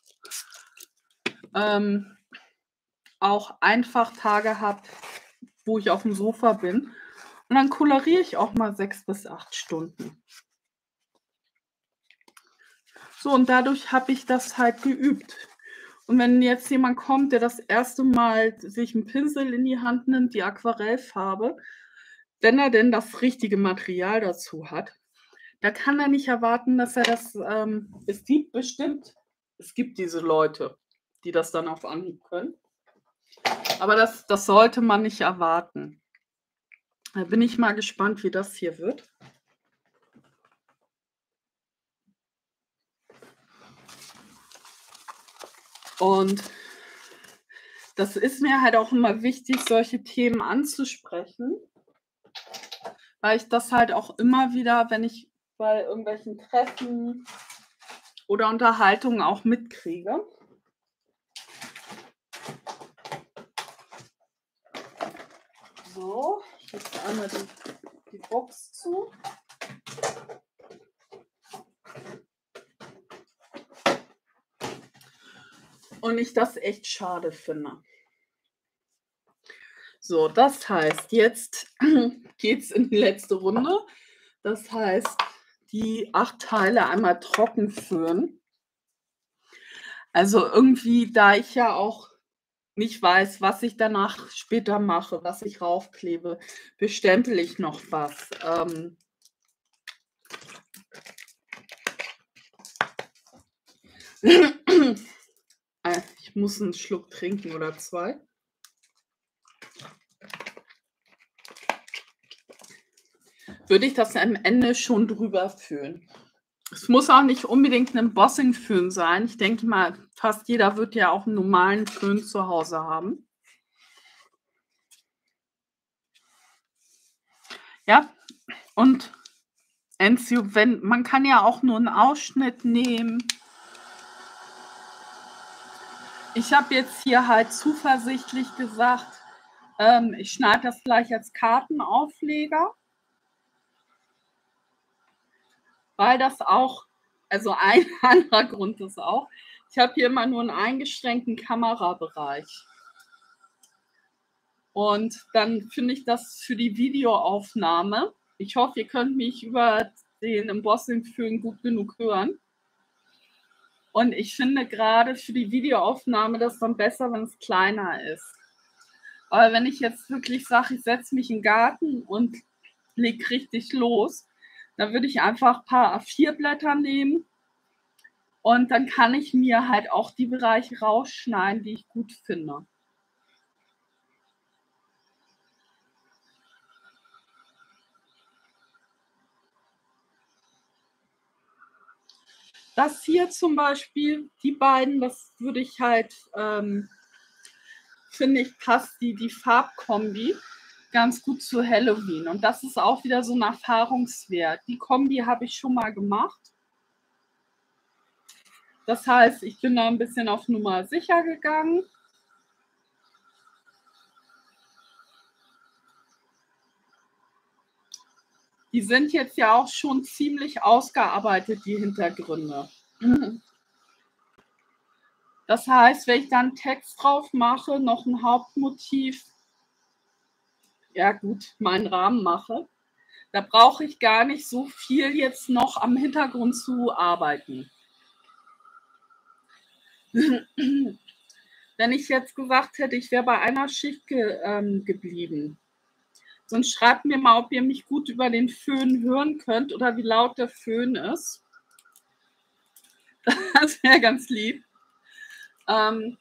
ähm, auch einfach Tage habe, wo ich aufm Sofa bin und dann koloriere ich auch mal sechs bis acht Stunden. So, und dadurch habe ich das halt geübt. Und wenn jetzt jemand kommt, der das erste Mal sich 'n Pinsel in die Hand nimmt, die Aquarellfarbe, wenn er denn das richtige Material dazu hat, da kann er nicht erwarten, dass er das ähm, es gibt bestimmt es gibt diese Leute, die das dann auf Anhieb können. Aber das das sollte man nicht erwarten. Da bin ich mal gespannt, wie das hier wird. Und das ist mir halt auch immer wichtig, solche Themen anzusprechen weil ich das halt auch immer wieder, wenn ich bei irgendwelchen Treffen oder Unterhaltungen auch mitkriege. So, ich mache einmal die die Box zu. Und ich das echt schade finde. So, das heißt, jetzt geht's in die letzte Runde. Das heißt, die acht Teile einmal trocken föhnen. Also, irgendwie, da ich ja auch nicht weiß, was ich danach später mache, was ich raufklebe, bestempel ich noch was. Ähm Äh, ich muss 'n Schluck trinken oder zwei. Würde ich das am Ende schon drüber föhnen. Es muss auch nicht unbedingt 'n Embossing-Föhn sein. Ich denke mal, fast jeder wird ja auch 'n normalen Föhn zu Hause haben. Ja, und Enziu wenn man kann ja auch nur 'n Ausschnitt nehmen. Ich habe jetzt hier halt zuversichtlich gesagt, ähm, ich schneide das gleich als Kartenaufleger. Weil das auch also, ein anderer Grund ist auch, ich habe hier immer nur 'n eingeschränkten Kamerabereich. Und dann finde ich das für die Videoaufnahme ich hoffe, ihr könnt mich über den Embossing-Föhn gut genug hören. Und ich finde grade für die Videoaufnahme das dann besser, wenn's kleiner ist. Aber wenn ich jetzt wirklich sage, ich setze mich in 'n Garten und lege richtig los, dann würde ich einfach paar A vier Blätter nehmen und dann kann ich mir halt auch die Bereiche rausschneiden, die ich gut finde. Das hier zum Beispiel, die beiden, das würde ich halt ähm, finde ich, passt die die Farbkombi ganz gut zu Halloween. Und das ist auch wieder so 'n Erfahrungswert. Die Kombi habe ich schon mal gemacht. Das heißt, ich bin da 'n bisschen auf Nummer sicher gegangen. Die sind jetzt ja auch schon ziemlich ausgearbeitet, die Hintergründe. Das heißt, wenn ich dann Text drauf mache, noch 'n Hauptmotiv ja gut, meinen Rahmen mache, da brauche ich gar nicht so viel jetzt noch am Hintergrund zu arbeiten. Wenn ich jetzt gesagt hätte, ich wäre bei einer Schicht ge ähm, geblieben Sonst schreibt mir mal, ob ihr mich gut über den Föhn hören könnt oder wie laut der Föhn ist. Das wäre ganz lieb. Ähm,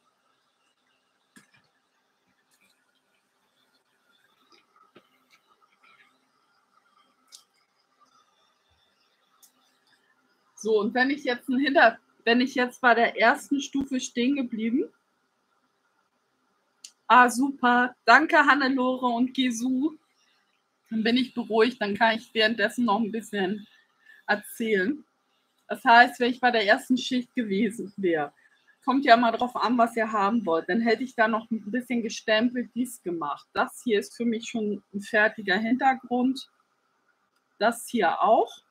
so, und wenn ich jetzt ein Hinter, wenn ich jetzt bei der ersten Stufe stehen geblieben. Ah, super. Danke, Hannelore und Gesu. Dann bin ich beruhigt, dann kann ich währenddessen noch ein bisschen erzählen. Das heißt, wenn ich bei der ersten Schicht gewesen wäre, kommt ja mal drauf an, was ihr haben wollt, dann hätte ich da noch ein bisschen gestempelt, dies gemacht. Das hier ist für mich schon ein fertiger Hintergrund. Das hier auch.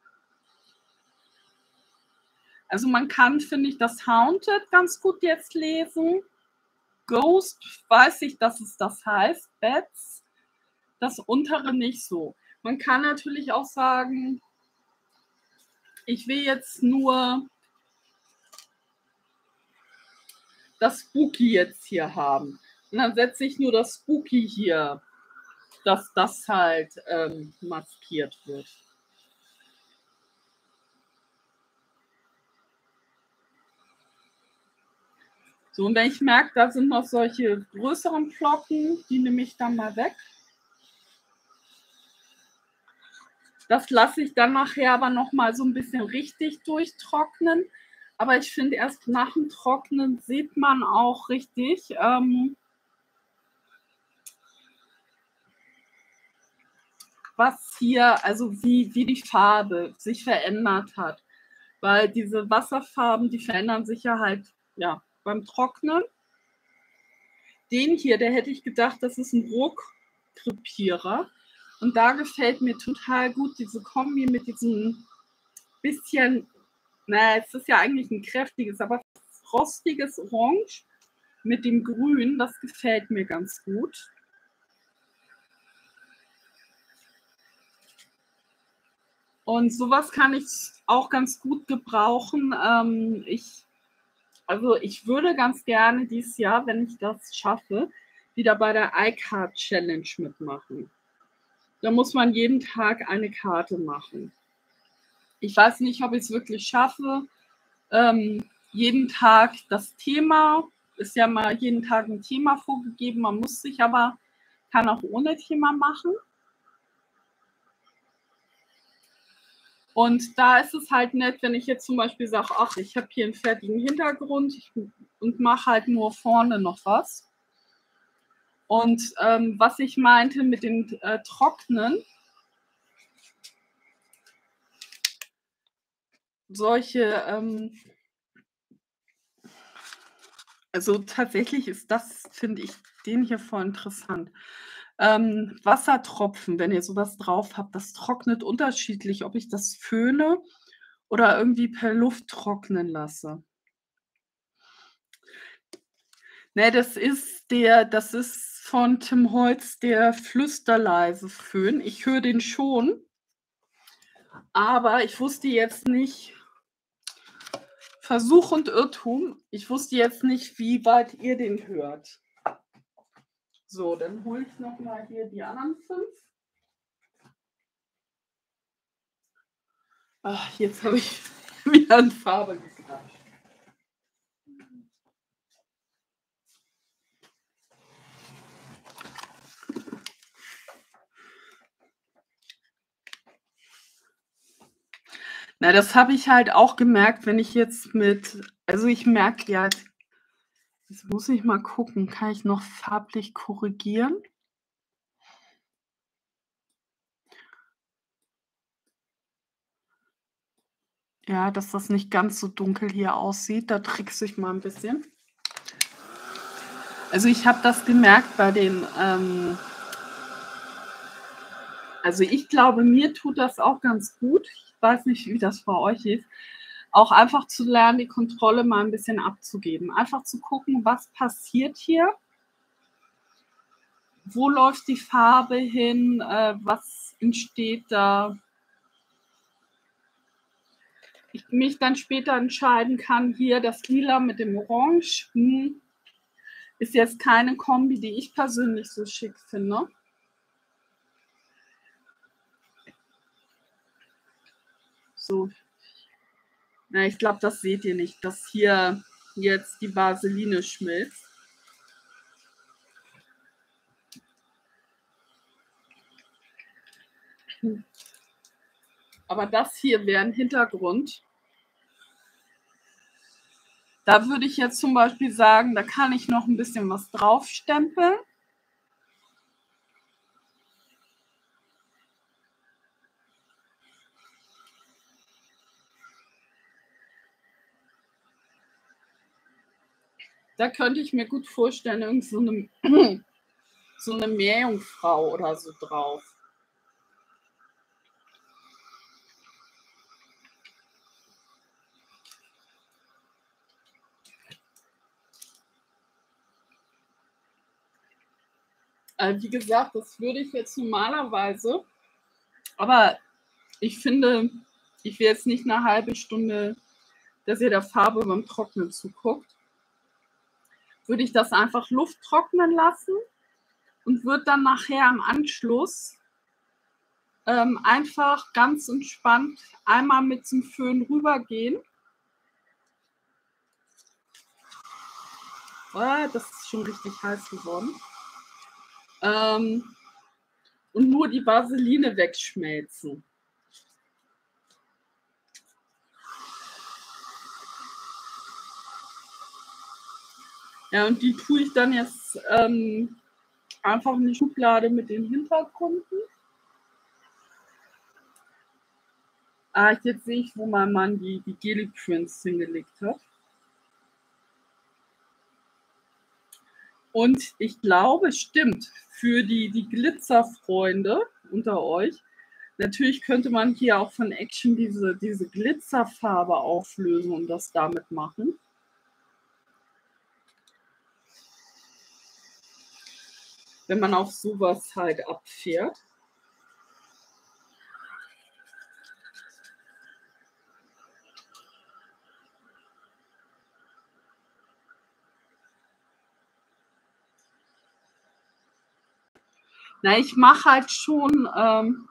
Also man kann, finde ich, das Haunted ganz gut jetzt lesen. Ghost weiß ich, dass es das heißt. Bats. Das untere nicht so. Man kann natürlich auch sagen, ich will jetzt nur das Spooky jetzt hier haben. Und dann setze ich nur das Spooky hier, dass das halt ähm, maskiert wird. So, und wenn ich merke, da sind noch solche größeren Flocken, die nehme ich dann mal weg. Das lasse ich dann nachher aber noch mal so ein bisschen richtig durchtrocknen. Aber ich finde, erst nach dem Trocknen sieht man auch richtig, ähm, was hier, also wie, wie die Farbe sich verändert hat. Weil diese Wasserfarben, die verändern sich ja halt ja, beim Trocknen. Den hier, der hätte ich gedacht, das ist ein Rohkrepierer. Und da gefällt mir total gut diese Kombi mit diesem bisschen, naja, es ist ja eigentlich ein kräftiges, aber rostiges Orange mit dem Grün. Das gefällt mir ganz gut. Und sowas kann ich auch ganz gut gebrauchen. Ähm, ich, also ich würde ganz gerne dieses Jahr, wenn ich das schaffe, wieder bei der iCard Challenge mitmachen. Da muss man jeden Tag eine Karte machen. Ich weiß nicht, ob ich es wirklich schaffe. Ähm, jeden Tag das Thema, ist ja mal jeden Tag ein Thema vorgegeben. Man muss sich aber, kann auch ohne Thema machen. Und da ist es halt nett, wenn ich jetzt zum Beispiel sage, ach, ich habe hier einen fertigen Hintergrund und mache halt nur vorne noch was. Und ähm, was ich meinte mit dem äh, Trocknen, solche, ähm, also tatsächlich ist das, finde ich, den hier voll interessant. Ähm, Wassertropfen, wenn ihr sowas drauf habt, das trocknet unterschiedlich, ob ich das föhne oder irgendwie per Luft trocknen lasse. Ne, das ist der, das ist von Tim Holtz der flüsterleise Föhn. Ich höre den schon, aber ich wusste jetzt nicht, Versuch und Irrtum, ich wusste jetzt nicht, wie weit ihr den hört. So, dann hole ich noch mal hier die anderen fünf. Ach, jetzt habe ich wieder eine Farbe geklatscht. Na, das habe ich halt auch gemerkt, wenn ich jetzt mit, also ich merke ja, jetzt muss ich mal gucken, kann ich noch farblich korrigieren? Ja, dass das nicht ganz so dunkel hier aussieht, da trickse ich mal ein bisschen. Also ich habe das gemerkt bei den, ähm, also ich glaube, mir tut das auch ganz gut. Ich weiß nicht, wie das bei euch ist. Auch einfach zu lernen, die Kontrolle mal ein bisschen abzugeben. Einfach zu gucken, was passiert hier. Wo läuft die Farbe hin? Äh, was entsteht da? Ich mich dann später entscheiden kann, hier das Lila mit dem Orange. Hm, ist jetzt keine Kombi, die ich persönlich so schick finde. So. Na, ich glaube, das seht ihr nicht, dass hier jetzt die Vaseline schmilzt. Aber das hier wäre ein Hintergrund. Da würde ich jetzt zum Beispiel sagen, da kann ich noch ein bisschen was draufstempeln. Da könnte ich mir gut vorstellen, irgend so eine, so eine Meerjungfrau oder so drauf. Also wie gesagt, das würde ich jetzt normalerweise, aber ich finde, ich will jetzt nicht eine halbe Stunde, dass ihr der Farbe beim Trocknen zuguckt, würde ich das einfach Luft trocknen lassen und würde dann nachher im Anschluss ähm, einfach ganz entspannt einmal mit zum Föhn rübergehen. Oh, das ist schon richtig heiß geworden. Ähm, und nur die Vaseline wegschmelzen. Ja, und die tue ich dann jetzt ähm, einfach in die Schublade mit den Hintergründen. Ah, jetzt sehe ich, wo mein Mann die, die Geli-Prints hingelegt hat. Und ich glaube, stimmt, für die, die Glitzerfreunde unter euch, natürlich könnte man hier auch von Action diese, diese Glitzerfarbe auflösen und das damit machen. Wenn man auf sowas halt abfährt. Na, ich mache halt schon, ähm,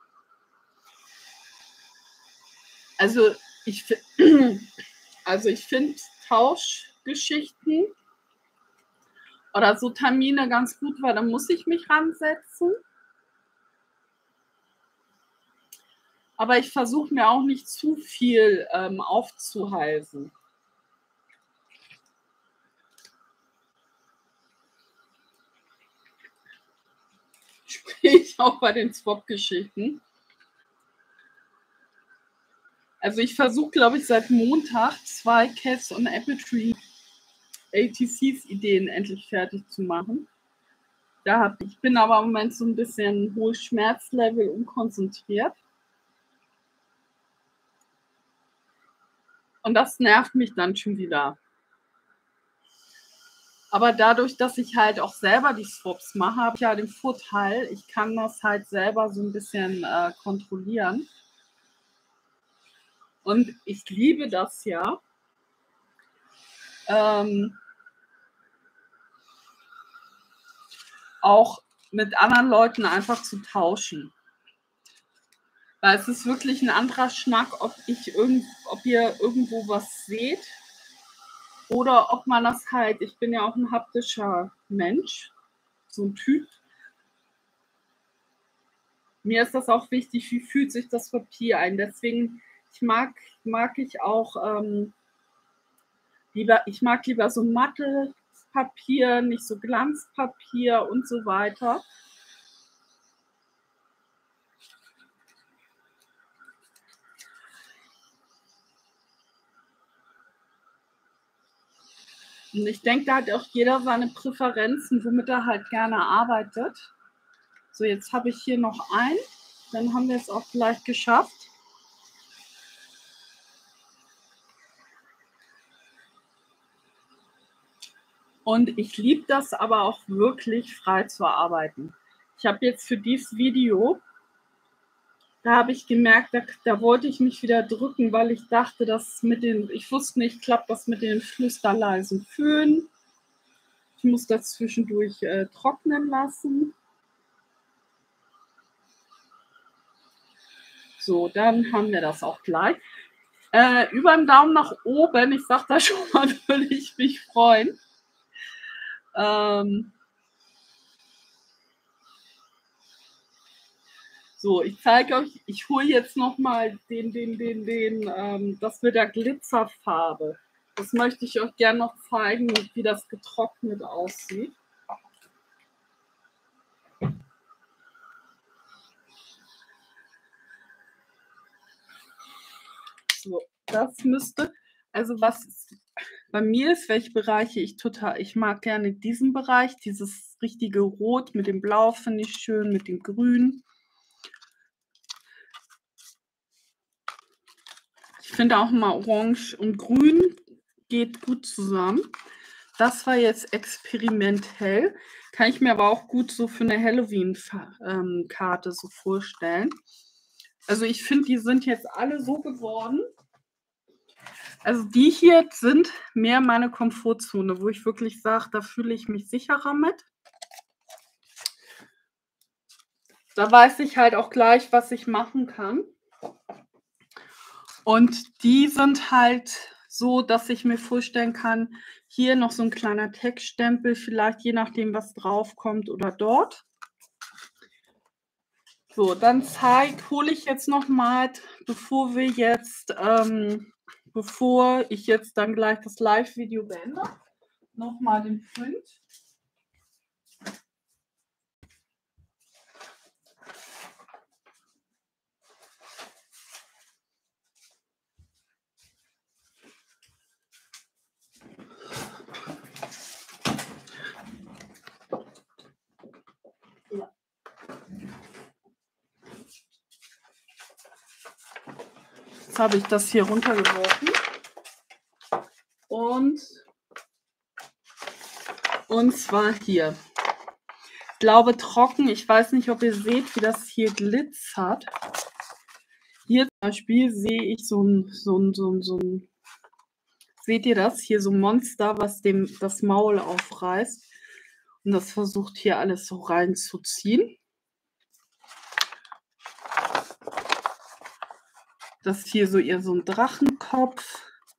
also ich, also ich finde Tauschgeschichten oder so Termine ganz gut, weil da muss ich mich ransetzen. Aber ich versuche mir auch nicht zu viel ähm, aufzuhalsen. Sprich ich auch bei den Swap-Geschichten. Also ich versuche, glaube ich, seit Montag zwei Cats und Apple Tree A T Cs Ideen endlich fertig zu machen. Da hab, ich bin aber im Moment so ein bisschen hohes Schmerzlevel unkonzentriert. Und das nervt mich dann schon wieder. Aber dadurch, dass ich halt auch selber die Swaps mache, habe ich ja den Vorteil, ich kann das halt selber so ein bisschen äh, kontrollieren. Und ich liebe das ja. Ähm, auch mit anderen Leuten einfach zu tauschen. Weil es ist wirklich ein anderer Schnack, ob, ich irgend, ob ihr irgendwo was seht oder ob man das halt, ich bin ja auch ein haptischer Mensch, so ein Typ. Mir ist das auch wichtig, wie fühlt sich das Papier ein. Deswegen ich mag, mag ich auch ähm, lieber, ich mag lieber so mattes Papier, nicht so Glanzpapier und so weiter. Und ich denke, da hat auch jeder seine Präferenzen, womit er halt gerne arbeitet. So, jetzt habe ich hier noch ein. Dann haben wir es auch gleich geschafft. Und ich liebe das aber auch wirklich frei zu arbeiten. Ich habe jetzt für dieses Video, da habe ich gemerkt, da, da wollte ich mich wieder drücken, weil ich dachte, dass mit den, ich wusste nicht, klappt das mit den flüsterleisen Föhn. Ich muss das zwischendurch äh, trocknen lassen. So, dann haben wir das auch gleich. Äh, über 'n Daumen nach oben, ich sage das schon mal, würde ich mich freuen. Ähm So, ich zeige euch ich hole jetzt noch mal den den den den ähm, das mit der Glitzerfarbe. Das möchte ich euch gern noch zeigen, wie das getrocknet aussieht. So, das müsste also was bei mir ist, welche Bereiche ich total ich mag gerne diesen Bereich, dieses richtige Rot mit dem Blau finde ich schön, mit dem Grün. Ich finde auch mal Orange und Grün geht gut zusammen. Das war jetzt experimentell, kann ich mir aber auch gut so für 'ne Halloween Fa ähm, Karte so vorstellen. Also, ich finde, die sind jetzt alle so geworden also, die hier sind mehr meine Komfortzone, wo ich wirklich sage, da fühle ich mich sicherer mit. Da weiß ich halt auch gleich, was ich machen kann. Und die sind halt so, dass ich mir vorstellen kann, hier noch so 'n kleiner Textstempel, vielleicht je nachdem, was draufkommt oder dort. So, dann zeig hole ich jetzt noch mal, bevor wir jetzt ähm, bevor ich jetzt dann gleich das Live-Video beende, noch mal den Print. Ja. Jetzt habe ich das hier runtergeworfen. Und und zwar hier. Ich glaube trocken, ich weiß nicht, ob ihr seht, wie das hier glitzert. Hier zum Beispiel sehe ich so 'n so 'n so 'n so 'n seht ihr das? Hier so 'n Monster, was dem das Maul aufreißt und das versucht hier alles so reinzuziehen. Das ist hier so eher so 'n Drachenkopf.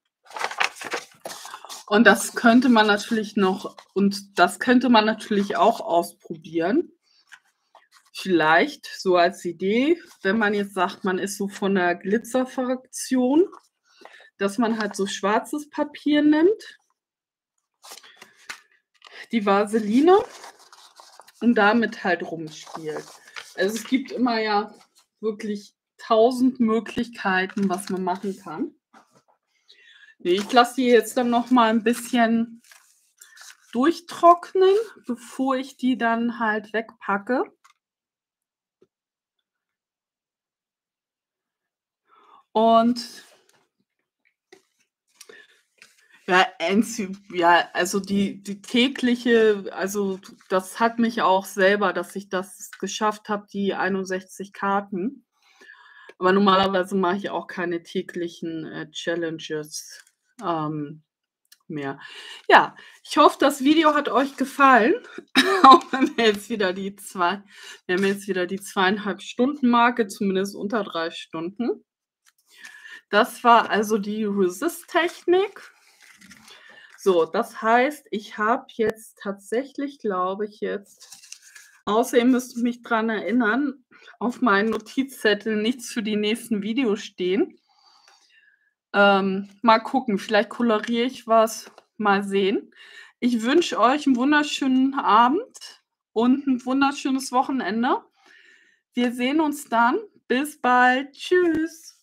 Und das könnte man natürlich noch und das könnte man natürlich auch ausprobieren. Vielleicht so als Idee, wenn man jetzt sagt, man ist so von der Glitzerfraktion, dass man halt so schwarzes Papier nimmt die Vaseline und damit halt rumspielt. Also, es gibt immer ja wirklich tausend Möglichkeiten, was man machen kann. Ne, ich lasse die jetzt dann noch mal 'n bisschen durchtrocknen, bevor ich die dann halt wegpacke. Und ja, Enzy ja, also die die tägliche also das hat mich auch selber, dass ich das geschafft habe, die einundsechzig Karten. Aber normalerweise mache ich auch keine täglichen, äh, Challenges, ähm, mehr. Ja, ich hoffe, das Video hat euch gefallen, auch wenn wir jetzt wieder die zwei wir haben jetzt wieder die zweieinhalb Stunden Marke, zumindest unter drei Stunden. Das war also die Resist-Technik. So, das heißt, ich habe jetzt tatsächlich, glaube ich jetzt außer ihr müsst mich dran erinnern, auf meinen Notizzetteln nichts für die nächsten Videos stehen. Ähm, mal gucken, vielleicht koloriere ich was, mal sehen. Ich wünsche euch 'n wunderschönen Abend und 'n wunderschönes Wochenende. Wir sehen uns dann. Bis bald. Tschüss.